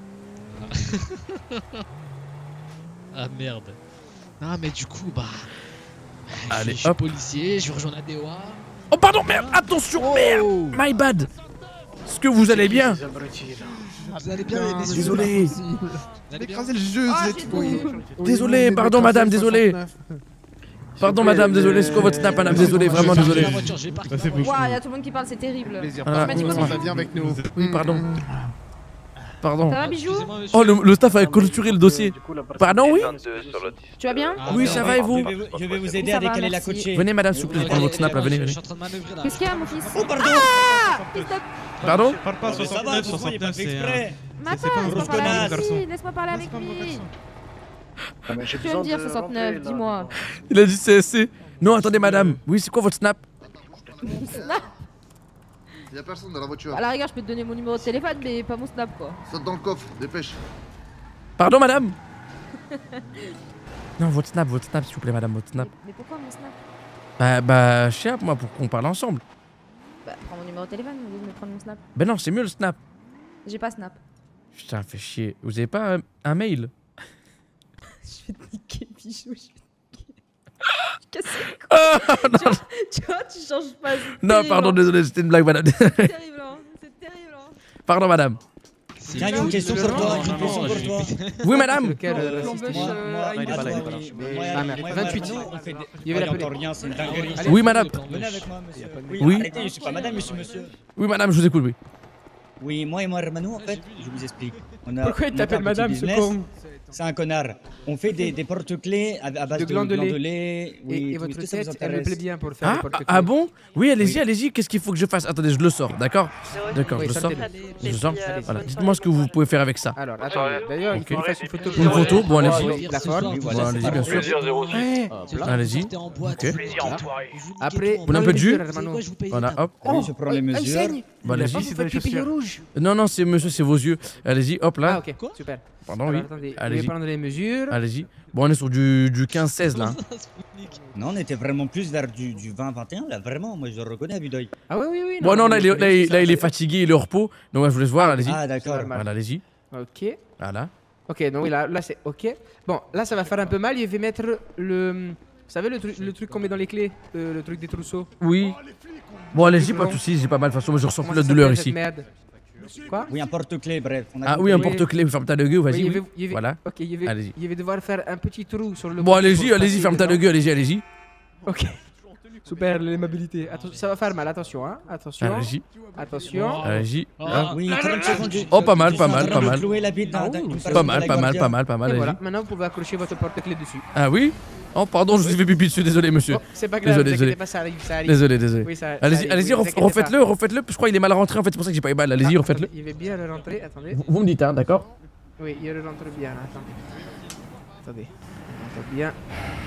Ah merde. Ah, mais du coup, bah. Allez, je suis hop. policier, je rejoins la D O A. Oh pardon, merde, attention, merde, my bad. Est-ce que vous allez bien? Vous allez bien, les messieurs? Désolé. Vous allez bien? Écrasez le jeu, Ah, vous êtes j'ai fous. Désolé, pardon madame, désolé. Pardon madame, désolé, c'est quoi votre snap madame, désolé, vraiment désolé. Ouah, y'a tout le monde qui parle, c'est terrible. Ah, Tu m'as dit quoi, Ça vient avec nous. Oui, pardon. Pardon. Ça va, bijou? Oh, le, le staff a clôturé le dossier. Pardon, oui? Tu vas bien? Oui, ça va et vous? Je vais vous, je vais vous aider Ça à va, décaler la merci. coachée. Venez madame, s'il vous plaît, je prends votre snap là, venez, venez. Qu'est-ce qu'il y a, mon fils? Oh, pardon! Ah! Fils de- Pardon? Parle pas, Ah, mais ça va, soixante-neuf, doucement, il a pas soixante-neuf, fait c'est exprès. M'attends, c'est pas un laisse-moi gros parler avec garçon. lui. Laisse-moi parler avec lui. Tu veux me dire soixante-neuf, dis-moi. Il a dit C S C. Non, attendez madame. Oui, c'est quoi votre snap? Snap. Y'a personne dans la voiture. À la rigueur, je peux te donner mon numéro de téléphone, mais pas mon snap, quoi. Saute dans le coffre, dépêche. Pardon madame? Non, votre snap, votre snap, s'il vous plaît madame, votre snap. Mais pourquoi mon snap? Bah, bah, je sais pas, moi, pour qu'on parle ensemble. Bah, prends mon numéro de téléphone au lieu de me prendre mon snap. Ben non, c'est mieux le snap. J'ai pas snap. Putain, fait chier. Vous avez pas un, un mail? Je vais te niquer, bijou. Je vais te niquer. Qu'est-ce que c'est Ah, quoi? non. Tu vois, tu vois, tu changes pas. c'est Non, terrible, pardon, hein. désolé, c'était une blague, madame. C'est terrible, hein. C'est terrible, hein. Pardon, madame. Tiens, il y a une question pour toi, une question pour toi. Oui, madame. Lequel, euh, Plombeuse, Moi, euh, moi, il est pas là, il est pas là. moi, Ah, merde. moi, vingt-huit. vraiment, on fait des- Il y avait Allez, la encore rien, c'est une dinguerie. Allez, Oui, madame. Venez avec moi, monsieur. Oui, Oui. arrêtez, je suis pas madame, je suis monsieur. Oui, madame, je vous écoute, oui. Oui, moi et moi, Hermano, en fait, je vous explique. On a Pourquoi il monté t'appelle un petit madame, ce business. con? C'est un connard. On fait des, des porte-clés à, à base De de, glands de lait. lait. Oui, Et, et tout- votre est-ce que ça vous tête, elle me intéresse plaît bien pour le faire. Ah, le porte-clés. ah bon? Oui, allez-y, Oui. allez-y. Qu'est-ce qu'il faut que je fasse? Attendez, je le sors, d'accord? D'accord, Oui, je le sors. sortez-le. Je le sors. Allez, Voilà. allez. Dites-moi ce que vous pouvez faire avec ça. Alors, attendez. D'ailleurs, il Ok. faut qu'il fasse une photo. Une photo? Bon, allez-y. Oui, la forme. Bon, allez-y, bien sûr. Ouais. Allez-y. Voilà. Ok. Après, Vous voulez un peu de jus? Hermano. Voilà, hop. Oui, je prends les elle mesures. saigne. Bon, Il a allez-y. pas fait pipi, il est rouge. Non, non, c'est monsieur, c'est vos yeux. Allez-y, hop là. Ah, ok, super. Pardon, Alors, oui. attendez, je vais Allez-y. prendre les mesures. Allez-y. Bon, on est sur du, du quinze seize là. hein. Non, on était vraiment plus vers du, du vingt vingt et un, là, vraiment. Moi, je le reconnais à vue d'œil. Ah, oui, oui, oui. Bon, non, là, il est, là, il- là, il est fatigué, il est au repos. Donc, ouais, je vous laisse voir, allez-y. Ah, d'accord. Voilà, allez-y. Ok. Voilà. Ok, donc oui, là, là c'est ok. Bon, là ça va faire un peu mal. Il va mettre le. Vous savez le truc, le truc qu'on met dans les clés, euh, le truc des trousseaux. Oui. Bon, allez-y, pas de soucis, j'ai pas mal. De toute façon, moi, je ressens plus la douleur ici. Merde. Quoi? Oui, un porte-clés, bref. On a Ah compris. oui, un porte-clés, ferme ta de gueule, vas-y. Oui, il oui. va- il va- Voilà. Ok, il va, Allez-y. il va devoir faire un petit trou sur le. Bon, bout allez-y, pour allez-y, passer ferme ta de dedans. gueule, allez-y, allez-y. Ok. Super, l'aimabilité. Attention, ça va faire mal, attention, hein. Attention. Allez-y. Attention. Allez-y. Ah, oui, trente secondes. je- Oh, pas mal, je pas suis en mal, train pas de mal. clouer la bite d'un- Ah, d'une ouh. personne Pas de mal, la pas mal, Guardia. pas mal, pas mal, Et allez-y. voilà, maintenant vous pouvez accrocher votre porte-clés dessus. Ah oui? Oh, pardon, je vous ai fait pipi dessus, désolé, monsieur. Oh, c'est pas grave, Désolé, ne désolé. pas, ça arrive, ça arrive. Désolé, désolé. Oui, ça- ça Allez-y, arrive, allez-y, oui, ref- vous inquiétez refaites-le, refaites-le. Je crois qu'il est mal rentré en fait, c'est pour ça que j'ai pas eu balle. Allez-y, Ah, refaites-le. attendez, il va bien le rentrer, attendez. Vous, vous me dites, hein, d'accord? Oui, il le rentre bien, là, attendez. Attendez, il rentre bien.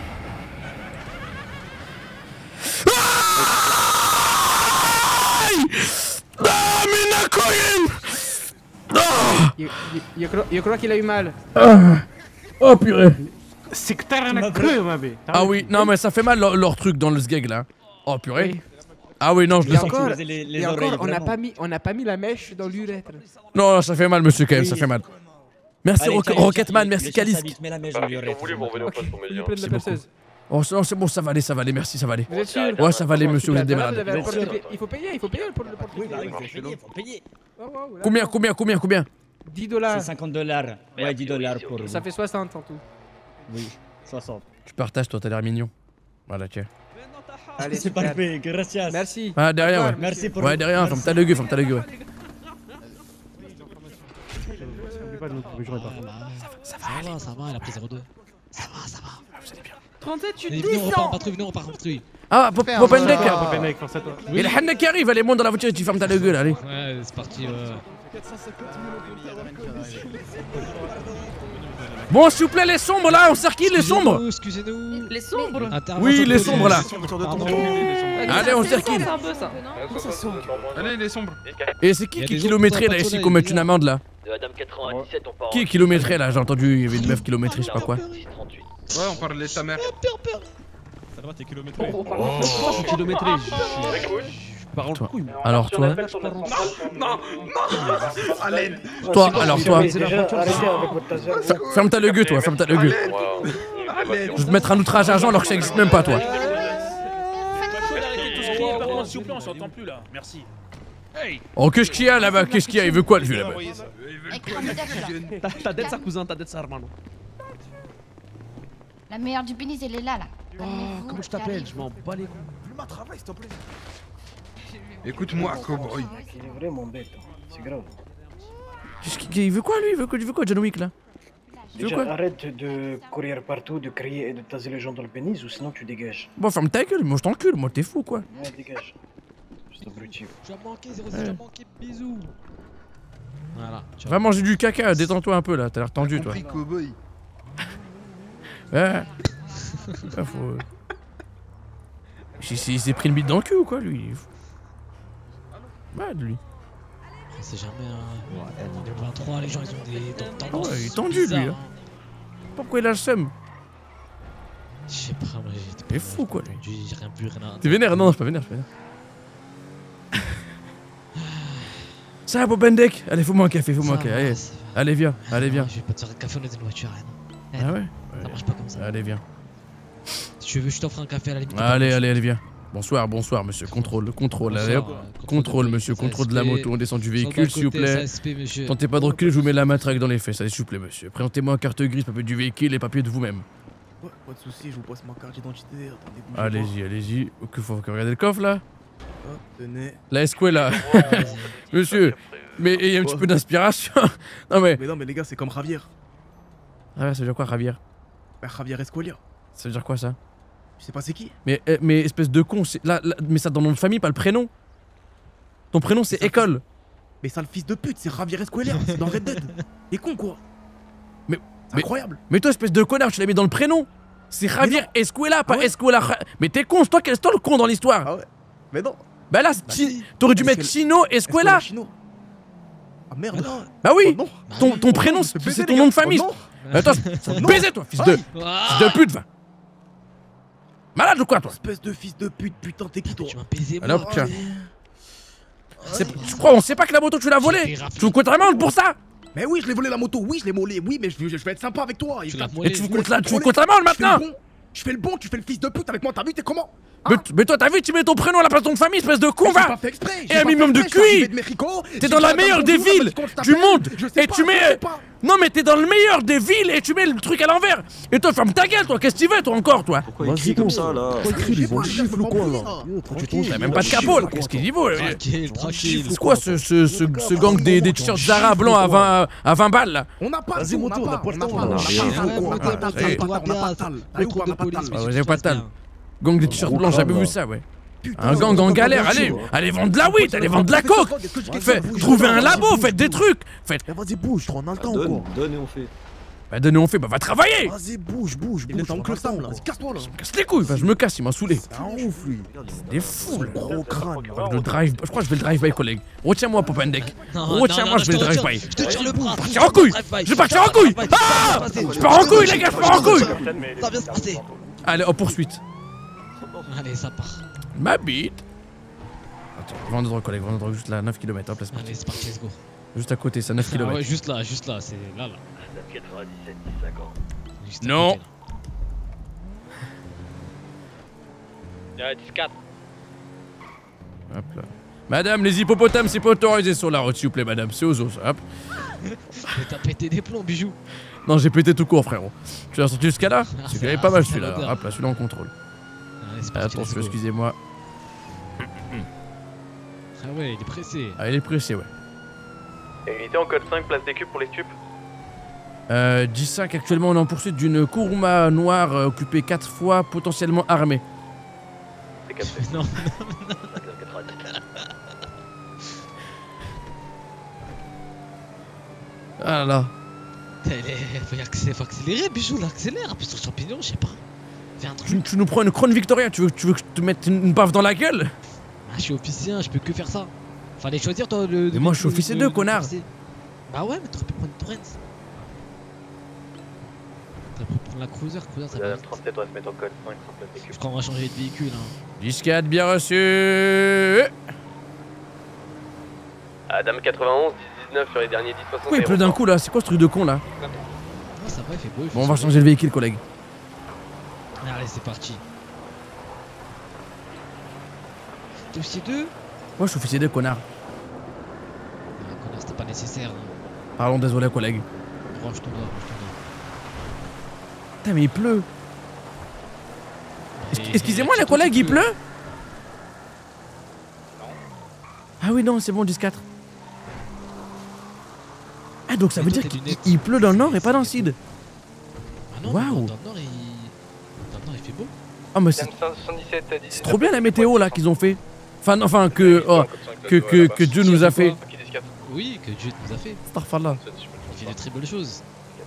Ah, Minakoyen! Ah! Je, je- je crois, je crois qu'il a eu mal. Ah. Oh purée! C'est que t'as rien cru, ma bête. Ah oui, non mais ça fait mal leur, leur truc dans le sgeg là. Oh purée. Ah oui, non, je Et le sens. encore, les- les et encore, oreilles, on n'a vraiment. pas mis, on n'a pas mis la mèche dans l'urètre. Non, non, ça fait mal, monsieur, quand même, ça fait mal. Merci Allez, Rock- tiens, Rocketman, les- merci les Calice. choses s'habitent, mets la mèche dans l'urètre. Vous voulez, vous revenez en face pour me Il dire. plein de la C'est beaucoup. perceuse. Oh, c'est non, c'est bon, ça va aller, ça va aller, merci, ça va aller. Vous êtes sûr? Ouais, ça va aller, monsieur, vous êtes des Super, malades. là, vous avez un Vous êtes porte-clés. Il faut payer, il faut payer pour le porte-clés. Oui, bah oui, faut payer, faut payer. Oh, oh, là. Combien, combien, combien, combien? dix dollars. C'est cinquante dollars. Ouais, dix dollars pour. Ça fait soixante en tout. Oui, soixante. Tu partages, toi, t'as l'air mignon. Voilà, tiens. Allez, C'est super. parfait, gracias. Merci. Ah, derrière, ouais. Merci pour Ouais, derrière, ferme ta gueule, ferme ta gueule, ouais. pas, le jour est pas fou. Ça va, ça va, il a pris zéro deux. Ça va, ça va. Vous allez bien. trente-sept, tu Venez, on repart en descends. patrouille, venez, on repart en patrouille. Ah, Popendek. Popendek, force à toi. Il y a Hanna qui arrive, allez, monte dans la voiture et tu fermes ta gueule, allez. Ouais, c'est parti, ouais. Bon, s'il vous plaît, les sombres là, on sert qui, les sombres? Excusez-nous. Les sombres. Oui, les sombres là. Pardon. Allez, on sert qui? C'est un peu ça. Allez, les sombres. Et c'est qui qui est kilométré là ici qu'on mette une amende là? De Madame quatre-vingt-dix-sept, on part. Qui est kilométré là? J'ai entendu, il y avait une meuf kilométrée, je sais pas quoi. Ouais, on parle de ta mère. Ça va, t'es kilométré. Oh, je suis kilométré. Toi. Alors toi? Non, non. Allez. Toi, alors toi? Ferme ta gueule, toi, ferme ta gueule. Je vais te mettre un outrage à agent alors que ça existe même pas, toi. S'il vous plaît, on s'entend plus là. Merci. Oh, qu'est-ce qu'il y a là-bas? Qu'est-ce qu'il y a? Il veut quoi, lui là-bas? T'as d'être sa cousin, t'as d'être sa hermano. La meilleure du pénis, elle est là, là. Oh, comment je t'appelle? Je m'en bats les couilles. Plus ma travail, s'il te plaît. Écoute-moi, cowboy. Il est vraiment bête, c'est grave. Qu'est-ce qu'il il veut quoi, lui? Il veut quoi, il veut quoi, John Wick là? Il veut Déjà, quoi? arrête de courir partout, de crier et de taser les gens dans le pénis, ou sinon tu dégages. Bon, ferme ta gueule, moi je t'encule, moi t'es fou quoi. Ouais, dégage. Juste abruti. Tu as manqué, zéro six, tu as manqué, bisous. Voilà. Va manger du caca, détends-toi un peu là, t'as l'air tendu toi. Cowboy. Ouais. Pas faux. Il s'est pris une bite dans le cul ou quoi lui? Mad lui. On sait jamais, hein. Le vingt-trois, les gens ils ont des tendances. Ouais, il est tendu lui. Hein. Pourquoi il a le seum? Je sais pas, moi j'étais T'es fou quoi lui. J'ai rien bu, rien à. T'es vénère? Non, je suis pas vénère, je suis vénère. Ça va, Popendek? Allez, fais-moi un café, fais-moi un café. Allez, allez, viens, allez, viens. Je vais pas te faire un café, on est dans une voiture, hein. Ah ouais? Ça marche pas comme ça. Allez, viens. Si tu veux, je t'offre un café à la limite. Allez, allez, allez, viens. Bonsoir, bonsoir, monsieur. Contrôle, contrôle. Allez, hop. Contrôle, monsieur. Contrôle de la moto. On descend du véhicule, s'il vous plaît. Tentez pas de reculer, je vous mets la matraque dans les fesses. Allez, s'il vous plaît, monsieur. Présentez-moi carte grise, papier du véhicule et papier de vous-même. Ouais, pas de soucis, je vous passe ma carte d'identité. Attendez, bougez Allez-y, allez-y. Ok, faut regarder le coffre là. pas. Hop, tenez. La escuela. Monsieur, mais il y a un petit peu d'inspiration. Non, mais. Mais non, mais les gars, c'est comme Javier. Ah ouais, ça veut dire quoi, Javier? Bah, Javier Escuela. Ça veut dire quoi ça? Je sais pas c'est qui. Mais, euh, mais espèce de con, c'est là, là, mais ça dans le nom de famille, pas le prénom. Ton prénom c'est École. Mais ça, le fils de pute, c'est Javier Escuela, c'est dans Red Dead. Il est con quoi. Mais, mais incroyable. Mais toi, espèce de connard, tu l'as mis dans le prénom. C'est Javier Escuela, pas ah ouais. Escuela. Mais t'es con, c'est toi qui es le con dans l'histoire. Ah ouais. Mais non. Bah là, bah, t'aurais dû mettre Chino Escuela. Ah merde. Non. Bah oui. Oh, non. Ton, ton prénom, c'est ton nom de famille. Oh, attends, baiser toi, fils de, fils de pute, va. Malade ou quoi, toi? Espèce de fils de pute, putain, t'es qui toi? Tu m'as baisé, alors, tiens. Tu crois, on sait pas que la moto tu l'as volée? Tu vous comptes vraiment pour ça? Mais oui, je l'ai volé la moto, oui, je l'ai volé, oui, mais je, je vais être sympa avec toi. Tu et tu vous comptes la, tu vous comptes la main maintenant? Je fais le bon, tu fais le fils de pute avec moi, t'as vu, t'es comment? Mais, mais toi, t'as vu, tu mets ton prénom à la place de ton famille, espèce de con, va! J'ai pas fait exprès! Et un minimum de cuit! T'es dans la meilleure des villes du monde! Et tu mets. Non, mais t'es dans le meilleur des villes et tu mets le truc à l'envers! Et toi, ferme ta gueule, toi, qu'est-ce que tu veux, toi, encore, toi? Pourquoi il crie comme ça, là? Pourquoi il crie, ils ont gifle ou quoi, là? T'as même pas de capot, là, qu'est-ce qu'il y vaut? Tranquille, tranquille. C'est quoi ce, ce, ce, ce gang des, des t-shirts Zara blancs à vingt, à vingt balles, là? On n'a pas de on n'a pas, on n'a pas, on n'a pas, j'ai pas de tal. Gang des t-shirts blancs, j'ai jamais vu ça, ouais. Un gang en galère, allez, allez vendre de la weed, allez vendre de la coke. Faites, trouvez un labo, faites des trucs. Faites. Vas-y, bouge, on a le temps ou quoi? Donne et on fait. Bah donne et on fait, bah va travailler. Vas-y, bouge, bouge, bouge. T'as oncle Sam là, casse-toi là. Casse les couilles, je me casse, il m'a saoulé. C'est un ouf lui. Des fous, le gros crâne. Je drive, je crois que je vais le drive by, collègue. Retiens-moi, Popendek. Retiens-moi, je vais le drive by. Je te tire le bras. Je vais partir en couille. Je vais partir en couille. Ah, je pars en couille, les gars, je pars en couille. Ça va bien se passer. Allez, en poursuite. Allez, ça part. Ma bite. Attends, vends de drogue, collègue, vends de drogue, juste là, neuf kilomètres, hop, place. Allez, c'est parti, let's go. Juste à côté, ça, neuf kilomètres. Ah ouais, juste là, juste là, c'est là, là. quatre-vingt-dix-sept, dix-cinq ans. Non. dix-quatre. Hop là. Madame, les hippopotames, c'est pas autorisé sur la route, s'il vous plaît, madame, c'est aux os, hop. T'as pété des plombs, bijou. Non, j'ai pété tout court, frérot. Tu l'as sorti jusqu'à là? C'est quand même pas mal celui-là. Hop là, celui-là en contrôle. Attention, excusez-moi. Ah ouais, il est pressé. Ah, il est pressé, ouais. Et il était en code cinq, place des cubes pour les stupes. Euh, dix cinq, actuellement on est en poursuite d'une Kuruma noire euh, occupée quatre fois, potentiellement armée. C'est capté. Non. Ah là là. Faut y accélérer, faut accélérer, bijou, là, accélère, appuie sur le champignon, je sais pas. Fais un truc. Tu, tu nous prends une Crown Victoria, tu veux, tu veux que je te mette une, une baffe dans la gueule? Ah, je suis officier, hein, je peux que faire ça. Fallait choisir toi le. Mais moi je suis officier deux, connard. Bah ouais, mais t'aurais pu prendre une Torrens. T'aurais pu prendre la Cruiser, Cruiser ça La passe. trente-sept, on va se mettre en code cinq, trente-neuf véhicule. Je crois qu'on va changer de véhicule. Hein. dix quatre, bien reçu. Adam quatre-vingt-onze, dix dix-neuf sur les derniers dix soixante. Pourquoi il pleut d'un coup là? C'est quoi ce truc de con là? Ah, ça va, il fait beau. Il fait Bon, on va chaud. changer le véhicule, collègue. Allez, c'est parti. T'es officier deux? Moi je suis officier deux, connard. Ah, connard, c'était pas nécessaire. Hein. Pardon, désolé, collègue. Range ton doigt, range ton doigt. Putain, mais il pleut. Et- Excusez-moi, et- les collègues, il pleut? Ah oui, non, c'est bon, dix quatre. Ah, donc ça veut dire qu'il il pleut dans le nord et pas dans le sud. Ah non, Waouh. dans le nord, il... dans le nord, il fait beau. Ah, mais c'est c'est trop bien la météo là qu'ils ont fait. Enfin, enfin que, oh, que, que, que Dieu nous a fait. Oui, que Dieu nous a fait. Starfall. Il fait de très belles choses.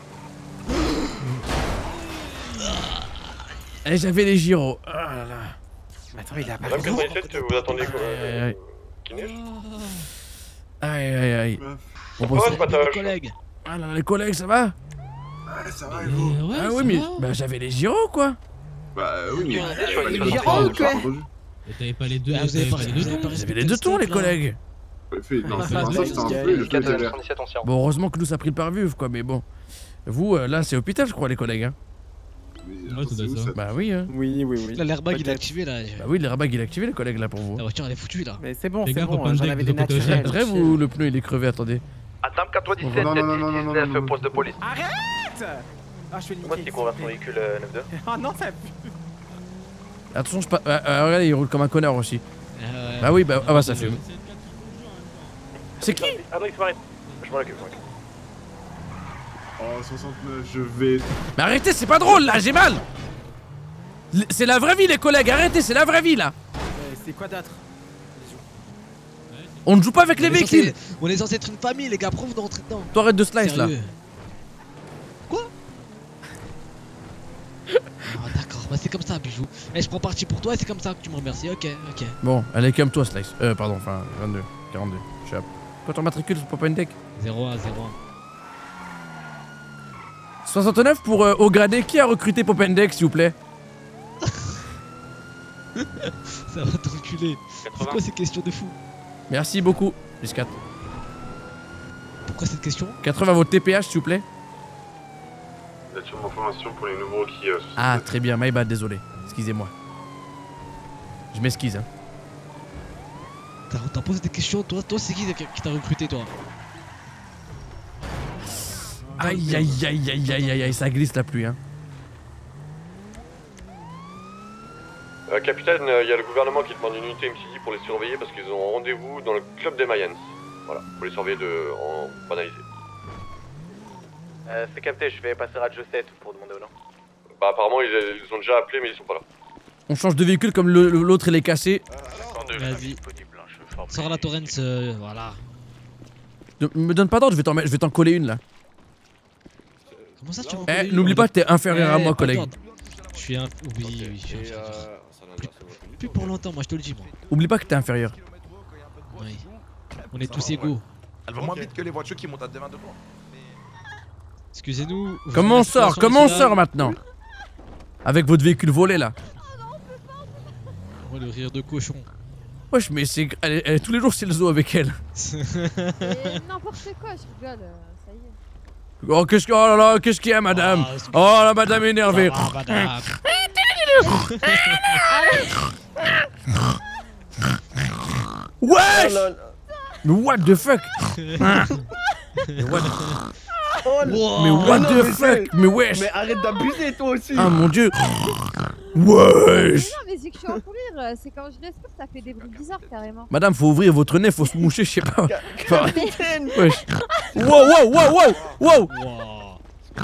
Eh, j'avais les gyros. Oh là là. Attends, il a pas Madame quatre-vingt-dix-sept, vous attendez quoi Aïe, aïe. Qui neige Aïe, aïe, aïe. On Ah, pense- c'est pas ta- Les collègues. Ah là, les collègues, ça va? Ouais, ça va, et Euh, vous ouais, Ah ça oui, mais va. bah, j'avais les gyros quoi. Bah oui, mais... Les mais- gyros, mais- quoi. Et t'avais pas les deux, Ah, vous avez t'avais pas pas les vous deux avez tons. pas J'avais les deux tons, les collègues. Fait- Non, Ah, c'est pas bah, ça, c'était un oui, peu, je quatre, faisais l'air. trente-sept, on tient. Bon, heureusement que nous ça a pris le parvuf quoi, mais bon. Vous, euh, là, c'est hôpital, je crois, les collègues. Hein. Ouais, ça doit être ça. Bah oui, hein. Oui, oui, oui. Là, l'airbag il est Peut-être. activé là. Bah oui, l'airbag il est activé, les collègues, là, pour vous. La voiture elle est foutue là. Mais c'est bon, Les c'est gars, bon, faut pas j'en me avais dire des que vous êtes naturels. Rêve ou le pneu il est crevé? Attendez. Adam quatre-vingt-dix-sept, Non, non, non, non, non, non, non, non. poste de police. Arrête! Ah, je fais Moi, niquer. c'est qu'on va ton véhicule euh, neuf deux. Ah non, ça pue. Attention, je pas. Ah, ah, regardez, il roule comme un connard aussi. Euh, Bah oui, bah, ah bah ça fume. C'est qui? Adam, il faut arrêter. Je m'en occupe, je m'en occupe. Oh, soixante-neuf, je vais... Mais arrêtez, c'est pas drôle là, j'ai mal. L- C'est la vraie vie, les collègues, arrêtez, c'est la vraie vie là. Euh, C'est quoi d'autre? On ne joue pas avec on les est censé- véhicules. On est censé être une famille, les gars, après vous rentrez dedans. Toi, arrête de slice là. Sérieux. Quoi? Ah d'accord, bah c'est comme ça, bijou. Eh, je prends parti pour toi et c'est comme ça que tu me remercies. Ok, ok. Bon, allez, calme-toi, slice. Euh, pardon, enfin, vingt-deux, quarante-deux. Je suis à. Quand on matricule sur Pop and Deck zéro un, zéro un. soixante-neuf pour euh, au gradé. Qui a recruté Pop and Deck, s'il vous plaît? Ça va te reculer. C'est quoi ces questions de fou? Merci beaucoup. dix quatre. Pourquoi cette question? quatre-vingts votre T P H, s'il vous plaît. Là, sur information pour les nouveaux qui... euh, Ah, très bien, my bad, désolé. Excusez-moi. Je m'excuse, hein. T'as t'as posé des questions, toi, toi c'est qui qui qui t'a recruté, toi? Aïe, aïe, aïe, aïe, aïe, aïe, aïe, ça glisse la pluie, hein. Euh, capitaine, il euh, y a le gouvernement qui demande une unité M C D pour les surveiller parce qu'ils ont rendez-vous dans le club des Mayans. Voilà, pour les surveiller de... en banalisé. Euh, c'est capté, je vais passer radio sept pour demander au nom. Bah apparemment ils, ils ont déjà appelé mais ils sont pas là. On change de véhicule comme le- l'autre il est cassé. Vas-y. Sors la Torrens, euh, voilà. Ne me donne pas d'ordre, je vais t'en mettre- je vais t'en coller une là. Comment ça tu m'en Eh, connais une, n'oublie on pas est- que t'es inférieur à Eh, moi, pas collègue. d'ordre. Je suis un. Oui, oui, je suis inférieur. Plus, plus pour longtemps, moi je te le dis, moi. Oublie pas que t'es inférieur. Oui. On est tous égaux. Elle va moins vite que les voitures qui montent à devant de toi. Excusez-nous. vous Comment on venez de la sort? situation Comment on ici, là. sort maintenant? Avec votre véhicule volé là. Oh, le rire de cochon. Wesh, mais c'est. Elle, est- elle est tous les jours c'est le zoo avec elle. Et n'importe quoi, je rigole, euh, ça y est. Oh, qu'est-ce que. Oh là là, qu'est-ce qu'il y a, madame? Oh, la madame est énervée. Ça va, madame. Wesh! Mais what the fuck? Mais what Oh, Mais what non, the mais fuck? c'est- Mais wesh! Mais arrête d'abuser toi aussi. Ah mon dieu! Mais Wesh! non, mais c'est que je suis en courir, euh, c'est quand je respire, ça fait des bruits bizarres carrément. Madame, faut ouvrir votre nez, faut se moucher, je sais pas. Enfin, Capitaine. wesh! Wow, wow, wow, wow! Wow!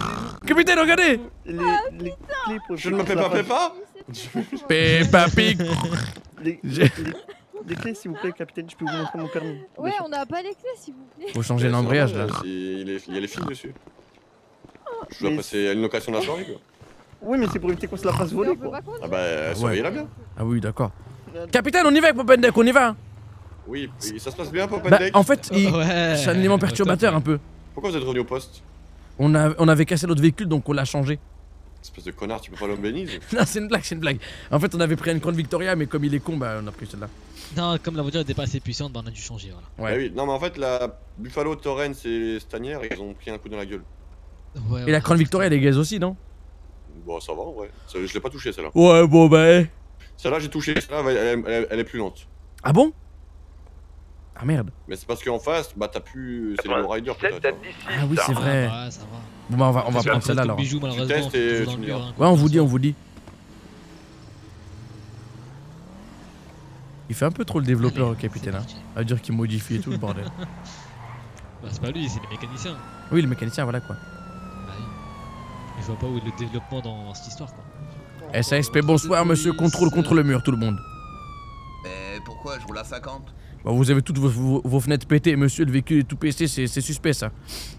Capitaine, regardez. Les, les clés pour Je ne m'appelle pas Peppa. Peppa Pig. Les, les, les clés, s'il vous plaît, capitaine, je peux vous montrer mon permis. Ouais, on n'a pas les clés, s'il vous plaît. Faut changer l'embrayage là. Il y a les filles dessus. Je dois passer à une location de la soirée quoi. Oui, mais c'est pour éviter qu'on se la fasse voler quoi. Ah bah, surveillez-la bien. Ah oui, d'accord. Capitaine, on y va avec Popendek, on y va. Oui, et ça se passe bien, Bah, Popendek. en fait, il... c'est un élément perturbateur un peu. Pourquoi vous êtes revenu au poste? On, a... on avait cassé notre véhicule donc on l'a changé. Espèce de connard, tu peux pas l'homme bénise. Non, c'est une blague, c'est une blague. En fait, on avait pris une Crown Victoria, mais comme il est con, bah on a pris celle-là. Non, comme la voiture n'était pas assez puissante, bah on a dû changer, voilà. Ouais. Ah oui, non mais en fait la Buffalo, Torrens et Stanière, ils ont pris un coup dans la gueule. Ouais, Et la Crown Victoria, elle est gaze aussi, non? Bon, ça va, ouais. Ça, je l'ai pas touché celle-là. Ouais, bon bah. Celle-là, j'ai touché, celle-là, elle, elle- elle- elle est plus lente. Ah bon? Ah merde. Mais c'est parce qu'en face, bah t'as plus. C'est le rider peut-être. Ah oui, c'est vrai. Ouais, ça va. Bon bah on va, on va C'est prendre bien. celle-là alors. Bijou, malheureusement, testes et toujours tu dans me le diras. mur, hein. Ouais, on vous dit, on vous dit. Il fait un peu trop le développeur, capitaine. Hein. À dire qu'il modifie et tout le bordel. Bah, c'est pas lui, c'est les mécaniciens. Oui, le mécanicien, voilà quoi. Bah oui. Je vois pas où est le développement dans cette histoire, quoi. S A S P, bonsoir, monsieur. Contrôle contre le mur, tout le monde. Mais pourquoi je roule à cinquante? Bah, vous avez toutes vos, vos, vos fenêtres pétées, monsieur. Le véhicule est tout pété, c'est suspect ça.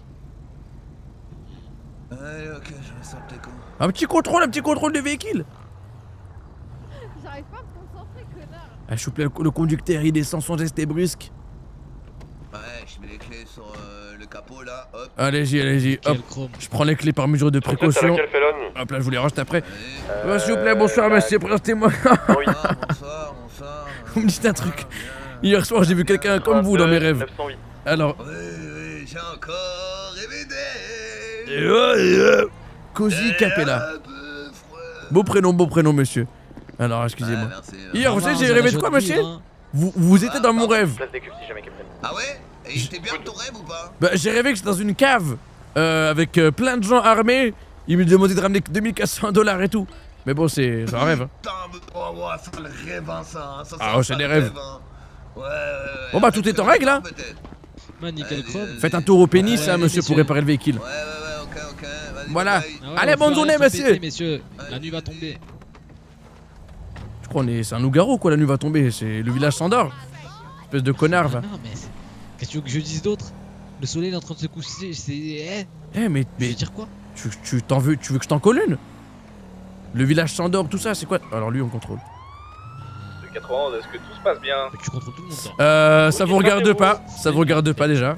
Allez, ok, je vais sortir con. Un petit contrôle, un petit contrôle du véhicule. J'arrive pas à me concentrer, connard. Ah, s'il vous plaît, le, le conducteur il descend sans geste brusque. Ouais, je mets les clés sur euh, le capot là, hop. Allez-y, allez-y, hop. Je prends les clés par mesure de précaution. Hop là, je vous les range après. Euh, S'il vous plaît, bonsoir monsieur, présentez-moi. Bonsoir, bonsoir, bonsoir. Vous me dites un truc. Hier soir, j'ai vu quelqu'un comme vous dans mes rêves. Alors. Oui, oui, j'ai encore rêvé d'elle. Et ouais, ouais. Cozy Capella. Beau prénom, beau prénom, monsieur. Alors, excusez-moi. Hier, vous savez, j'ai rêvé de quoi, monsieur? Vous, vous étiez dans mon rêve. Ah ouais? Et j'étais bien de ton rêve ou pas? Bah, j'ai rêvé que j'étais dans une cave euh, avec euh, plein de gens armés. Ils me demandaient de ramener deux mille quatre cents dollars et tout. Mais bon, c'est un rêve. Hein. Putain, mais oh, ouais, ça le rêve, hein, ça. ça Ah, oh, c'est des rêves. Hein. Ouais, ouais, ouais. Bon, bah, tout est en règle, hein. Bah, nickel chrome. Faites un tour au pénis, Ouais, hein, monsieur, pour réparer le véhicule. Ouais, ouais, ouais, ok, ok. Voilà. Ah ouais, Allez, on bonne va journée, faire monsieur. péter, messieurs. La nuit va tomber. Je crois qu'on est. C'est un loup-garou, quoi, la nuit va tomber. C'est le village s'endort. Espèce de connard, va. Non, mais c'est- qu'est-ce que tu veux que je dise d'autre? Le soleil est en train de se coucher, c'est. Eh, Eh, mais. je mais veux dire quoi? tu, tu t'en veux. Tu veux que je t'en colle une? Le village s'endort, tout ça, c'est quoi? Alors, lui, on contrôle. quatre-vingts, est-ce que tout se passe bien? Tu contrôles tout le monde, toi. Euh, ça Ok, vous regarde partez-vous. pas. Ça vous regarde pas déjà.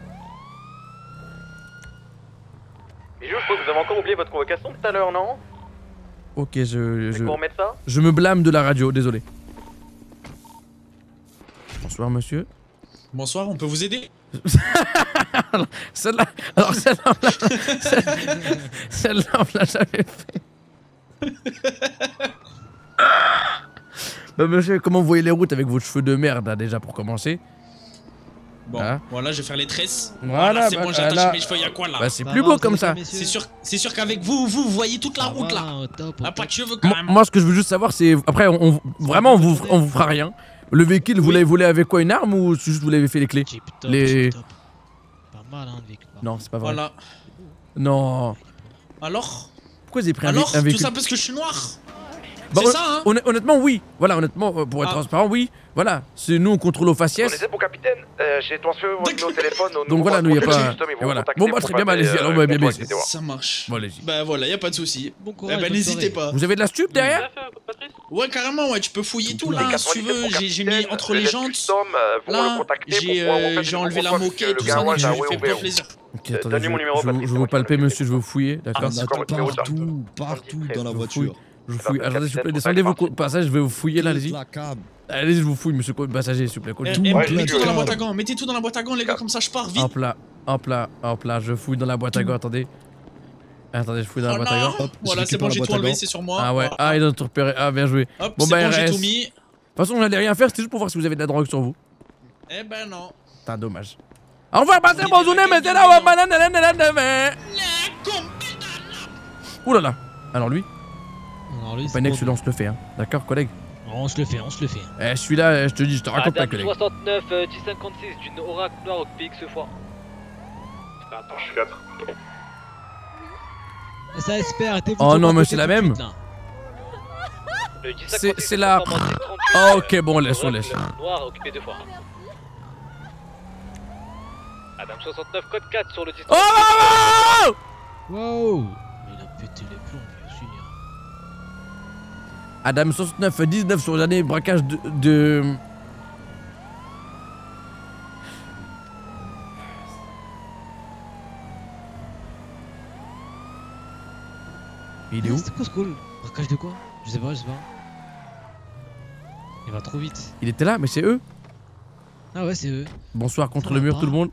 Bijou, je crois que vous avez encore oublié votre convocation tout à l'heure, non? Ok, je. Je, Pour remettre ça? je me blâme de la radio, désolé. Bonsoir, monsieur. Bonsoir, on peut vous aider? Alors, celle-là. Alors, celle-là, on l'a- celle- celle-là, on l'a jamais fait. Bah, monsieur, comment vous voyez les routes avec vos cheveux de merde, là, déjà, pour commencer? Bon, Ah. voilà, je vais faire les tresses. Voilà, c'est bah, bon, j'attache là- mes cheveux, y'a quoi là? Bah, c'est plus beau comme ça. C'est sûr, c'est sûr qu'avec vous, vous, vous voyez toute la route là. Ah, pas de cheveux quand Moi, même. moi, ce que je veux juste savoir, c'est. Après, on, on- vraiment, on vous, on vous fera rien. Le véhicule, vous l'avez volé avec quoi? Une arme ou c'est juste vous l'avez fait les clés? Les. Pas mal, hein, le véhicule. Non, c'est pas vrai. Voilà. Non. Alors? Pourquoi vous avez pris un, Alors, vé- un tout véhicule? ça parce que je suis noir. Bah, c'est hon- ça, hein? honn- Honnêtement, oui. Voilà, honnêtement, euh, pour être Ah. transparent, oui. Voilà, c'est nous, on contrôle aux faciès. C'est pour capitaine. Euh, J'ai transféré votre numéro de téléphone au Donc voilà, nous, y a pas. système, ils Et vont voilà. vous contacter Bon, bah, pour très bien, bah, passer, allez-y. euh, Alors, bah, bien, contrôle, bien. et cetera. Ça marche. Bon, allez-y. Bah voilà, y a pas de souci. Bon Eh courage, bah bonne n'hésitez soirée. pas. Vous avez de la stup derrière? Ouais, carrément, ouais, tu peux fouiller tout là, si tu veux. J'ai j'ai mis entre les jantes. vont Là, le contacter j'ai pour pouvoir euh, faire j'ai du enlevé la contrôle, moquette, tout parce que ça, le donc je gars, lui ouais, fais ouais, bien ouais. plaisir. Ok, attendez, Donnez je, mon numéro, je, Patrick, je c'est vais moi vous qui palper, m'en monsieur, je vais vous fouiller, d'accord? Ah, Attends, partout, partout dans la Je vous voiture. fouille. Je vous fouille. Attendez, s'il vous plaît, descendez vos co- passages, je vais vous fouiller là, allez-y. La cab. Allez-y, je vous fouille, monsieur le passager, s'il vous plaît. Eh, Tout. eh, Ouais, Mettez tout dans la cab. boîte à gants, mettez tout dans la boîte à gants, les gars, comme ça je pars vite. Hop là, hop là, hop là, je fouille dans la boîte à gants, attendez. Attendez, je fouille dans la Oh boîte à gants. non, voilà, c'est bon, j'ai tout enlevé, c'est sur moi. Ah ouais, ah, il a tout repéré. Ah, bien joué. Hop, Bon, c'est bah, bon, j'ai R S. tout mis. De toute façon, j'allais rien faire, c'était juste pour voir si vous avez de la drogue sur vous. Eh ben non. Putain, dommage. Au revoir, passez bonne journée, mettez là, ouais, banane, banane, banane, banane. Ouh là là. Alors lui, Alors lui, pas c'est une bon. excellence, on se le fait, hein. D'accord, collègue? On se le fait, on se le fait. Eh, celui-là, je te dis, je te raconte pas, collègue. soixante-neuf dix cinquante-six d'une Oracle Noire au P X fois. Attends, je suis quatre. Ça espère, arrêtez-vous. Oh de non, mais raconter c'est la tout de même. suite, là. C'est c'est la. Oh, ok, bon, laisse, on laisse. Noir occupé deux fois. Adam soixante-neuf, code quatre sur le distance. Oh Wow. Il a pété les plombs, bien sûr. Adam soixante-neuf, dix-neuf sur l'année braquage de. de... Il est où? C'est quoi ce call? Braquage de quoi? Je sais pas, je sais pas. Il va trop vite. Il était là, mais c'est eux. Ah ouais, c'est eux. Bonsoir contre Ça le va mur, pas. tout le monde.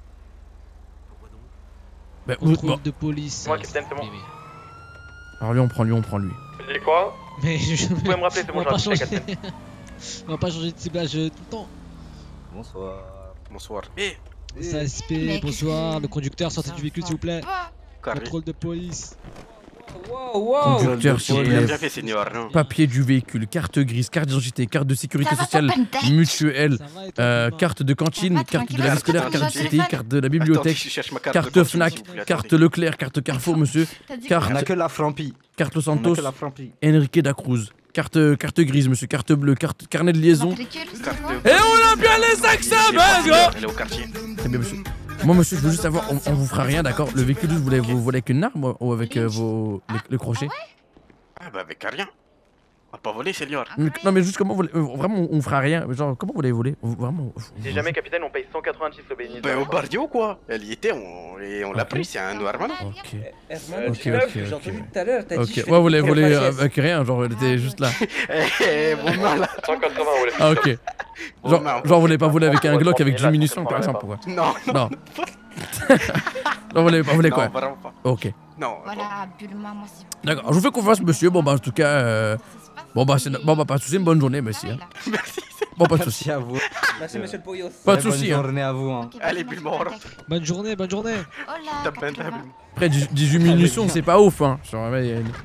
Bah, Contrôle bon. de police. Moi, capitaine, c'est bon. Alors lui, on prend lui, on prend lui. Vous dites quoi? Mais je... Vous pouvez me rappeler, c'est On bon, va pas j'ai un changer. capitaine. On va pas changer de ciblage euh, tout le temps. Bonsoir. Bonsoir. Eh Ça S P, bonsoir. Le conducteur, sortez du véhicule s'il vous plaît. Contrôle de police. Wow, Conducteur, s'il vous Il a plaît. bien fait, seigneur. hein. Papier du véhicule, carte grise, carte d'identité, carte de sécurité sociale, mutuelle, euh, carte de cantine, carte de la vie scolaire, carte de cité, carte de la bibliothèque, Attends, je cherche ma carte carte de cantine, Fnac, s'il vous plaît, carte attendez. Leclerc, carte Carrefour, monsieur, carte. On a que la Frampi. Carte Los On a Santos, que la Frampi. Enrique da Cruz, carte, carte grise, monsieur, carte bleue, carte carnet de liaison. Carte Et on a bien les accents, base, gros. Elle est au quartier. Très bien, monsieur. Moi, monsieur, je veux juste savoir, on, on vous fera rien, d'accord? Le véhicule, vous voulez vous voler avec une arme ou avec euh, vos les- le crochet? Ah bah avec rien. On va pas voler, seigneur. Mais- Non, mais juste comment vous voulez- euh, vraiment, on fera rien. Genre, comment vous les voler? Vous- Vraiment. Si jamais, capitaine, on paye cent quatre-vingt-dix au béni. Bah au bardio quoi. Elle y était, on, et on l'a pris, c'est un noir maintenant. Ok. Herman, Ok, tu l'as- ok, j'ai ok. entendu tout à l'heure, t'as dit, Ok, je fais ouais, vous des les contrôles volez faciès. avec rien, genre, elle était juste là. Eh, bon mal. cent quatre-vingts, on les Ah, ok. Genre, genre vous l'avez pas volé avec un Glock avec dix munitions, par exemple, quoi. Non, Non. Non, vous l'avez pas volé Non, quoi? vraiment pas. Ok. Non. Voilà, Bulma, moi aussi. D'accord, je vous fais confiance, monsieur. Bon, bah, en tout cas. euh, Bon, bah, c'est no- bon, bah, pas de soucis, une bonne journée, merci. hein. Bon, pas de soucis. Merci à vous. Merci, monsieur le Poyos. Pas de Bonne soucis. hein. journée à vous. Hein. Allez, bulle mort. Bonne journée, bonne journée. Tape bien ta bulle. Après, dix- dix-huit munitions, c'est pas ouf, hein. Genre, ouais, y a une-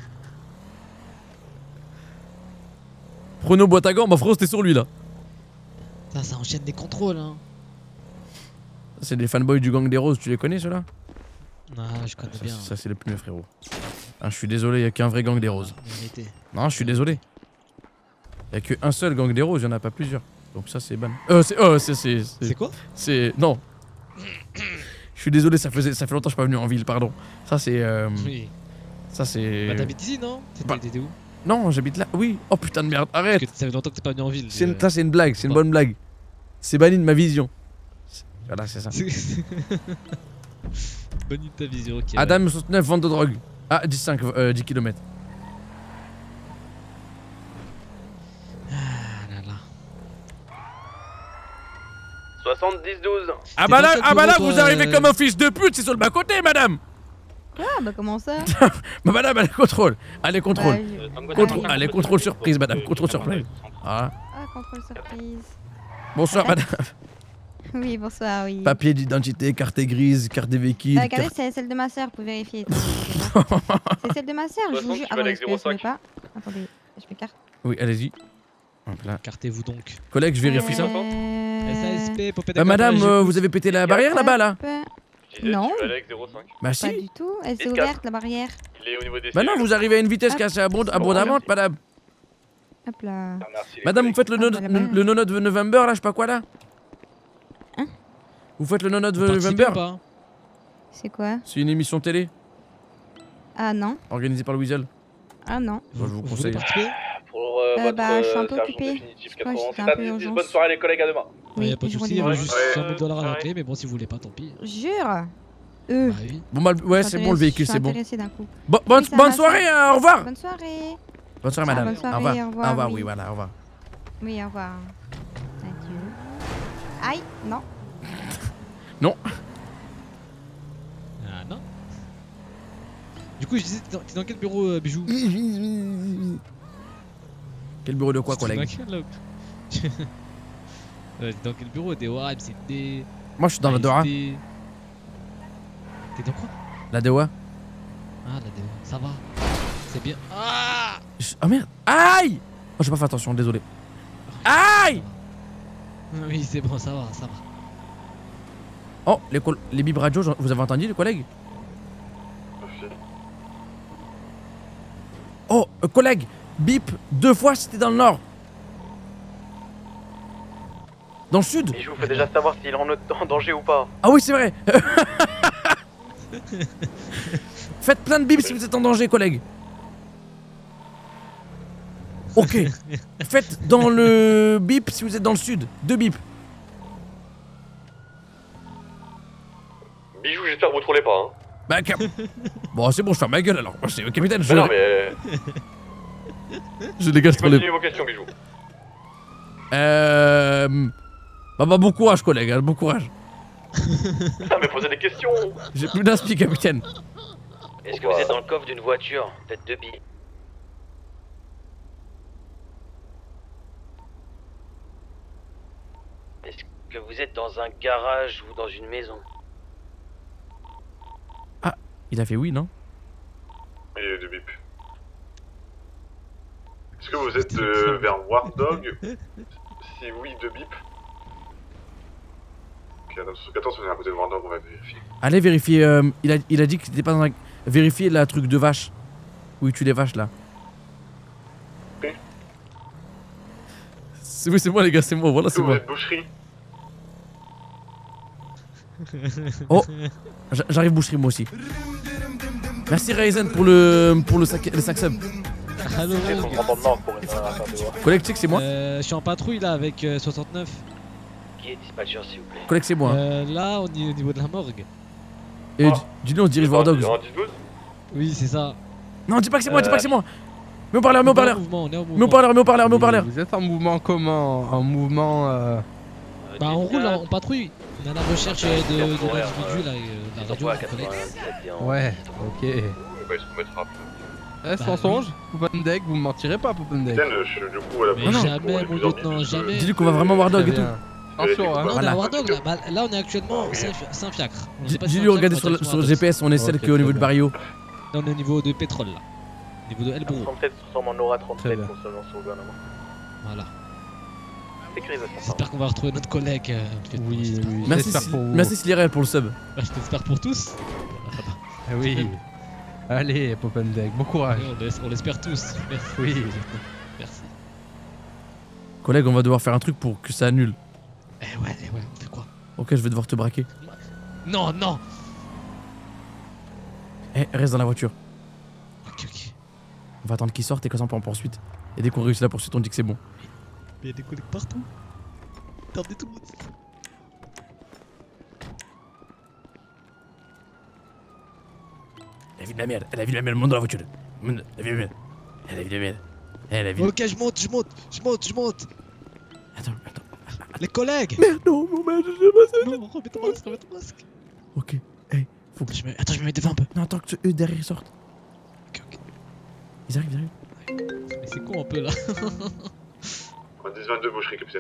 Prenez boîte à gants, bah, frérot, c'était sur lui, là. Ça, ça enchaîne des contrôles, hein. C'est des fanboys du gang des roses, tu les connais, ceux-là? Ah, je connais Ça, bien. ça, c'est le plus frérot. Ah, je suis désolé, y a qu'un vrai gang des roses. Vérité. Non, je suis désolé. Y a qu'un seul gang des roses, y en a pas plusieurs. Donc ça, c'est ban. Euh, c'est. Euh, c'est. C'est C'est quoi? C'est. Non. Je suis désolé, ça, faisait... ça fait longtemps que je suis pas venu en ville, pardon. Ça, c'est. Euh... Oui. Ça, c'est. Bah, t'habites ici, non? Bah. T'étais où? Non, j'habite là. Oui. Oh putain de merde, arrête. Parce que ça fait longtemps que t'es pas venu en ville. C'est une... euh. Ça, c'est une blague, c'est une bonne blague. C'est banni de ma vision. C'est- Voilà, c'est ça. Bonne idée de ta vision, ok. Adam soixante-neuf, vente de drogue. Ah, dix-cinq, euh, dix kilomètres. Ah là là. soixante-dix douze. Ah bah là, dans quel ah bah là bureau, vous toi, arrivez euh comme un fils de pute, c'est sur le bas-côté, madame. Quoi? Bah comment ça? Bah madame, allez, contrôle. Allez, contrôle. Bah, Contrôle. Allez, contrôle surprise, madame. Contrôle surprise. Voilà. Ah, contrôle surprise. Bonsoir, madame. Oui, bonsoir, oui. Papier d'identité, carte grise, carte des véhicules. Euh, regardez, carte- c'est celle de ma soeur, vous pouvez vérifier. C'est celle de ma soeur, je vous soixante, jure. tu Ah vas non, avec je ne zéro cinq. pas. Attendez, je fais carte. Oui, allez-y. Hop là. Cartez-vous donc. Collègue, je vérifie ça. Euh, S A S P, Popé Bah, madame, euh, vous avez pété la barrière là-bas, là? Non, Tu vas aller avec zéro cinq. Bah, pas si. du tout. Elle s'est Et ouverte, la barrière. Il est au niveau des Bah, non, cellules. vous arrivez à une vitesse qui est assez abond- abondamment, madame. Hop là. Madame, vous faites le, no Ah, voilà, le No Note November, là, je sais pas quoi, là? Hein? Vous faites le No Note Vous participez November? ou pas? C'est quoi? C'est une émission télé Ah non, organisée par le Weasel. ah non. Moi, je vous Vous voulez conseille. participer? Pour euh, Euh, votre bah, je suis un peu sergent occupée. définitif Je crois que quatre-vingt-sept. c'était un peu Dix, urgence. bonne soirée les collègues, à demain. Oui, Il y a pas de je soucis, vous il y avait dis- juste cent mille dollars à la clé, mais bon, si vous voulez pas, tant pis. Jure. Eux. Bah oui. Bon, bah, ouais, Je suis c'est bon, le véhicule, intéressée- c'est bon. Je suis intéressée d'un coup. Bon, bonne, Oui, ça bonne va, soirée, ça- hein, au revoir. Bonne soirée. Bonne soirée, Ah, madame. bonne soirée, au revoir. au revoir, oui. oui. voilà, au revoir. Oui, au revoir. Adieu. Aïe, non. Non. Ah non. Du coup, je disais, t'es dans, t'es dans quel bureau, euh, Bijou? Quel bureau de quoi, T'es dans collègue? quel, là Euh, T'es dans quel bureau? D O A, M C D. Moi, je suis dans la D O A. T'es dans quoi? La D O A. Ah, la D O A, ça va. C'est bien. Ah Je- Ah merde. Aïe. Oh, j'ai pas fait attention, désolé. Aïe. Oui, c'est bon, ça va, ça va. Oh, les, col- les bib radio, j'en- vous avez entendu, les collègues? Euh, collègue, bip deux fois si t'es dans le nord. Dans le sud. Et je vous fais déjà savoir s'il est en, en danger ou pas. Ah oui, c'est vrai. Faites plein de bips si vous êtes en danger, collègue. Ok. Faites dans le bip si vous êtes dans le sud. Deux bips. Bijou, j'espère que vous trollez pas. Hein. Bah, cap... Bon, c'est bon, je ferme ma gueule alors. C'est capitaine, je. Mais non, mais. Je dégage trop les. Continuez vos questions, Bijou. Euh. Bah, bah, bon courage, collègue, hein, bon courage. Putain, mais posez des questions. J'ai plus d'inspi, capitaine. Est-ce que vous êtes dans le coffre d'une voiture? Faites deux billes. Est-ce que vous êtes dans un garage ou dans une maison? Ah, il a fait oui, non? Il y a deux bips. Est-ce que vous êtes euh, vers War Dog? Si oui, deux bips. Ok, Adam soixante-quatorze, on est à côté de War Dog, on va vérifier. Allez vérifier, euh, il, a, il a dit que c'était pas dans un... Vérifier la truc de vache. Où il tue les vaches là. Ok. C'est oui, c'est moi les gars, c'est moi, voilà, Est-ce que c'est vous moi. êtes boucherie? Oh, j'arrive boucherie moi aussi. Merci Raizen pour le pour le sac le sac sub. Allô, collègue, tu sais que c'est moi. euh, Je suis en patrouille là avec euh, soixante-neuf. Qui est dispatcher, s'il vous plaît? Collègue, c'est moi. Hein. Euh, là, on est au niveau de la morgue. Et dis-lui, on se dirige voir Dogs. Oui, c'est ça. Non, dis pas que c'est moi, dis pas que c'est moi. Mets au parleur, mets au parleur. Mets au parleur, mets au parleur, mets au parleur. Vous êtes en mouvement comment? En mouvement. Euh... Bah, on roule, on patrouille. On est à la recherche de, de l'individu là, euh, la radio. Ouais, ok. Bah, il se remettra. Eh, sans songe, Popendeg, vous me mentirez pas, Popendeg. Tiens, je suis du coup à la Mais jamais, mon lieutenant, jamais. Dis-lui qu'on va vraiment voir Dog et tout. Attention, hein. Non, on est à War Dog là. Bah, là, on est actuellement Saint-Fiacre. Dis-lui, regardez sur le sur le G P S, on est celle qui est au niveau de Barrio. Là, on est au niveau de pétrole là. Au niveau de Elbourg. trente-sept sur mon Aura trente-sept pour se lancer au gouvernement. Voilà. Sécurisation. J'espère qu'on va retrouver notre collègue. Euh, oui, oui. Merci, pour vous. Merci Sliray pour le sub. Bah, je t'espère pour tous. Ah oui. Allez, Popendeg, bon courage. Oui, on l'espère tous. Merci. Oui. Merci. Collègue, on va devoir faire un truc pour que ça annule. Eh ouais, eh ouais, on fait quoi? Ok, je vais devoir te braquer. Non, non. Eh, reste dans la voiture. Ok, ok. On va attendre qu'il sorte et comme ça on peut en poursuite. Et dès qu'on réussit la poursuite, on dit que c'est bon. Mais il y a des collègues partout. Attendez tout le monde. La vie de la merde, la vie de la merde, le monde dans la voiture. La vie de la merde. La vie de la merde. La vie de... Ok, je monte, je monte, je monte, je monte. Attends, attends. Les collègues. Merde, non, mon merde, je sais pas. Non, remets ton masque, remets ton masque. Ok, hey, faut que je me... Attends, je me mets devant un peu. Non, attends que eux derrière sortent. Ok, ok. Ils arrivent, ils arrivent. Mais c'est con un peu là. On a dix vingt-deux boucheries, capitaine.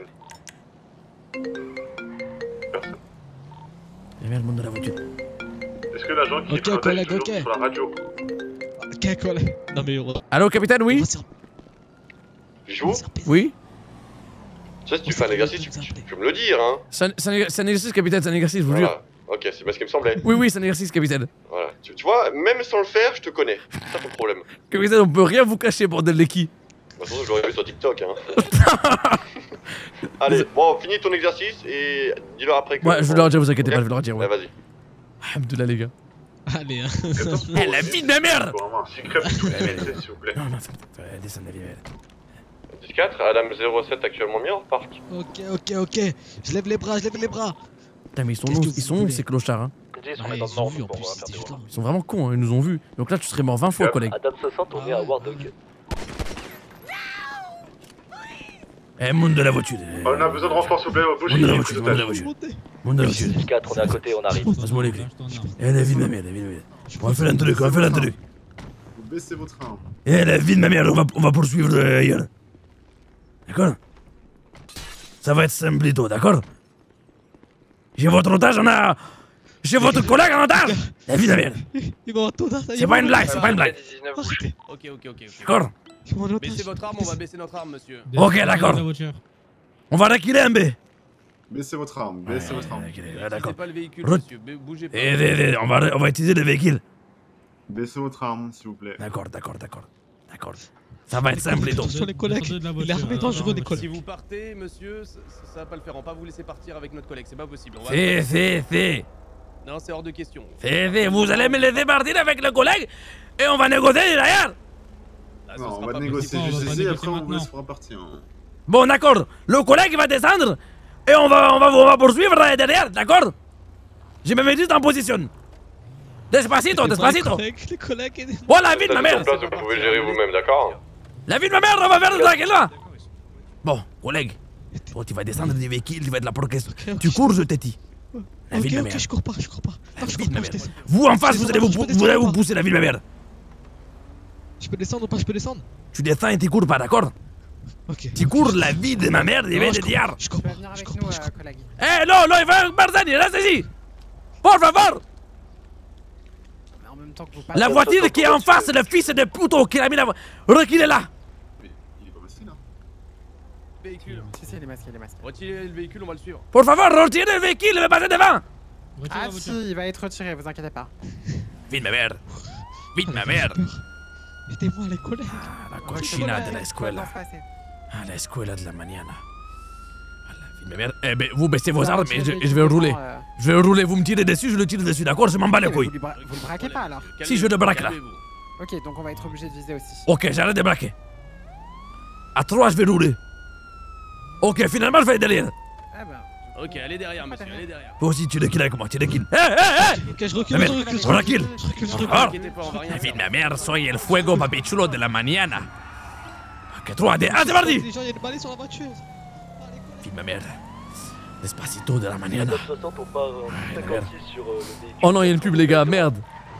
Personne. Il y avait le monde dans la voiture. Est-ce que l'agent qui Ok, travaille collègue, toujours ok. sur la radio? Ok, collègue. Non mais... Allô, capitaine, oui? Bijou? Oui? Ça, si tu fais un exercice, tu, tu peux me le dire, hein. C'est un, un, un exercice, capitaine, c'est un exercice, je vous Voilà. jure. Ok, c'est bien ce qui me semblait. Oui, oui, c'est un exercice, capitaine. Voilà. Tu, tu vois, même sans le faire, je te connais. C'est ça ton problème. Capitaine, on peut rien vous cacher, bordel de qui. De toute façon, je l'aurais vu sur TikTok, hein. Allez, bon, finis ton exercice et dis-leur après que... Ouais, je vais leur dire, vous inquiétez pas, je vais leur dire, ouais. Ouais, vas-y. Alhamdoulilah, les gars. Allez, hein. Eh, la vie de ma mère! Vraiment un secret pour tous les médecins, s'il vous plaît. Non, non, descends la vie de ma mère. dix quatre, Adam zéro sept actuellement mis hors parc. Ok, ok, ok. Je lève les bras, je lève les bras. Putain, mais ils sont longs, ils sont longs ces clochards, hein. Ils Ouais, ils ont vu en plus, c'était juste là. Ils sont vraiment cons, hein, ils nous ont vus. Donc là, tu serais mort vingt fois, collègue. Adam soixante, on est à War Dog. Eh, monde de la voiture. On a besoin de renfort, s'il vous plaît, au Monde de la voiture, monde de la voiture. Monde de la voiture. dix quatre, on est à côté, on arrive. Passe-moi les clés. Eh, la vie de ma mère, la vie de ma mère. On va faire un truc, on va faire un truc. Vous baissez votre arme. Eh, la vie de ma mère, on va, on va poursuivre le ailleurs. D'accord? Ça va être simple plutôt, d'accord? J'ai votre otage en a... J'ai votre collègue en otage! La vie de ma mère. C'est pas une blague, c'est pas une blague. Ok, ok, ok. D'accord? Baissez votre arme, on va baisser notre arme, monsieur. Ok, d'accord. On va reculer un peu. Baissez votre arme, baissez votre arme. Baissez pas le véhicule, Re- monsieur. b- Bougez pas. Eh, eh, eh, on va, on va utiliser le véhicule. Baissez votre arme, s'il vous plaît. D'accord, d'accord, d'accord. D'accord. Ça va être simple et donc. Sur les collègues. Il est armé dangereux, les Si collègues. vous partez, monsieur, ça, ça va pas le faire. On va pas vous laisser partir avec notre collègue, c'est pas possible. On va- Si, si, si. Non, c'est hors de question. Si, si, vous allez me laisser partir avec le collègue et on va négocier derrière. Ah, ce Non, sera on va pas négocier possible. juste ici et après on vous laissera partir. hein. Bon, d'accord. Le collègue va descendre et on va, on va, on va poursuivre derrière, d'accord? Je me mets juste en position. Despacito, despacito. Les collègues. Oh, la vie de ma mère. Sur place, vous pouvez gérer vous-même, d'accord? La vie de ma mère, on va faire tranquille là. Bon, collègue. Oh, tu vas descendre du véhicule, tu vas être là pour qu'est-ce tu cours, je t'ai dit. La vie Ok, de ma ok, mère. je cours pas, je cours pas. Non, je vie cours de ma pas, je mère. descends. Vous en face, Je vous descends allez pas, vous, je peux vous descendre allez ou vous pas pousser la vie de ma mère. Je peux descendre ou pas, je peux descendre? Tu descends et tu cours pas, d'accord? Ok. Tu cours la vie de ma mère, je vais Non, te je cours dire. pas, Je cours pas, Venir je avec cours nous, pas, je euh, cours collègue. Eh non, non, il va personne, reste ici. Por favor. Mais en même temps que vous parlez. La voiture qui est en face, le fils de puto qui a mis la voiture. Reculez là. Il est pas masqué là. Véhicule. Si, si, il est masqué, il est masqué. Retirez le véhicule, on va le suivre. Por favor, retirez le véhicule, il va passer devant. Ah si, il va être retiré, vous inquiétez pas. Vie de ma mère. Vie de ma mère. Aidez-moi, les collègues. La cochina de la escuela. Quoi va se passer? Ah, la escuela de la mañana. Ah, la vie de ma mère. Eh ben, vous baissez vos Ça va, armes et retirez je, le je vais rouler. véhicule, euh. Je vais rouler, vous me tirez dessus, je le tire dessus, d'accord? Je m'en bats les Ok, mais couilles. Vous, lui bra- vous le braquez pas alors? Si, je le braque là. Calmez-vous. Ok, donc on va être obligé de viser aussi. Ok, j'arrête de braquer. À trois, je vais rouler. Ok, finalement, je vais derrière. Ah bah. Ok, allez derrière, monsieur, allez derrière. Toi aussi, tu déquilles avec moi, tu déquilles. Hé, hé, hé! Ok, je recule, Mais, je recule, je on recule. recule. Je recule, je Por recule. favor. Inquiétez pas, on va rien La vie faire. de ma mère, soy el fuego papichulo de la mañana. Ok, trois, deux, ah, c'est parti! Les gens, il y a une balai sur la voiture. Vie de ma mère. Despacito de la mañana. soixante, on part en Ouais, cinquante-six sur euh, le véhicule. Oh non, il y a une pub, les gars, merde.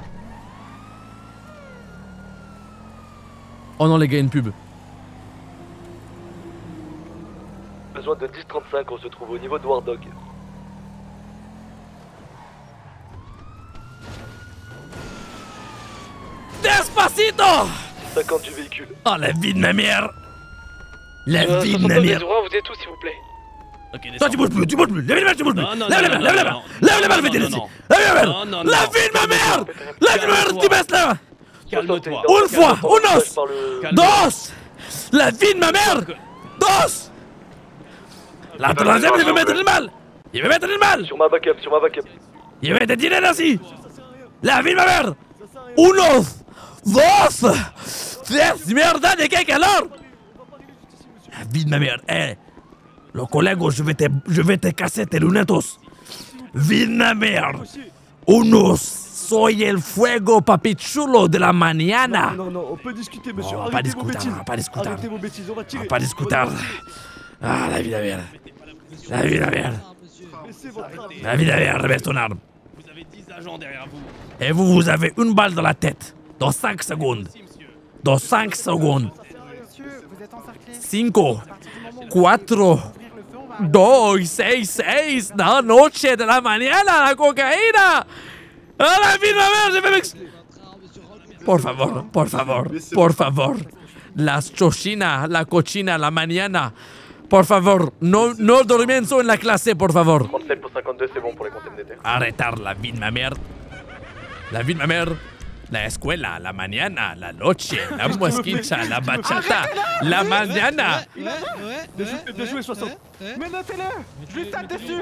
Oh non, les gars, il y a une pub. Besoin de dix trente-cinq, on se trouve au niveau de War Dog. Despacito! cinquante du véhicule. Oh, la vie de ma mère. La Euh, vie de ma soixante-neuf des mère. droits, vous êtes où, s'il vous plaît? Ok, Toi, descends. tu bouges plus, tu bouges plus. Lève les mains, tu bouges plus. Non, non, Lève les non, mains, non, lève les non, mains. non. Lève les mains, Non, je vais non, te laisser. non. Lève les mains. Non, non, La non. vie de ma mère. La vie de ma mère, tu baisses là. Calme-toi. Une fois, unos, Calme-toi. dos. La vie de ma mère. Dos. La troisième, il veut mettre le mal. Il veut mettre le mal. Sur ma backup, sur ma backup. Il veut te tirer là-ci. La vie de ma mère. Unos, dos, tres. Mierda de qué calor. La vie de ma mère. Eh. Los colegos, je vais te, je vais te casser tes lunetos. Vie de ma mère. Unos, soy el fuego papichulo de la mañana. Non, non, on peut discuter, monsieur. On va pas Arrêtez vos discuter, bêtises. on va pas discuter. Arrêtez vos bêtises, on va On tirer. va pas discuter. Ah, la vie de la mère. La vie de la mère. Baissez votre arme. La vie de la mère, baisse ton arme. Vous avez dix agents derrière vous. Et vous, vous avez une balle dans la tête. Dans cinq secondes. Dans cinq secondes. Monsieur, vous êtes encerclé. cinco, cuatro, dos, seis, seis. La noche de la mañana, la cocaína. Ah, la vie de ma mère, je vais m'ex... Por favor, por favor, por favor. Las cochina, la cochina, la mañana. Por favor, no, no dormienzo en la clase, por favor. trente-sept pour cinquante-deux, c'est bon pour les contenus d'été. Arrêtar la vie de ma mère. La vie de ma mère. La escuela, la mañana, la noche, la mosquicha, la bachata, la mañana. Ouais, ouais, Bien joué, bien joué, soixante. Mais notez-le. Je lui tape dessus.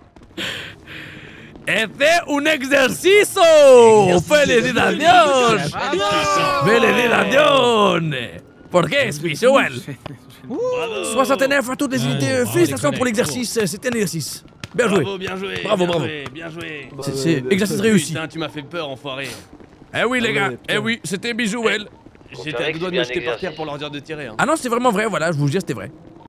Este un ejercicio. Felicitaciones. Felicitaciones. ¿Por qué, Spisuel? soixante-neuf à toutes les unités. Félicitations pour l'exercice. C'était un exercice. Bien joué. Bravo, bien joué. Bravo, bien bravo. Joué, bien joué. C'est- C'est exercice réussi. Putain, tu m'as fait peur, enfoiré. Eh oui, les gars. Eh oui, c'était Bijouel. J'étais à deux doigts de me jeter par terre pour leur dire de tirer. Hein. Ah non, c'est vraiment vrai. Voilà, je vous le dis, c'était vrai.